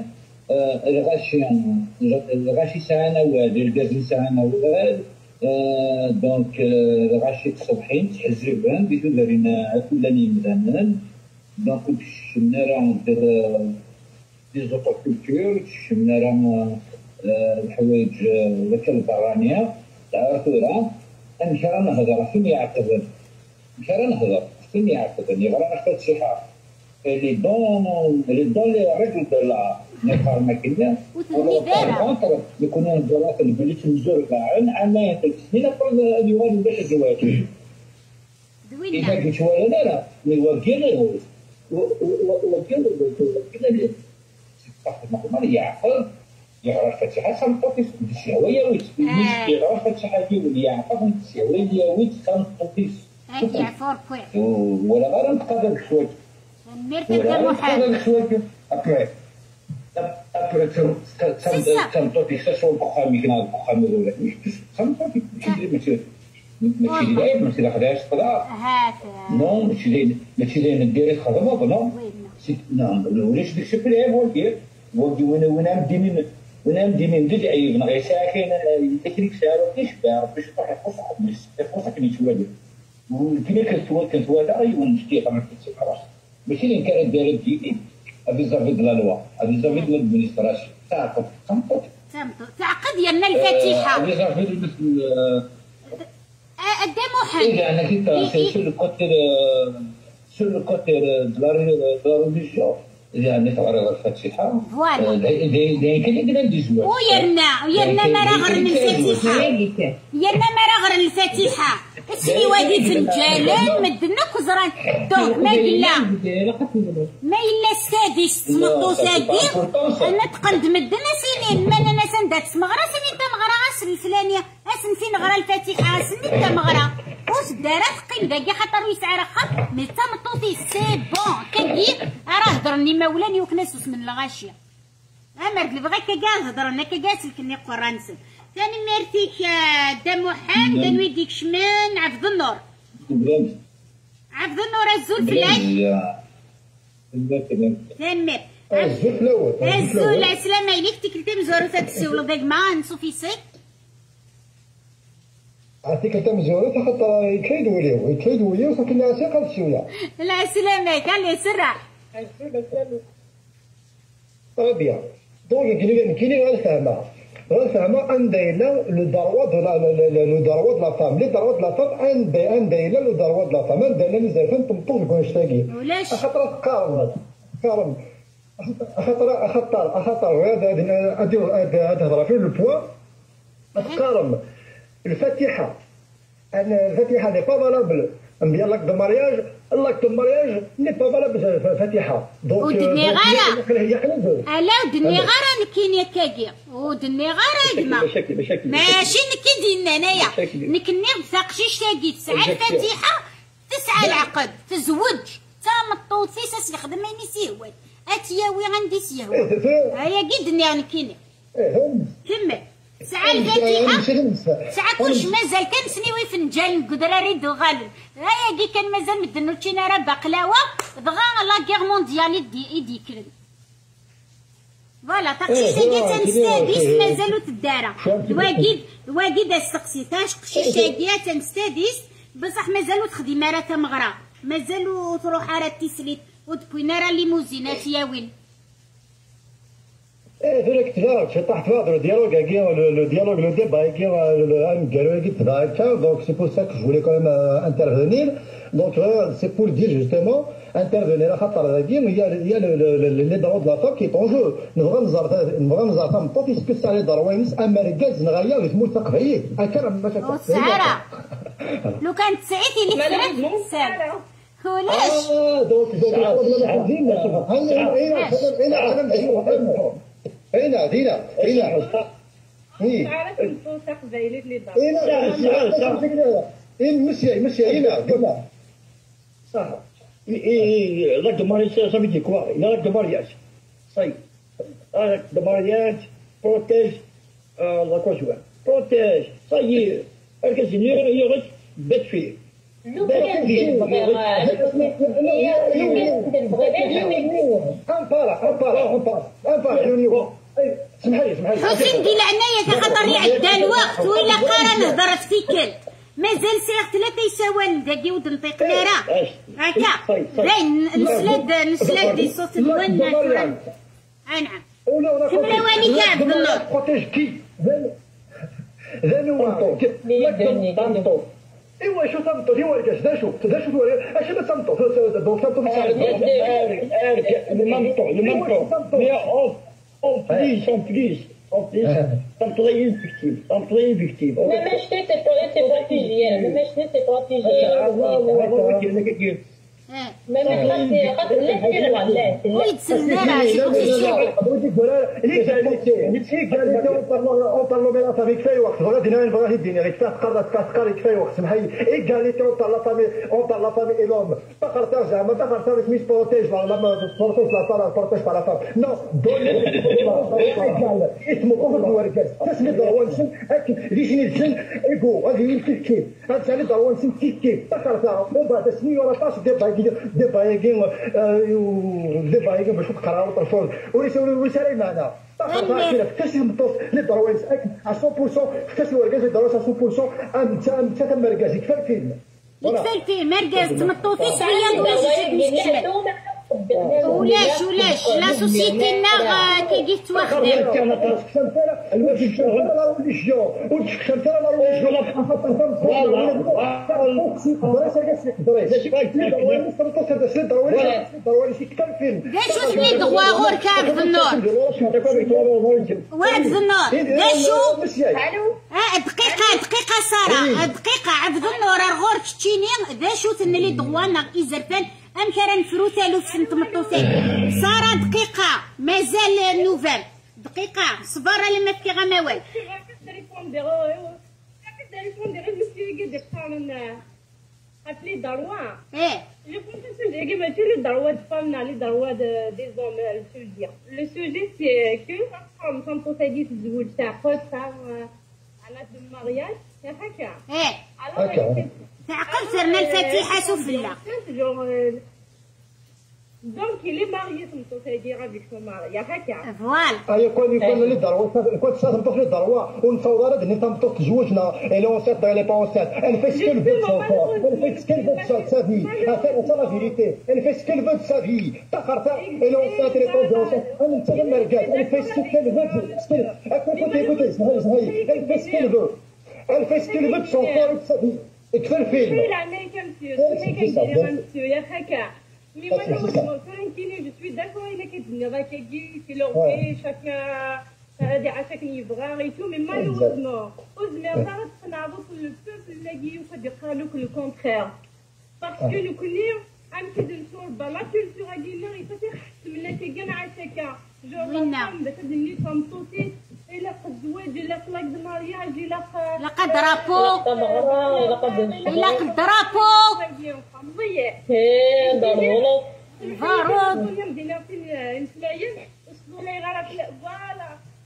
الغاشي ساعة نواد الغازي ساعة نواد دونك الغاشي الصبحين تحزبان بدو دارينا كلاني مزانان دونك شمنا راه ندير دي زوطوكولتور شمنا راه الحوايج ذاك البرانية تعرفوا راه مشى راه نهضر فين يعتذر مشى راه نهضر فين يعتذر راه نحتاج شي حاجه اللي دون لي ريغل دو لا نقار ما كنا كنا ندوروا في البلاد نزور عام 3 سنين قبل اليوم باش الزواج إذا قلت ولا لا نوكل وكل ما يعقل يقرا الفاتحه سنطوطيس الشهويه ويت يقرا الفاتحه واللي يعقل الشهويه ويت سنطوطيس
هاكي فور بوين
ولا غير نتقابل شويه
ميرتا دمو حال
après سنطوطيس شو بخامي كنا بخامي ولا سنطوطيس ماشي لاعب ماشي لاخداش طلع
هكا
نو ماشي لين ندير خدمه نو نعم وليش داك الشيء لاعب ولدي وانا مديني ندير عيب نغي ساكن تكريك ساعه كيش باش تروح الفصح الفصح كي تولد وكنا كنتوالى ونشتي طبعا في خلاص ماشي اللي كانت دايره ديالي هذه زافيد لا لوا هذه زافيد لادمينستراسيون تعقد
تعقد يمنا الفاتحه
هذه زافيد
الدموحن
إذا أنا كنت sur le côté de la religion يعني تقرا الفاتحه كاين عندي زواج
ويرنا ما راه غير الفاتحه يرنا ما راه غير الفاتحه اسمي وادي فنجالان مدنا كزران دونك ما الا السادس تمطو ساكي انا تقند مدنا سنين ما انا سندات تمغرا سنين تمغرا اسم الفلانيه اسم فين نغرا الفاتحه سنين تمغرا واش دارت قيم داكي خاطر يسعى رخا مي تمطوطي سي بون كاكي راه هضرني مولاني وكناس من الغاشيه امرت بغيت كاع هضرنا كاع سلكني قرانسن ثاني ميرتيك دموحان دنوي ديك شمان عبد النور الزول في العيد ثاني الزول السلام عليك تكلتي مزورو تاك السيولو داك ما نصوفي سي
عرفتي كنت مزورو خاطر يتفايدوا ليه وصافي لها ثقه شويه
لا سلامة قال لي سرع
بيان دونك كاين غير فهمها ان دايله لو دروا دو لا فام لي دروا دو لا فام ان دايله لو دروا دو لا فام ان دايله مزال تنطوش كونشتاكي
ولاش
خاطر قارن خاطر هذا هضره في البوا تقارن الفاتحه ان الفاتحه ني با فالابل ندير لاك دو مارياج ني با فالابل الفاتحه دونك
ودني غارة
هي حلول
الا ودني غارة نكيني كاكي ودني غارة دما ماشي نكي دينا انايا نكني بثاقشيش تاكي 9 الفاتحه 9 العقد تزوج تا مطوطي ساس يخدم ماني سيهوات اتياوي غندي سيهوات هيا كي دنيا نكيني كمل 9 الفاتحه 9 كلش مازال كان سنيوي فنجان قدراري دو غالب هيا كي كان مازال مدنو تشينا راه بقلاوه بغا لا غير مونديال يديكرن فوالا تقشيش تاكي تنستاديس مازالو تدارا الواقيد السقسي تاش قشيش تاكي تنستاديس بصح مازالو تخدم راه تمغرا مازالو تروح راه تيسليت ودبوينا راه ليموزينات يا وين
ذلك تجارب في طاح تفاضل الديالوج le dialogue le débat qui donc c'est pour ça que je voulais quand même intervenir donc c'est pour dire justement intervenir خاطر il y a les droits de la femme qui est en jeu نبغى نزار تمطو في سكت على دروينس اما رجال نغايا ويتموت تقبيه اكرم ما
سارة لو كانت سعيتي اللي خرجت سارة ولاش
هنا دينا
عارف الصوت قبايلي اللي ضرب
مشي هنا قبل
صح لاك دو مارياج ça veut dire quoi il y a l'acte de mariage ça y est l'acte de mariage protège la conjointe protège ça y est qu'est-ce qu'il y a bête fille
حسين دي العناية خاطر يعدى الوقت وإلا قارن هضرت فيك مازال سيغ 3 يساوان داكي ود نطيق نارا هكا باين نسلاد دي صوت الون نعم كمرواني كاع عبد الله
ايوا شو تمطر ايوا كاش دا شوف اش ما تمطر دونك تمطر
le manteau mais En plus, تنطلي انفكتيف
ما ماشي سي بروتيجيال ما ماشي سي بروتيجيال ما ماشي خاطر لا دير ولا
ويتسنى راه شي
on parle de la famille كفايه وقت غادي نبغي الدنيا غير تقرر كفايه وقت سمحي ايغاليتي اون بار لا فامي اي لوم تقرر زعما تقرر مش بروتيج بروتيج با لا فام نو دوني اسمه اوفر الرجال تسمي دروانسن اللي شنو الجن ايغو غادي يمشي كيف غادي دروانسن كيف تقرر من بعد تسمي ولا طاش دي بايغين باش تقرا وترفض وليس معنا فكاش المطوس اللي ضروري نسالك 100% فكاش الورقاز اللي ضروري 100% انت تم مركز يكفى الفيلم
مركز تمطوطي شويه ولاش لا سوسيتي نا كي تواخدم شو سمي دغوا غور كعب النور واد النور شو دقيقه ساره دقيقه عبد النور غور كتشيني ذا شو تنلي دغوانا إزرفان أم كان فروتالو في سنت مطوطين سارة دقيقة مازال نوفمبر دقيقة صبارة لما في غماوال
les Dalois. Je pense que les Dalois de femmes, les Dalois des hommes, le sujet. Le sujet, c'est que quand on s'est dit que c'est à cause de mariage, c'est ça. Alors,
تعقل سرنا الفاتحة سفلة.
Donc il est marié, comme ça dire avec son mari. Il y a rien.
Voilà.
يكون اللي ضروا يكون صار طفل ضروا ونصور هذا اللي تنطق تزوجنا اللي اون سات اللي با اون سات elle fait ce qu'elle veut de son corps elle fait ce qu'elle veut de sa vie c'est la vérité elle fait ce qu'elle veut de sa vie تاخرتها اللي اون سات اللي با اون سات انا نتكلم مرقات elle fait ce qu'elle veut écoutez elle fait ce qu'elle veut elle fait ce qu'elle veut de son corps et de sa vie يكفي الفيلم
mais moi, je suis d'accord avec les qui l'ont fait, chacun à chaque livreur et tout, mais malheureusement, le peuple le contraire. Parce que nous connaissons un petit peu de la culture à Guinée, et peut-être à chacun. Genre, la femme, comme sauter, et la الزواج إلا فلاك د مارياج إلا
لقد درابو لقد درابو
ضروري
الفاروض
مدينة في نتلاين وصلوا لي غير فوالا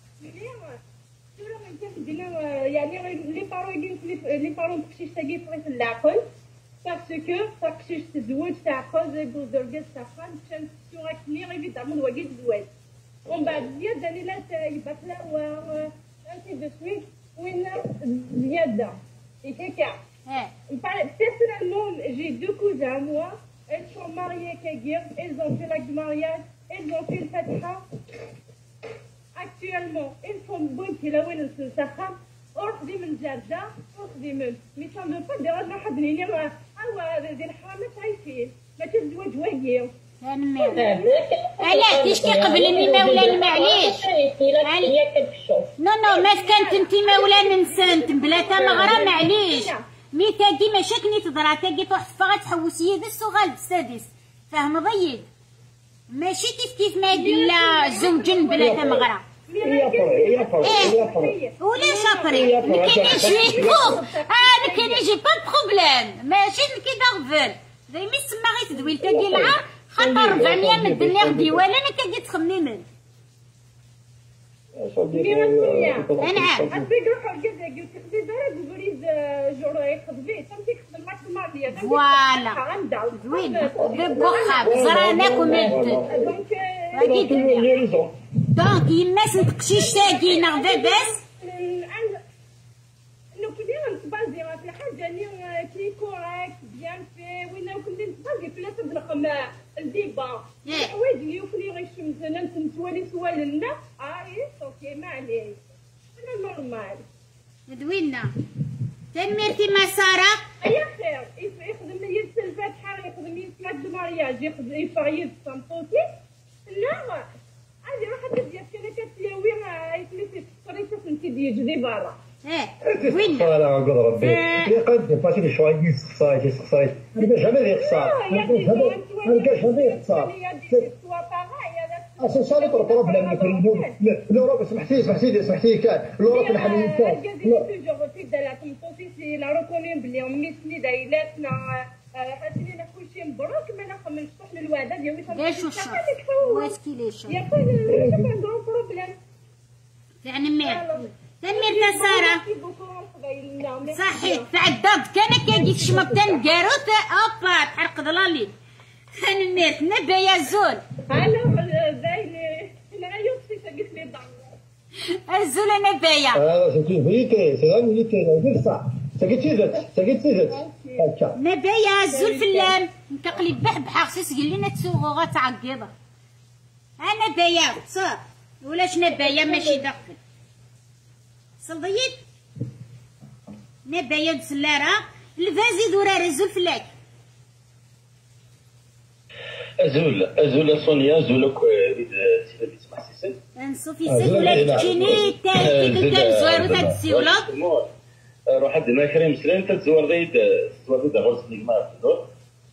يعني لي بارون بخشيش تاقي في العقل باسكو تاقشيش تزوج تاع كوز يقول رقاز تاع خان مشان تسوغا كني غير يدعمون وقت الزواج ومن بعد زيادة لا يبقى فلاور ainsi de suite وين زيادة هكاكا personnellement j'ai deux cousins moi elles sont mariées كاكير elles ont fait l'acte de mariage elles ont fait le fatiha actuellement elles sont bonnes في لوين السخام أرخدي من جدة أرخدي من مي ça ne pas dérange ما حد ليني هذه الحرامات عايشين ما تزوج واقير
علاش تشكي قبل ميما ولا معليش نو ما كانت انت ما ولا ننسنت بلاتا مغرى معليش مي تاقي ما شكني تضرا تاقي تروح تفغى تحوس يد الصغال بالسادس فاهم ضيق ماشي كيف ما قلنا زوجن بلاتا مغرى ولا شاطرين كاينش فوق انا كاينش با بروبليم ماشي كي دغفل زي مي تسمى غير تدويل تاقي العار خاطر 400 مدن اللي غدي ولا انا كنجي تخممن
انا عارف اصبيك روحو كذا قلت خدي دار بريد جوراي خدي تمتي خدم معك الماضيه
فوالا زوين بوخا زراناكم دونك يماس نتقشيش تاقي نغدا باس
انه كي داير نتبازي في الحاجه اللي كي كوريكت بيان في وين كنت نتبازي في لا تدرقم الديبا الحوايج اللي يوفني غيشم مثلا نتوالي سوالنا اوكي ما عليه انا نورمال
دوينا تنمرتي ما ساره
يا خير يخدم لي الفاتحه يخدم لي صلاه المارياج يخدم يفايد صنطوتي لا عادي راح تدير كذا اللي برا.
وين
voilà encore ربي اللي قد فاش لي شويه صايت ما جامي يخسر ما جامي يخسر c'est ça notre problème l'Europe سمحتي كان l'Europe الحالية كان
لا ركونين بلي امي سنيده ايلاتنا هاتينا كلشي مبروك ما نخممش صح الوعده ديالي
ليش وش واسكي ليش
يا خويا عندهم بروبليم
يعني تنمير سارة صحيح تعدد كان كيجيك شمبتان كاروت اوبا تحرق ضلالي تنمير نبا يا زول
انا زايلي انا يوصي قلت لي ضع
الزول نبايا
سي فيتي سي لا فيتي صح سكيتي هكا
نبايا الزول فلان نتقلب بحبحه خصيص قال لنا تسوغو تعقيضه انا بايا صافي ولاش نبايا ماشي داخل صليت نبايا بسلاره الفازي دورار الزول فلاك
أزول سونيا أزولك سيدي تسمح سيسي
نصوفي سيد ولا تجيني تاكيد كان زويرو تاع السيوله
روح عند ما كريم سلام تزور ضيد غرس نجمة في الدور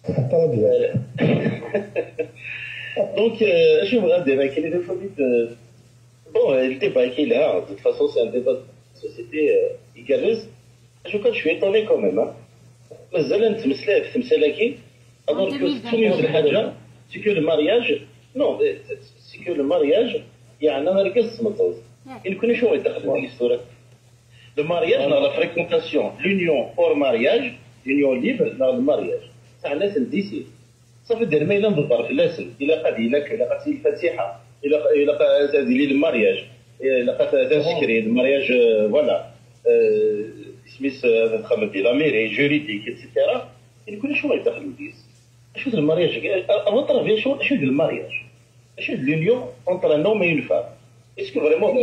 دونك اشنو بغا ندير كاين دي فوا بون الديبا كاينها دو فاسون سي ان ديبا سوسيتي يكرز شو شويه طوني كوميم مازال نتمسلا في تمسالاكي alors que تسميو الحاجه سي كو لو مارياج نو سي كو لو مارياج يعني ما ركز مطوز il connaît شو يدخل في الهيستوريك le mariage dans la fréquentation l'union hors mariage l'union libre dans le mariage تاع الناس ديسي صافي دير ما يلام بالطرف اللاسن الى قد الى الفاتحه الى تزيلي المارياج الى قد تسكري المارياج فوالا سميس تخمم في لا ميري جوريديك ايتترا كل شو يدخل الديس شو المارياج اول طرف شو المارياج شو l'union entre un homme et une femme est-ce que vraiment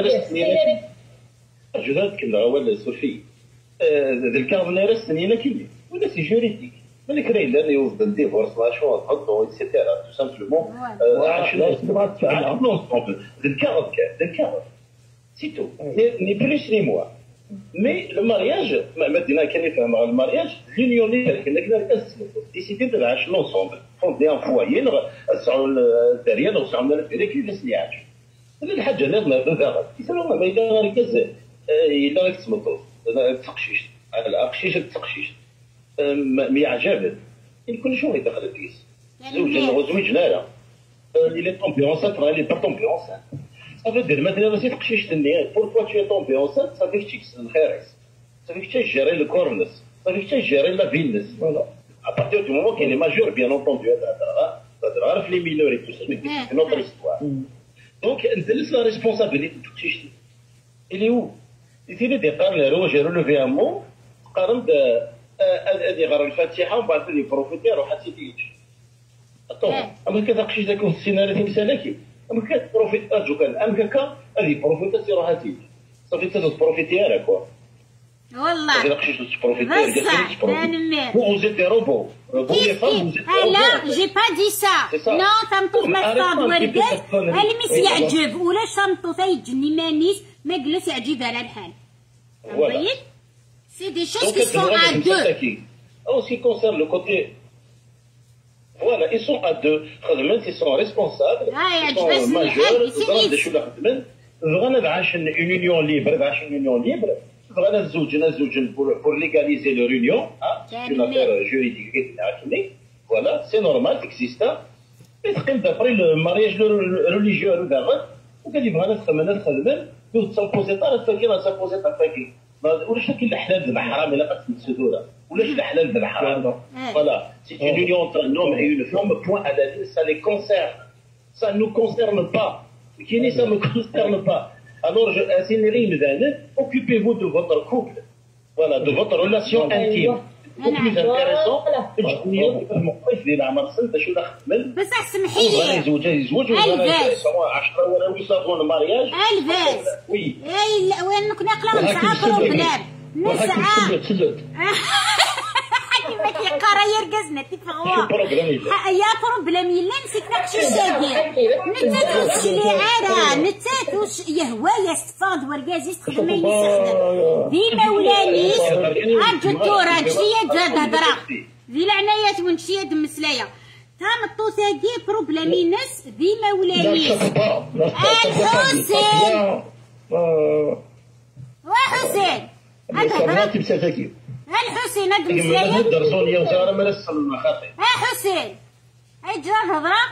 جداد كنا ولا سورفي الكارنير السنينه كلي ولا سي جوريديك ملي كاين لا يوصل ديفورس لا شو تحطوا ايتترا تو سامبلومون الكارت سي تو ني بلوس ني موا مي لو مارياج مدينا كان يفهم على المارياج لونيون اللي كنا ناسسوا ديسيدي دو نعيش لونسومبل فوندي ان فوايي نسعوا الدريه نوسعوا لنا الفريق كيفاش نعيش هذه الحاجه لازم نبغى يسمى ما يدير كذا يدير تسمطوا تقشيش على القشيش التقشيش مي عجبت كل شو يدخل الكيس زوج لا اللي طومبي اونسات راه اللي طومبي اونسات صافي دير مثلا ماشي تقشيش النيات بوركوا تشي طومبي اونسات صافي تشيكس الخيرس صافي تجيري الكورنس صافي تجيري لا فينس فوالا ابارتير دو مومون كاين لي ماجور بيان اونطوندو هذا عارف لي مينوري تو سمي نوتر هيستوار دونك انت لا ريسبونسابيلتي تقشيش اللي هو يتيني دي قارن روج رولوفي ان مون قارن هذه غير الفاتحه ومن بعد اللي بروفيتي روح تيجي طون اما كتقشي ذاك السيناريو مسالكي اما كتبروفيت ارجو كان ام هكا هذه بروفيتاسي روح تيجي صافي تبروفيتي على كوا
والله
اذا قشيت تبروفيتي vous êtes des robots vous les femmes vous êtes
لا جي با دي سا نو تمطوط ما صاب ورقات الميس يعجب ولا شمطوط يجني مانيس ما جلس يعجبها على الحال طيب c'est des choses qui sont à deux.
En ce qui concerne le côté, voilà, ils sont à deux. Ils sont responsables. Ils sont majeurs. Ils sont une union libre. Pour légaliser leur union. C'est une affaire juridique. Voilà, c'est normal, c'est existant. Mais d'après le mariage religieux, ils ولاش كاين الحلال ديال الحرام الا قد تمسدوها ولاش الحلال ديال الحرام فوالا سي اون يونيون انتر ان هوم اي اون فام بوين على لا سا لي كونسيرن سا نو كونسيرن با كاين سا نو كونسيرن با الوغ اسيني غير مذانب اوكوبيفو دو فوتر كوبل فوالا دو فوتر ريلاسيون انتيم بلوز انتيريسون تجنيو الموقف ديال عمر سنه شو خدمل
بصح سمحي لي
يزوج ولا 10 ولا يصابون المارياج
الفاس
وي
اي وين كنا نقلاو نسعى بروبلام نسعى كيما كيقرا يرقزنا تفغوا يا بروبليم يلا نسيت نقشي شاقي نتاتوش العارة نتاتوش يهوى يستفاض ورقازي يستخدم ما يستخدم ديما ولانيس الجدورة نشتيا جاد هضرة ذي العنايات ونشتيا دمسلايا تام الطوثاقي بروبليمي ناس ديما ولانيس الحسين وحسين هذا هضرة الحسين هاد مسلايا
درسوني وزاره ما نسال المخاطر
حسين هاي جار هضره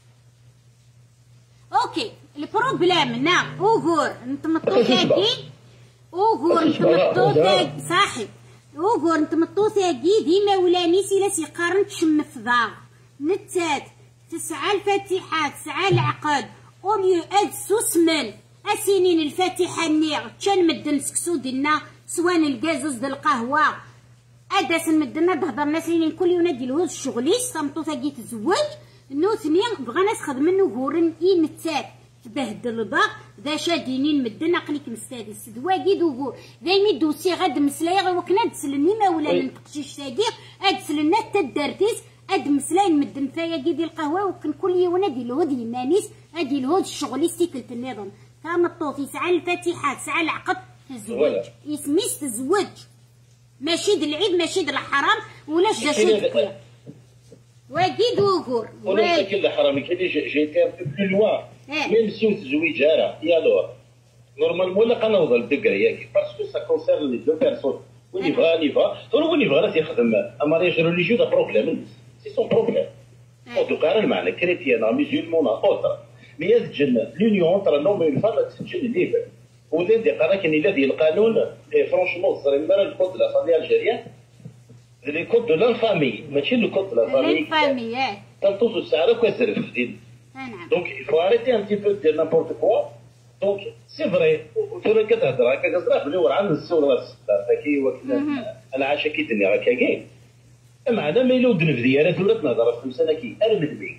اوكي البروبليم نا اوغور نتمطو ثاقي اوغور نتمطو ثاقي صاحب اوغور نتمطو ثاقي ديما ولانيسي لا سيقارن تشم فضاغ نتات 9 الفاتحات 9 العقد اوليو اد سوسمن اسينين الفاتحه النيغ تشان مدن سكسو ديالنا سوان الكازوز د القهوه اداس مدنا تهضر ناس اللي كل يوم ندير له الشغليس صمتو ثاقي تزوج نوثني بغا ناس خدمن وهورن اي نتات تبهدل الباق ذا شادينين مدنا قليك مستادس دواقي دوغو دايمي دوسي غاد مسلايا غير وكنا دسلني ما ولا نتقشيش ثاقي ادسلنا تدارتيس اد مسلاين مدن فايا كي القهوه وكن كل يوم ندير له هذه مانيس ادي له الشغليس تيكلت النظام كام الطوفي 9 الفاتحات 9 العقد تزوج يسميس تزوج ماشي د العيد ماشي د الحرام ولاش جا شد واكيد وغور
ولا كل حرام كي جيتي بلو لوا ميم سي تزويج راه يا لور نورمالمون لا قنوض الدكري ياك باسكو سا كونسيرن لي دو بيرسون وني فا وني فا راه يخدم اماريج ريليجيو دا بروبليم سي سون بروبليم وتقارن معنا كريتيان ميزيلمون اوتر مي تجن لونيون انتر نوم اون فام تجن ليبر ولاد يقرا كاين الذي القانون فرونشمون صريم دار الكود لا فامي الجيريان لي كود دو لانفامي ماشي لو كود لا فامي
لانفامي
تنطوز السعر كوزرف
نعم
دونك il faut arrêter un petit peu de dire n'importe quoi donc c'est vrai ترى كتهضر هكا كتهضر بلي ورا عند السوره هكاكي وكذا انا عايشه كي الدنيا هكاكي معنا ما يلود نفذيات ولات نهضر في مساله كي المدبي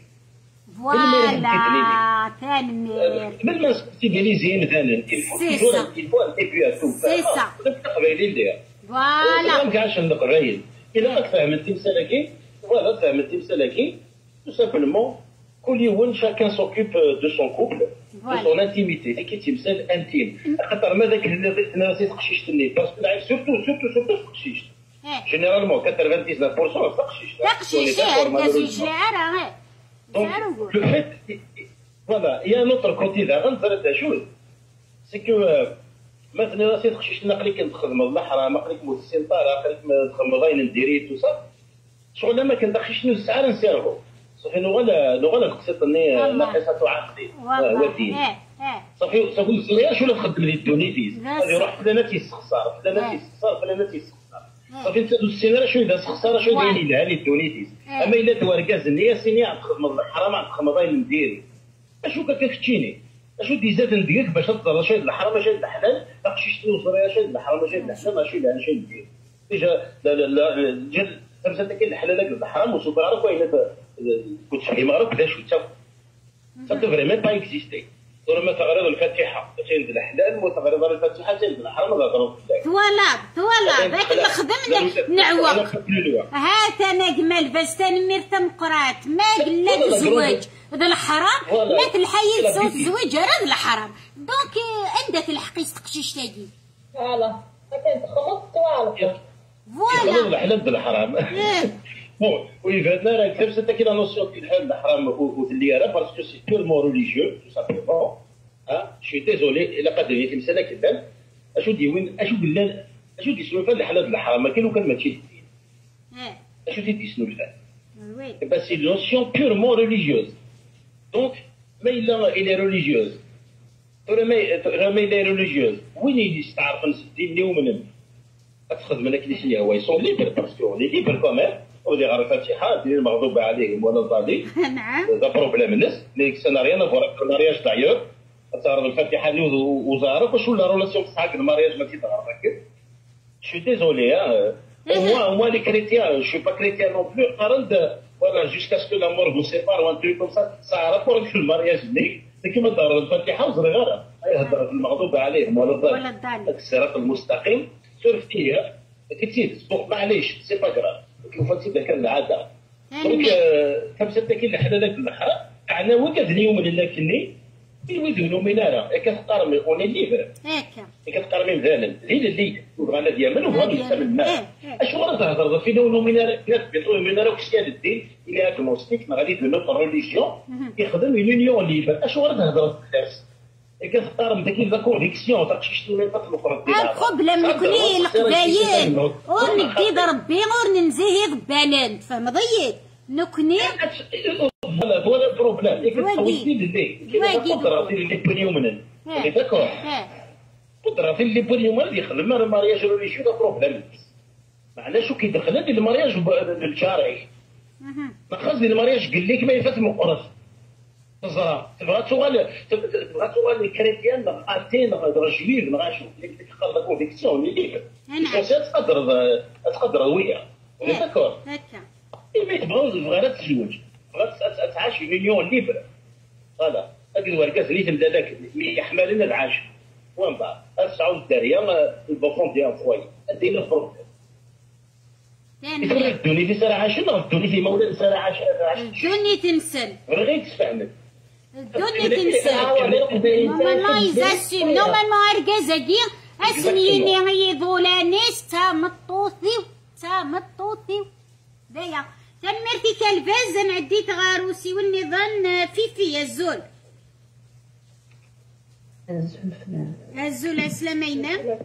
فوالا تنمير
من ما سيفيليزي مثلا il faut un début à tout
c'est ça
قبيلي ندير
فوالا
ما كاعش نقرايل الا راك فهمتي مسالكي فوالا فهمتي مسالكي تو سامبلومون كل يوم chacun s'occupe de son couple de son intimité اللي كي تمثال انتيم خاطر ما داك الناس تقشيش تني باسكو العيب سورتو تقشيش جينيرالمون 99% تقشيش
تقشيش كازويش راه
donc le fait voilà il y a un autre côté غنزرد شوز سي كو مثلا راسي تخشيش نقليك نخدم الله حرام نقليك متسنطار نقليك تخمضين نديري تو صا شغل ما كندخلش السعر نسيرفو صافي نغلا قصيتني ناقصه عقدي ودين صافي الصغير شو اللي خدم لي الدونيتيز غادي يروح فلانه تيستخسر فلانه تيستخسر صافي انت دوز السيناريو شو اذا استخسر شو دايرين لها لي الدونيتيز اما الا توركاز النيه سيني تخدم الحرام تخمضين نديري اشو كتفتشيني اشو ديزات نديرك باش تضر شي الحرام شي الحلال تقشيش توصل شي الحرام شي الحلال ماشي لا شي ندير ديجا لا جل خمسه كاين الحلال الحرام وسوف نعرف وين كنت في المغرب كذا شو تشوف ça devrait même pas exister ولما تغرض الفاتحه تشيل الحلال وتغرض الفاتحه تشيل الحرام هذا ضرب
طوالا ذاك اللي خدمنا نعوق هات انا جمال باش تنمير تمقرات ما قلنا الزواج هذا الحرام ما تلحيل صوت الزواج هذا الحرام دونك عندك الحق يستقشيش تاجي
فوالا كانت خمط
فوالا
الحلال بالحرام Bon, oui, maintenant, comme c'est que la notion qu'il y a de haram ou de l'ira, parce que c'est purement religieux, tout simplement. Hein? Je suis désolé, il n'a pas de vie, c'est là qu'il donne. Je dis, oui, je dis, je fais le halal de la haram, mais quand même, je dis, je le fais. C'est une notion purement religieuse. Donc, mais il est religieuse. Mais il est religieuse. Oui, il est star, il est humain. Ils sont libres, parce qu'on est libres quand même. ودي غير الفاتحه ديال المغضوب عليهم ولا الضالين
نعم
هذا بروبليم الناس لي سيناريو فور المارياج دايور تعرض الفاتحه لي وزارك واش ولا رولاسيون صحاك المارياج ما تيتغرق شو ديزولي moi les chrétiens je suis pas chrétien non plus قارن voilà jusqu'à ce que la mort vous sépare ou un truc comme ça rapport في المارياج لي كيما دار الفاتحه وزرغاره يهضر المغضوب عليهم ولا الضالين الصراط المستقيم سير فيها كتير معليش سي با كراف كيف تبدا كان العاده دونك خمسه كاين الحلالات البحر عنا وكاد اليوم لكني يوزنوا مناره كتقارن اوني ليفر
هكا
كتقارن مثلا اللي بغانا ديالنا وبغا يستعمل الماء اش غادي تهضر في نو مناره بيطول مناره وكسيان الدين الى اغنوستيك ما غادي تبنى ريليجيون يخدم يونيون ليبر اش غادي تهضر في الناس كتقارن داك لا كونفيكسيون تاع شي الميطات الاخرى ديالها
البروبليم نكوني القبايل ورندي ربي ورننزيه ضبالان فهمضيك نكوني
هو البروبليم كتحوسني للي القدره اللي بنيو منن داكور القدره اللي بنيو منن يخدم المارياج ريليجيو دا بروبليم معليش كيدخل هذه المارياج للشارع ما خاص المارياج قال لك ما يفات مقرص تزرع تبغى تغال الكريتيان اتين رجلين نغاشو اللي كتخلى كونفيكسيون اللي تقدر ويا داكور
هكا
ما تبغى غير تتزوج بغات تعاش مليون ليبر فوالا هاد الوركاز اللي تبدا داك يحمل لنا العاش ومن بعد تسعود الداريه البوفون ديال خويا دير البروبليم ردوني في سرعه شنو ردوني في مولد سرعه
ردوني تنسل
غير تستعمل
ردوني تنسل نورماليزاسيون نورمالمون اركازاكي اسنيني يضولانيس تا مطوطي دايا تمرتي كالفاز معديت غاروسي والنظام فيفي الزول الزول اسلامينا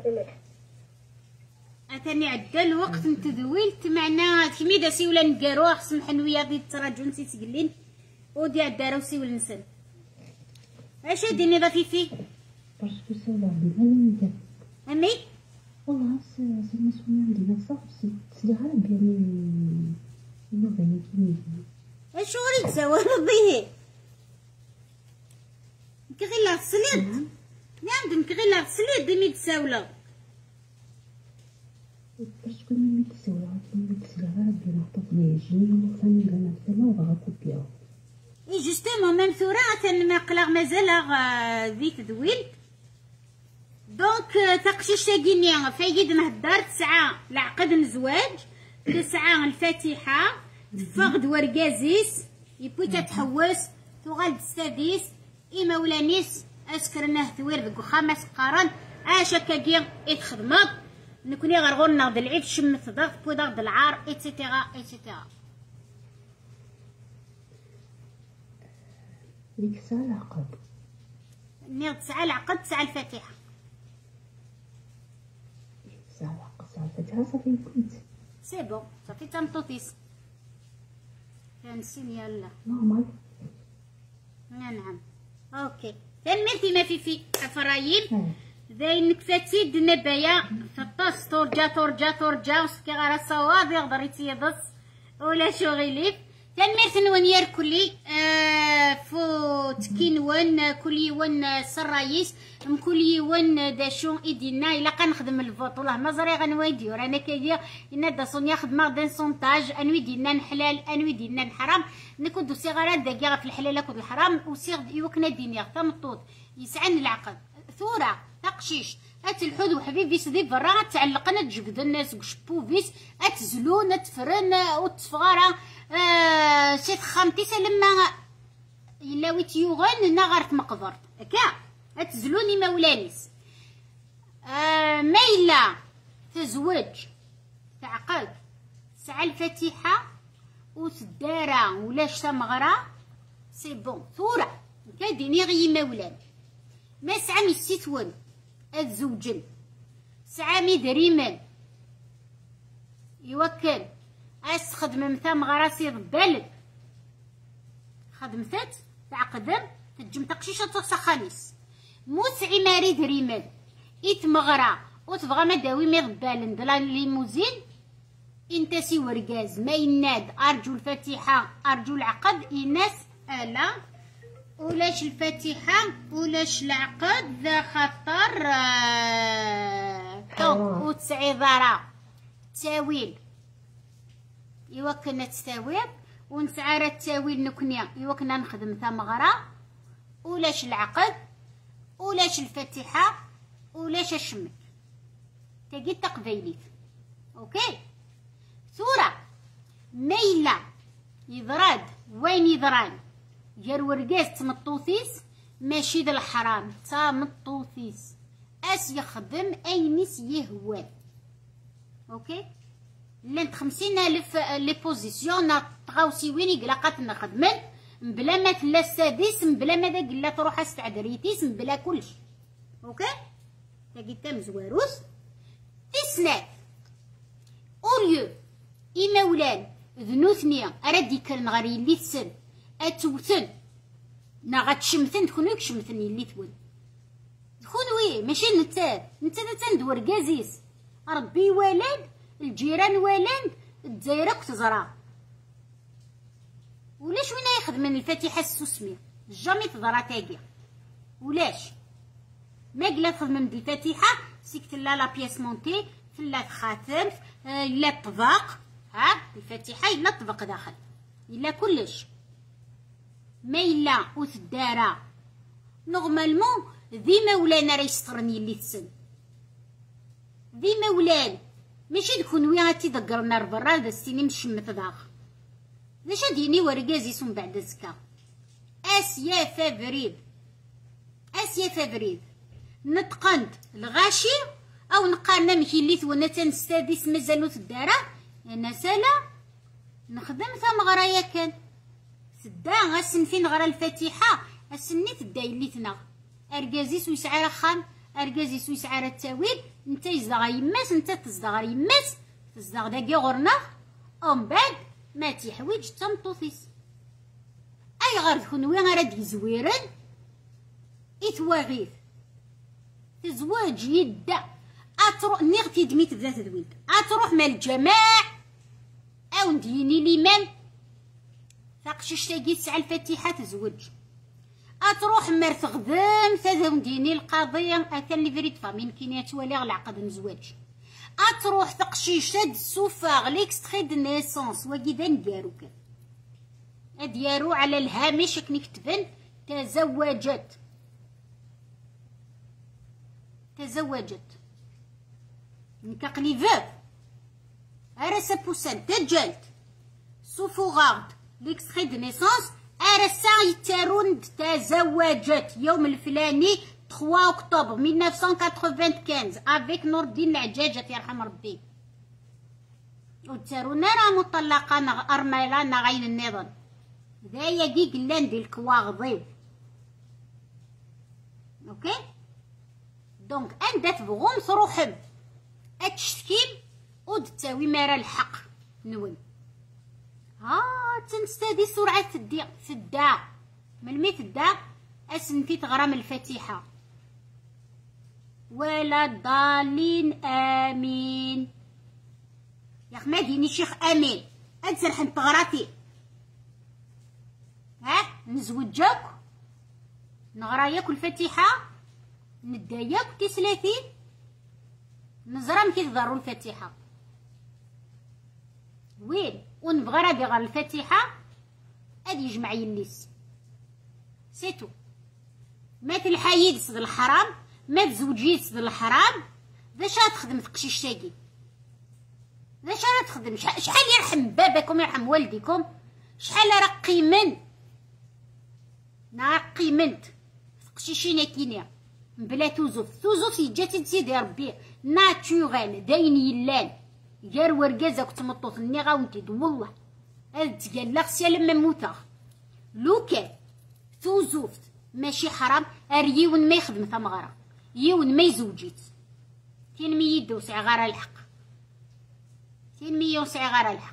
اتاني عدى الوقت نتذويلت معنا كميدا سيولا نقاروها خصم حنويا دي التراجع نسيت تقلين ودي عدى روسي والنسل اش هادي نضا فيفي
باسكو سالا بلا
امي
والله زعما سمعنا عندنا صافي تسليها بياني نوباني كيميزي
اشو غادي تساوي ربيه كغيلا غسلت نعم كغيلا غسلت دمي تساولا
باسكو ملي تساولا ملي تسليها ربي نحطو نيجي وفاني لنا تما وبغا كوبيا
اي جوستومون ميم ثورا تنقلق مازال ذي تدويل دونك تقشيش تاكيني فايد نهدر 9 العقد الزواج 9 الفاتحه تفقد ورقازيس يبوي تتحوس تغال السادس إما ولانيس أسكرناه ثوير ذوك خمس قرن أشا كاكي يتخدمط نكوني غرغور ناض العيد شمت ضغط بو ضغط العار إتسيتيغا إتسيتيغا
ديك الساعة العقد
نيغ 9 العقد 9 الفاتحة
9 العقد 9 الفاتحة صافي كنت
سي بون صافي تمطوطيس كنسين يلا
نورمال
نعم اوكي تنمرتي ما في افرايم زين كفاتي النبايا فطاس تورجا وسكي غير الصواب يقدر يتيضص ولا شغيليف تنمرت نونير كلي فو تكينون كلي ون سرايس كلي ون داشون ايدينا الا كنخدم الفوط والله ما زري غنويديو رانا كيدير ان دا سونيا خدمه دين سونتاج انوي ديالنا الحلال انوي ديالنا الحرام نكون صغارات داكيا في الحلال كود الحرام وسيغ يوكنا دينيا تمطوط يسعن العقد ثوره تقشيش اتلحود وحبيبي سدي برا تعلقنا تجبد الناس وشبوفيس اتزلون تفرن وتفغارا سيت خامتي لما الا ويتيوغن نغرت مقبر هكا اتزلوني مولانيس ما الا تزوج تعقد ساعة الفاتحة وتدارا ولاش تمغرا سي بون ثورة كاديني غي مولان ما سعى ميسيتون الزوجن سعى ميدريمان يوكل اس خدم مثا مغراسي ضبالد خدمتات تعقدم تجم تقشيشه تسخانيس موسعي ماري دريمان يتمغرا وتبغى ما داوي مي ضبالن دلا ليموزين انت سي ورقاز ما يناد ارجو الفاتحه ارجو العقد الناس الا ولاش الفاتحه ولاش العقد ذا خطر دونك وتسعي ضرا تاويل يوكلنا تساويل ونسعى التاويل نكنيا يوكلنا نخدم ثمغرا ولاش العقد ولاش الفاتحه ولاش الشمك تجي تقبيليت اوكي ثورة يضراد وين يضران جار ورقاس تمطوثيس ماشي ذا الحرام تمطوثيس اس يخدم اينيس يهوى. اوكي لانت 50,000 لي بوزيسيون تغاوسي وين يقلاقات نخدمن بلا ما تلا السادس بلا ما دا قلا تروح استعدريتيس بلا كلش. اوكي تاقي تام زواروس تسنات اوليو إمولان ذنو ثنيا أراد يكرن غير يلي تسن أتوثن نا غتشمثن تكونو يكشمثن يلي تون تكونوي ماشي نتا ندور كازيس ربي ولاد الجيران ولاد الدايرة تزرع ولاش وين ياخذ من الفاتحة السوسمية جامي تزرع تاقي ولاش ما قلا تخدم من الفاتحة سيكت لا بياس مونتي لا خاتم لا طباق ها الفاتحة إلا طبق داخل إلا كلش ما إلا وثدارة نورمالمون ذي مولانا راه يسترني اللي تسن ذي مولان ماشي تكون وين تيدقرنا برا هذا السيني مشمت داخل لاش ديني ورقازي سون بعد الزكا اسيا فابريد نتقند الغاشي او نقارنا مكي اللي ثونا تنستاديس مازالو تدارا انا سالا نخدم ثمغرايا كان سدا غاسن فين غرا الفاتحه السني تدا اللي ثنا اركازيس ويسعى رخام اركازيس ويسعى التاويل انت يزدغ يماس انت تزدغ يماس تزدغ داكي غورنا ومن بعد ما تيحويج تمطوثيس اي غير تكون وين راه زويرن يتواغيث تزواج يدا اتروح نغتي دميت ذات الولد اتروح مع الجماع او نديني ليمان ثقشش تاقي تسعى الفاتحه تزوج اتروح مرت غدام ثاذا نديني القضيه اثن لي فريد فامين كينيات ولي العقد نزواج اتروح تقشيش تاد السوفاغ ليكستري دو نيسونس وكذا ندارو كان اديارو على الهامش كني كتبن تزوجت نكاقني فاف ارا سابوسان تجلت سوفوغارد ليكستري دو نيسونس ارا سايتارون تزوجت يوم الفلاني 3 أكتوبر 1995 افيك نور الدين العجاجة يرحم ربي وتارونا راه مطلقة أرملة غين النظام ذا يجي قلان دي الكواغضي. اوكي دونك انت تبغون تروحم اتشتكيم ودتاوي مارا الحق نون تنستادي سرعة تدا من مي تدا اسنتي تغرام الفاتحة ولا ضالين امين يا اخي ما ديني شيخ امين اتسرح تغراتي نزوجك نغراياك الفاتحة نداياك كيسلاتين نزرام كي تضرو الفاتحة وين ونبغى راه غير الفاتحة ادي يجمع يليس سيتو ما تلحايد صد الحرام ما تزوجي صد الحرام ذا شا تخدم تقشيش تاقي ذا شا تخدم شحال يرحم باباكم يرحم والديكم شحال رقيمن ناقيمنت تقشيشينا كينيا بلا توزوف يجاتي تزيد يا ربي ناتورال داين يلان غير ورقازك تمطوط ني غاونتي والله هاد تقال غسيا لما موتا لو كان توزوفت ماشي حرام يون ما يخدم ثمغرة يون ما يزوجيت تين مي يدو سعي غير الحق تين مي يوسعي غير الحق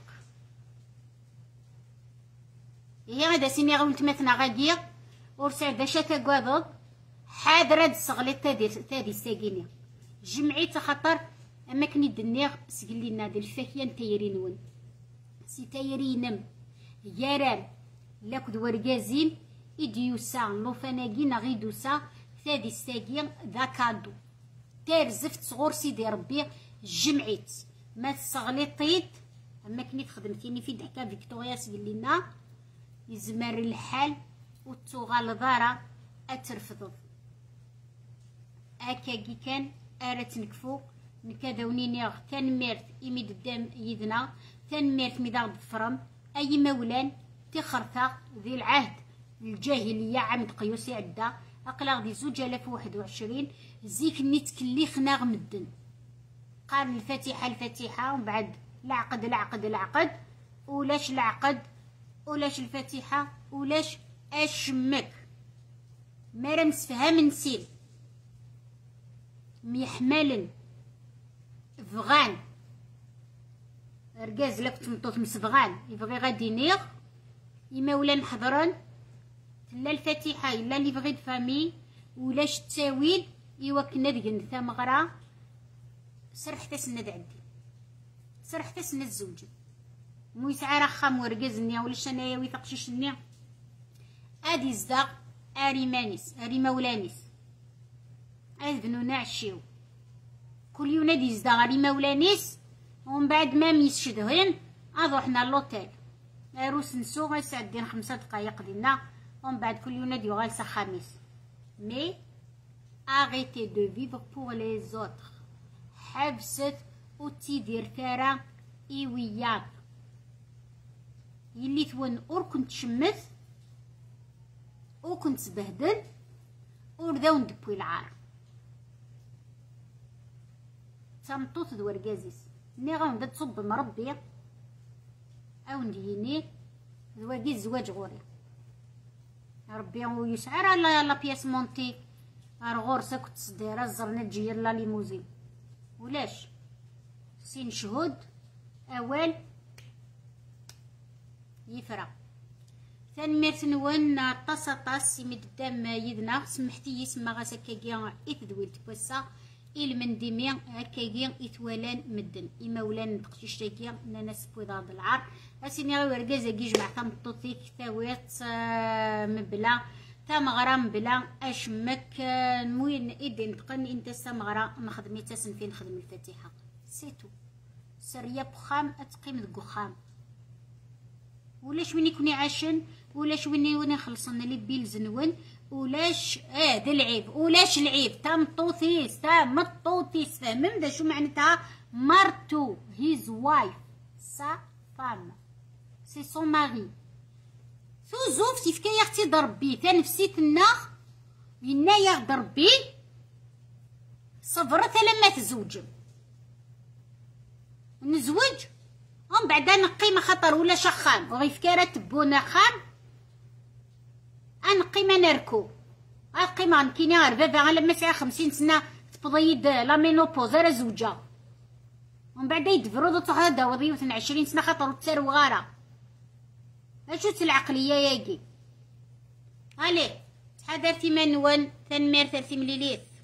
هي غادا سيني غاونت مثنا غادير ورسع داشا تاكواضض حاضرة الصغليط تادي ساقيني جمعيت خاطر اما كني دنيغ سقلينا دي الفاكيان تايرينون سي تايرينم ياران لاكد ورقازين إديوسا لوفاناكينا غيدوسا ثادي الساقين ذا كادو تارزفت صغور سيدي ربي جمعيت ما تسغليطيت اما كني تخدمتيني في دحكا فيكتوريا سقلينا يزمر الحال وتوغال ضارة اترفض اكاكي كان ارات نكفو نكادوني تنميرت إميد الدم يدنا تنميرت ميداغ بفرم أي مولان تخرثة ذي العهد الجاهلية عام قيوسي عدا أقلا غدي 2021 زيك ني تكليخنا غمدن قال الفاتحة الفاتحة ومن بعد العقد العقد العقد ولاش العقد ولاش الفاتحة ولاش أشمك ما راه مسفهم نسيل ميحملن فغان رجاز لك تمطوط مسفغان يبغي غادي نيغ يما ولا نحضرن لا الفاتحة إلا اللي بغيت فامي ولاش التاويل إوا كنا دقن ثمغرا سرح تسند عندي سرح تسند الزوج مو يسعى رخام ورقزني ولاش انايا ويثقششني ادي زداق اري مانيس اري مولانيس اذنونا عشيو كل يوم نادي زداق اري مولانيس ومن بعد ما ميسشدهن اروحنا لوطيل روس نسو ساعدين 5 دقايق ديالنا ومن بعد كل يوم نادي غالسه خميس مي arrêtez de vivre pour les autres حبست وتيدير تارا إيويات يلي ثوان اور كنت شمث او كنت سبهدل اور ذا وندبوي العار تمطوط ذو رقازيس ني غاوندا تصب مربي او نديني ذو رقيز زواج غوري ربي ويسعر لا بياس مونتي غورسا كنت صديرة الزرنا تجي لا ليموزين ولاش سين شهود اوال يفرق ثاني ميرت نوان طاس يمد الدم يدنا سمحتي يسمى غاسكاكيا إثدويل تبوسا المندمي هكاكيا إثوالان مدن إما ولان تقشيشتاكيا نانا سبويضاد العار أسيني غير ورقازا كي جمع تمطوطيك ثاويت مبلا تمغرا مبلا أشمك نموين إدين تقن إنت سمغرا نخدمي تاسن فين نخدم الفاتحة سيتو سريا بخام أتقيم ذكو خام ولاش وين يكوني عاشن ولاش وين خلصنا لي بيلز نون ولاش ذا العيب ولاش العيب تمطوطيس تمطوطيس فاهم ذا شو معناتها مرتو هيز وايف سا فام سي سون ماري سو زوفتي في كاي اختي ضربي تنفسيت الناخ ينايا ضربي صبرت لما تزوج نزوج ومن بعد نقيمه خطر ولا شخام وغيفكاره تبونا خام انقيمه نركو القيمه نكيني ربابا على ما ساعه 50 سنه تبضيد لا مينوبوز راه زوجه ومن بعد يدفرو تروح داوضي 22 سنه خطر وتسارو غاره اشو العقليه ياكي الي شحال درتي منون ثان مير 30 مليليت